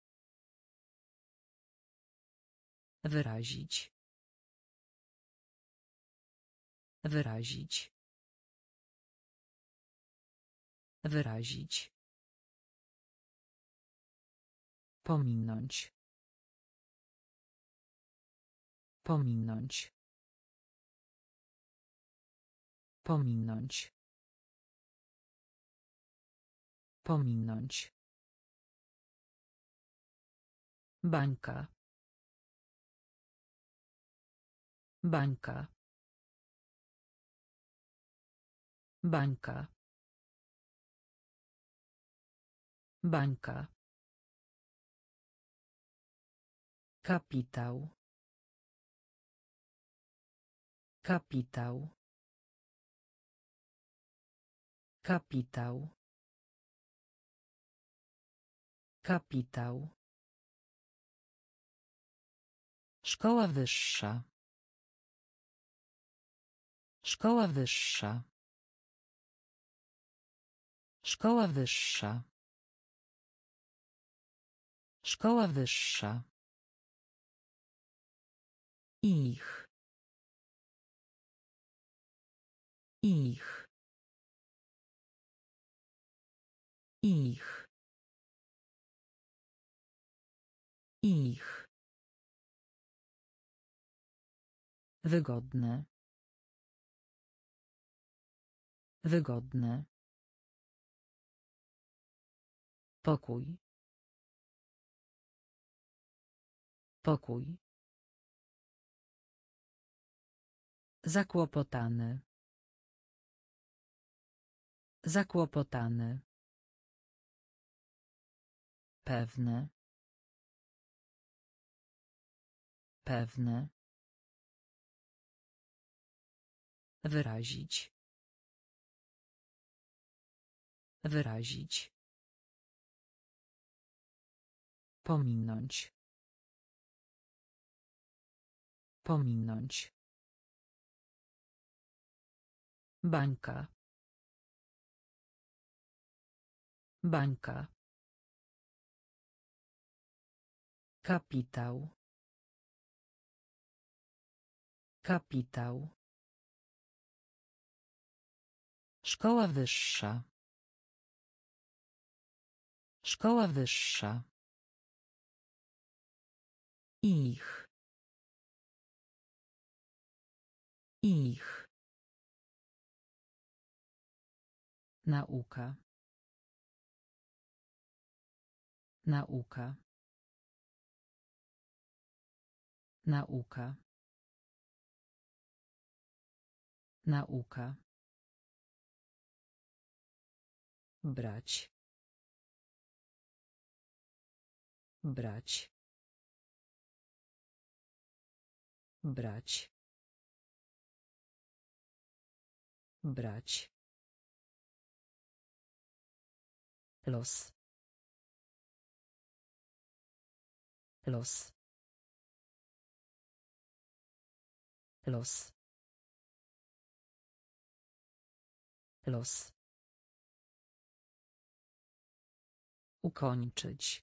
Wyrazić. Wyrazić. Wyrazić. Pominąć. Pominąć. Pominąć. Pominąć. Bańka. Bańka. Bańka. Bańka. Kapitał. Kapitał. Kapitał. Kapitał. Szkoła wyższa. Szkoła wyższa. Szkoła wyższa. Szkoła wyższa. Ich. Ich. Ich. Ich. Wygodne. Wygodne. Pokój. Pokój. Zakłopotany. Zakłopotany. Pewne. Pewne. Wyrazić. Wyrazić. Pominąć. Pominąć. Bańka. Bańka. Kapitał. Kapitał. Szkoła wyższa. Szkoła wyższa. Ich. Ich. Nauka. Nauka. Nauka. Nauka. Brać. Brać. Brać. Brać. Los. Los. Los. Los. Ukończyć.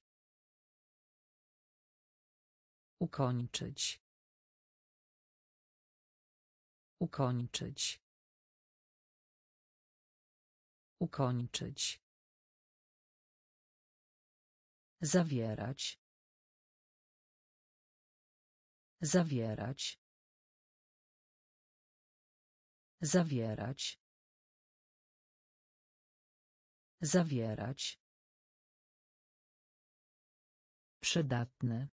Ukończyć. Ukończyć. Ukończyć. Zawierać. Zawierać. Zawierać. Zawierać. Przydatny.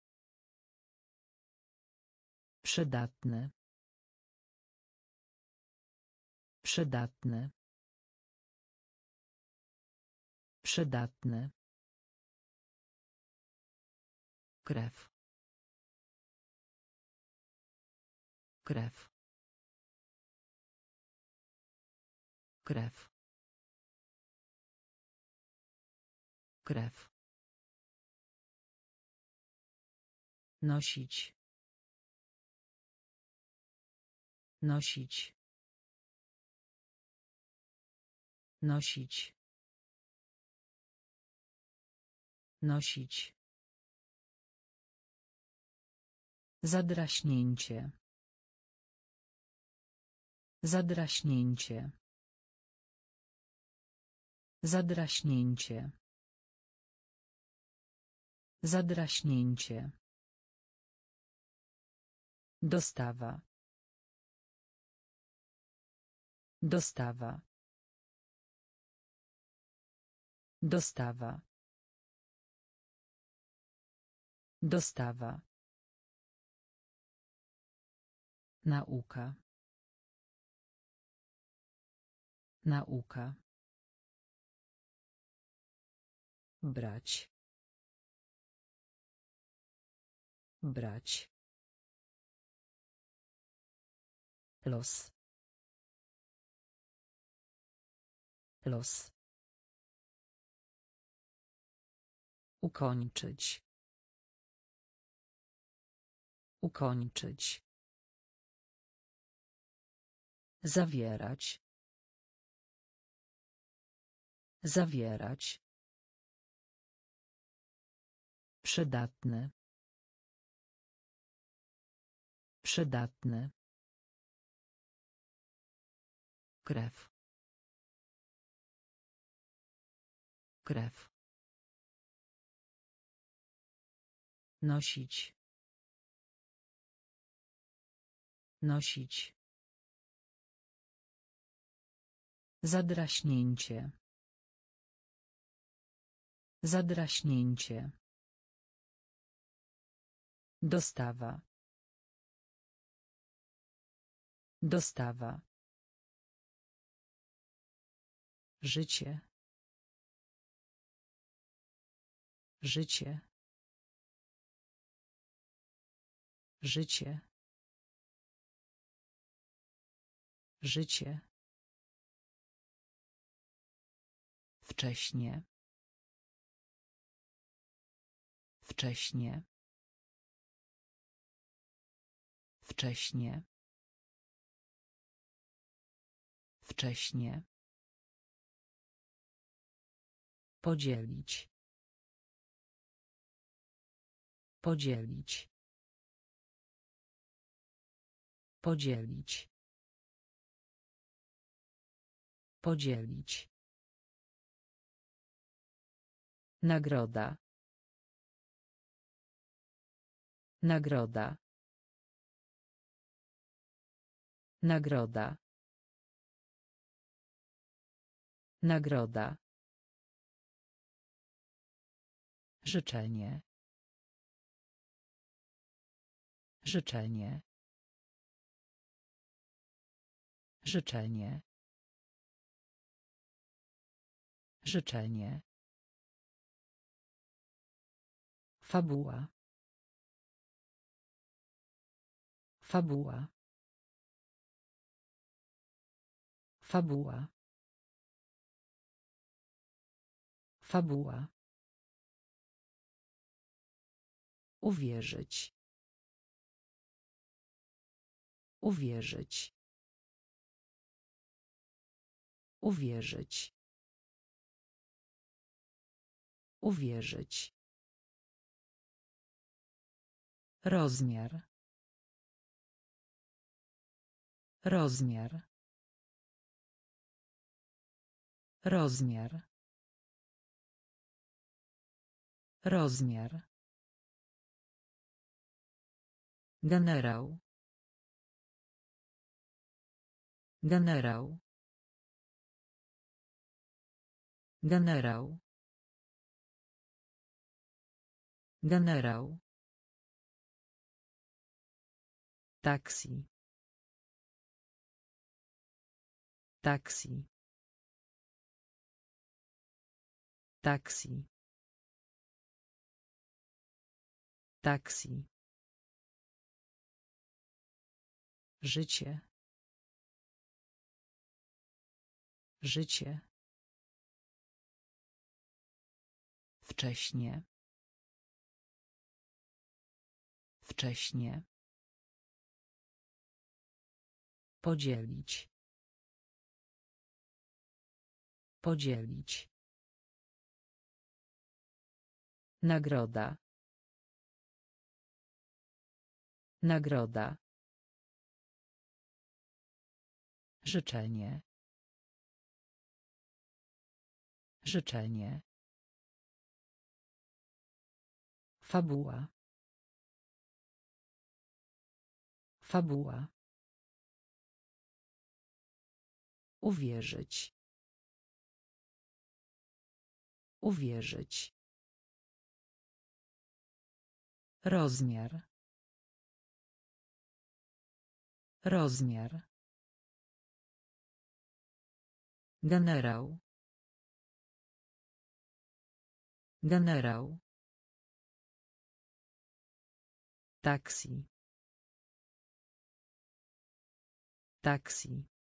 Przydatny. Przydatny. Przydatny. Krew. Krew. Krew. Krew. Nosić. Nosić. Nosić. Nosić. Zadraśnięcie. Zadraśnięcie. Zadraśnięcie. Zadraśnięcie. Dostawa. Dostawa. Dostawa. Dostawa. Nauka. Nauka. Brać. Brać. Los. Los. Ukończyć. Ukończyć. Zawierać. Zawierać. Przydatny. Przydatny. Krew. Krew. Nosić. Nosić. Zadraśnięcie. Zadraśnięcie. Dostawa. Dostawa. Życie. Życie. Życie. Życie. Wcześnie. Wcześnie. Wcześnie. Wcześnie. Podzielić. Podzielić. Podzielić. Podzielić. Nagroda. Nagroda. Nagroda. Nagroda. Życzenie. Życzenie. Życzenie. Życzenie. Fabuła. Fabuła. Fabuła. Fabuła. Uwierzyć. Uwierzyć. Uwierzyć. Uwierzyć. Rozmiar. Rozmiar. Rozmiar. Rozmiar. Generał. Generał. Generał. Generał. Taksi. Taksi. Taksi. Taksi. Życie. Życie. Wcześnie. Wcześnie. Podzielić. Podzielić. Nagroda. Nagroda. Życzenie. Życzenie. Fabuła. Fabuła. Uwierzyć. Uwierzyć. Rozmiar. Rozmiar. Generał. Generał. Taksi. Taksi.